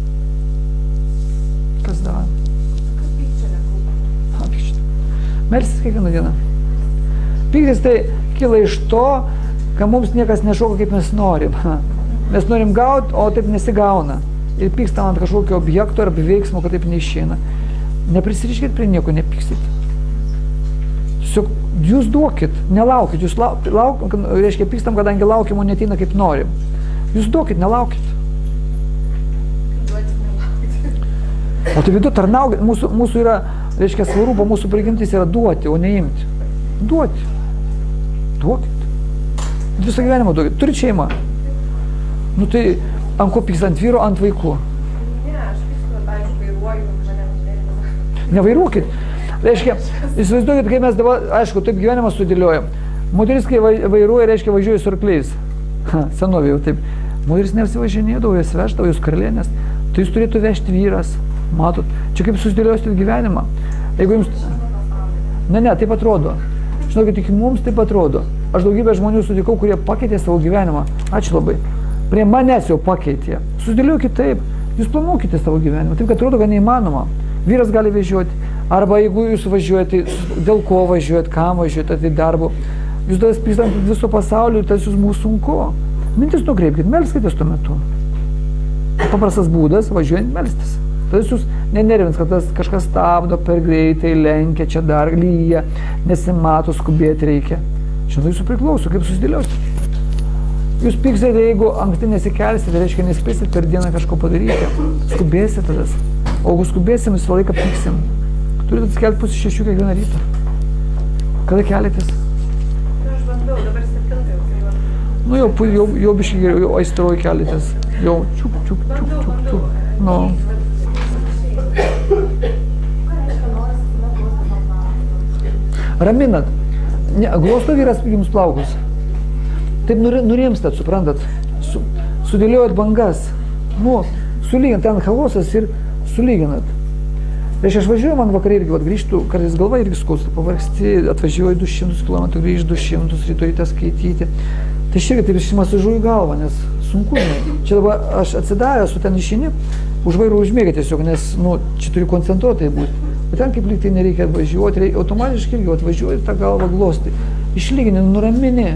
Kas dar? Kaip pykčio nekaupt? Pykčio. Melstis kiekvieną dieną. Pyktis tai kyla iš to, kad mums niekas nešoka kaip mes norim. Mes norim gauti, o taip nesigauna. Ir pykstam ant kažkokio objekto arba veiksmo, kad taip neišeina. Neprisiriškit prie nieko, nepyksit. Tiesiog jūs duokit, nelaukit. Jūs lauk, lauk, reiškia, pykstam, kadangi laukimo neteina kaip norim. Jūs duokit, nelaukit. Duoti nelaukti. O tai vidu tarnaukit. Mūsų, mūsų yra, reiškia, svarupa, mūsų prigimtis yra duoti, o neimti. Duoti. Duokit. Visą gyvenimą duokit. Turit šeimą. Nu tai ant ko pyks, ant vyro, ant vaikų? Ne, aš pykstu, pavyzdžiui, vairuoju, mane nervina. Nevairuokit. Reiškia, įsivaizduokit, kai mes dabar, aišku, taip gyvenimą sudėliojam. Moteris, kai vairuoja, reiškia, važiuoja su arkliais. Ha, senovė jau taip. Moteris nesivažinėdavo, jas veždavo, jūs karalienės. Tai jūs turėtų vežti vyras. Matot, čia kaip susidėliosit gyvenimą. Jeigu jums... Ne, ne, taip atrodo. Žinokit, tik mums taip atrodo. Aš daugybę žmonių sutikau, kurie pakeitė savo gyvenimą. Ačiū labai. Prie manęs jau pakeitė. Susidėliokit taip. Jūs planuokite savo gyvenimą. Taip, kad atrodo, kad neįmanoma. Vyras gali vežioti. Arba jeigu jūs važiuojate, dėl ko važiuojat, kam važiuojate, tai darbo. Jūs dar pistant viso pasaulio, tas jūs mūsų sunku. Mintis nukreipkite, melskitės tuo metu. Paprastas būdas, važiuojant melstis. Tada jūs nenervins, kad tas kažkas stabdo per greitai, lenkia, čia dar lyja, nesimato, skubėti reikia. Šiandien jūsų priklauso, kaip susidėliosite. Jūs pyksite, jeigu anksti nesikelsite, tai reiškia, nespėsite per dieną kažko padaryti. Skubėsite tada. O jeigu skubėsim, visą laiką pyksim. Turite atsikelti pusę šešių kiekvieną rytą. Kada keliatės? Nu, aš bandau, dabar septintą jau tai va. Nu, jau, jau, jau biškai geriau, jau aistruoju keliatės. Jau čiuk, čiuk, čiuk, Bandau, čiuk, bandau. čiuk. Nu. Raminat. Ne, glosto vyras jums plaukus. Taip nurimstat, suprantat. Su, sudėliojat bangas. Nu, sulygint, ten chaosas ir sulyginat. Reiškia, aš važiuoju, man vakarai irgi, vat, grįžtų, kartais galva irgi skausta, pavargsti, atvažiuoju du šimtus kilometrų, grįžtu du šimtus, rytoj ryte skaityti. Tai aš irgi taip išsimasažuoju galvą, nes sunku, ne. Čia dabar aš atsidaręs, su ten išeini, už vairo užmėgę tiesiog, nes, nu, čia turi koncentruotai būti. Bet ten kaip lyg tai nereikia važiuoti, reikia, automatiškai irgi atvažiuoji tą galvą glosti. Išlygini, nuramini.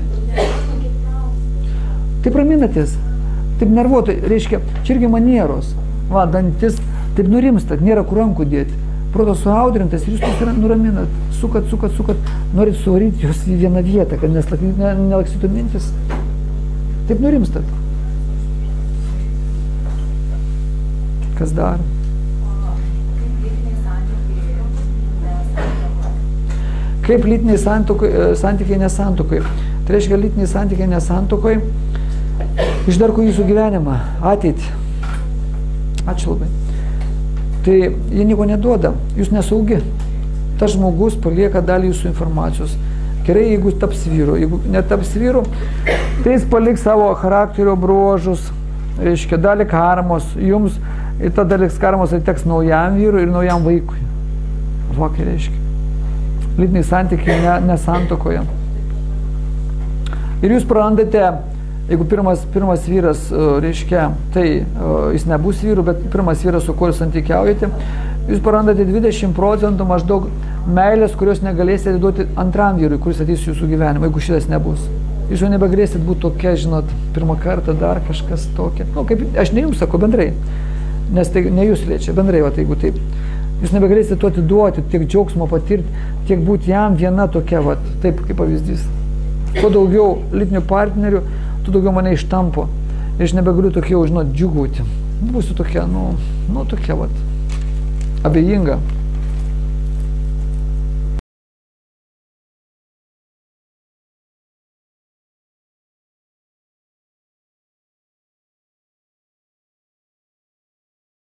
Taip raminatės, taip nervuotai, reiškia, čia irgi manieros. Va, dantis. Taip nurimstat, nėra kur rankų dėti. Protas suaudrintas ir jūs tos nuraminat. Sukat, sukat, sukat. Norit suvaryti juos į vieną vietą, kad nelaksytų mintis. Taip nurimstat. Kas dar? Kaip lytiniai santykiai nesantuokai. Tai reiškia, lytiniai santykiai nesantuokai išdarko jūsų gyvenimą, ateitį. Ačiū labai. Tai jie nieko neduoda, jūs nesaugi. Tas žmogus palieka dalį jūsų informacijos. Gerai, jeigu taps vyru, jeigu netaps vyru, tai jis paliks savo charakterio bruožus, reiškia, dalį karmos, jums ir ta dalis karmos atiteks naujam vyrui ir naujam vaikui. Vakai reiškia. Lytiniai santykiai ne, nesantuokoje. Ir jūs prarandate. Jeigu pirmas, pirmas vyras, reiškia, tai jis nebus vyru, bet pirmas vyras, su kuo jūs santykiaujate, jūs prarandate dvidešimt procentų maždaug meilės, kurios negalėsite duoti antram vyrui, kuris ateis jūsų gyvenimą, jeigu šitas nebus. Jūs jau nebegalėsit būti tokia, žinot, pirmą kartą dar kažkas tokia. Nu, kaip, aš ne jums sakau, bendrai, nes tai ne jūs liečia, bendrai, va, jeigu taip. Jūs nebegalėsite to atiduoti, tiek džiaugsmo patirti, tiek būti jam viena tokia, va, taip kaip pavyzdys. Kuo daugiau lytinių partnerių, tu daugiau mane ištampo. Ir aš nebegaliu tokia jau, žinot, džiugauti. Būsiu tokia, nu, nu tokia, vat, abejinga.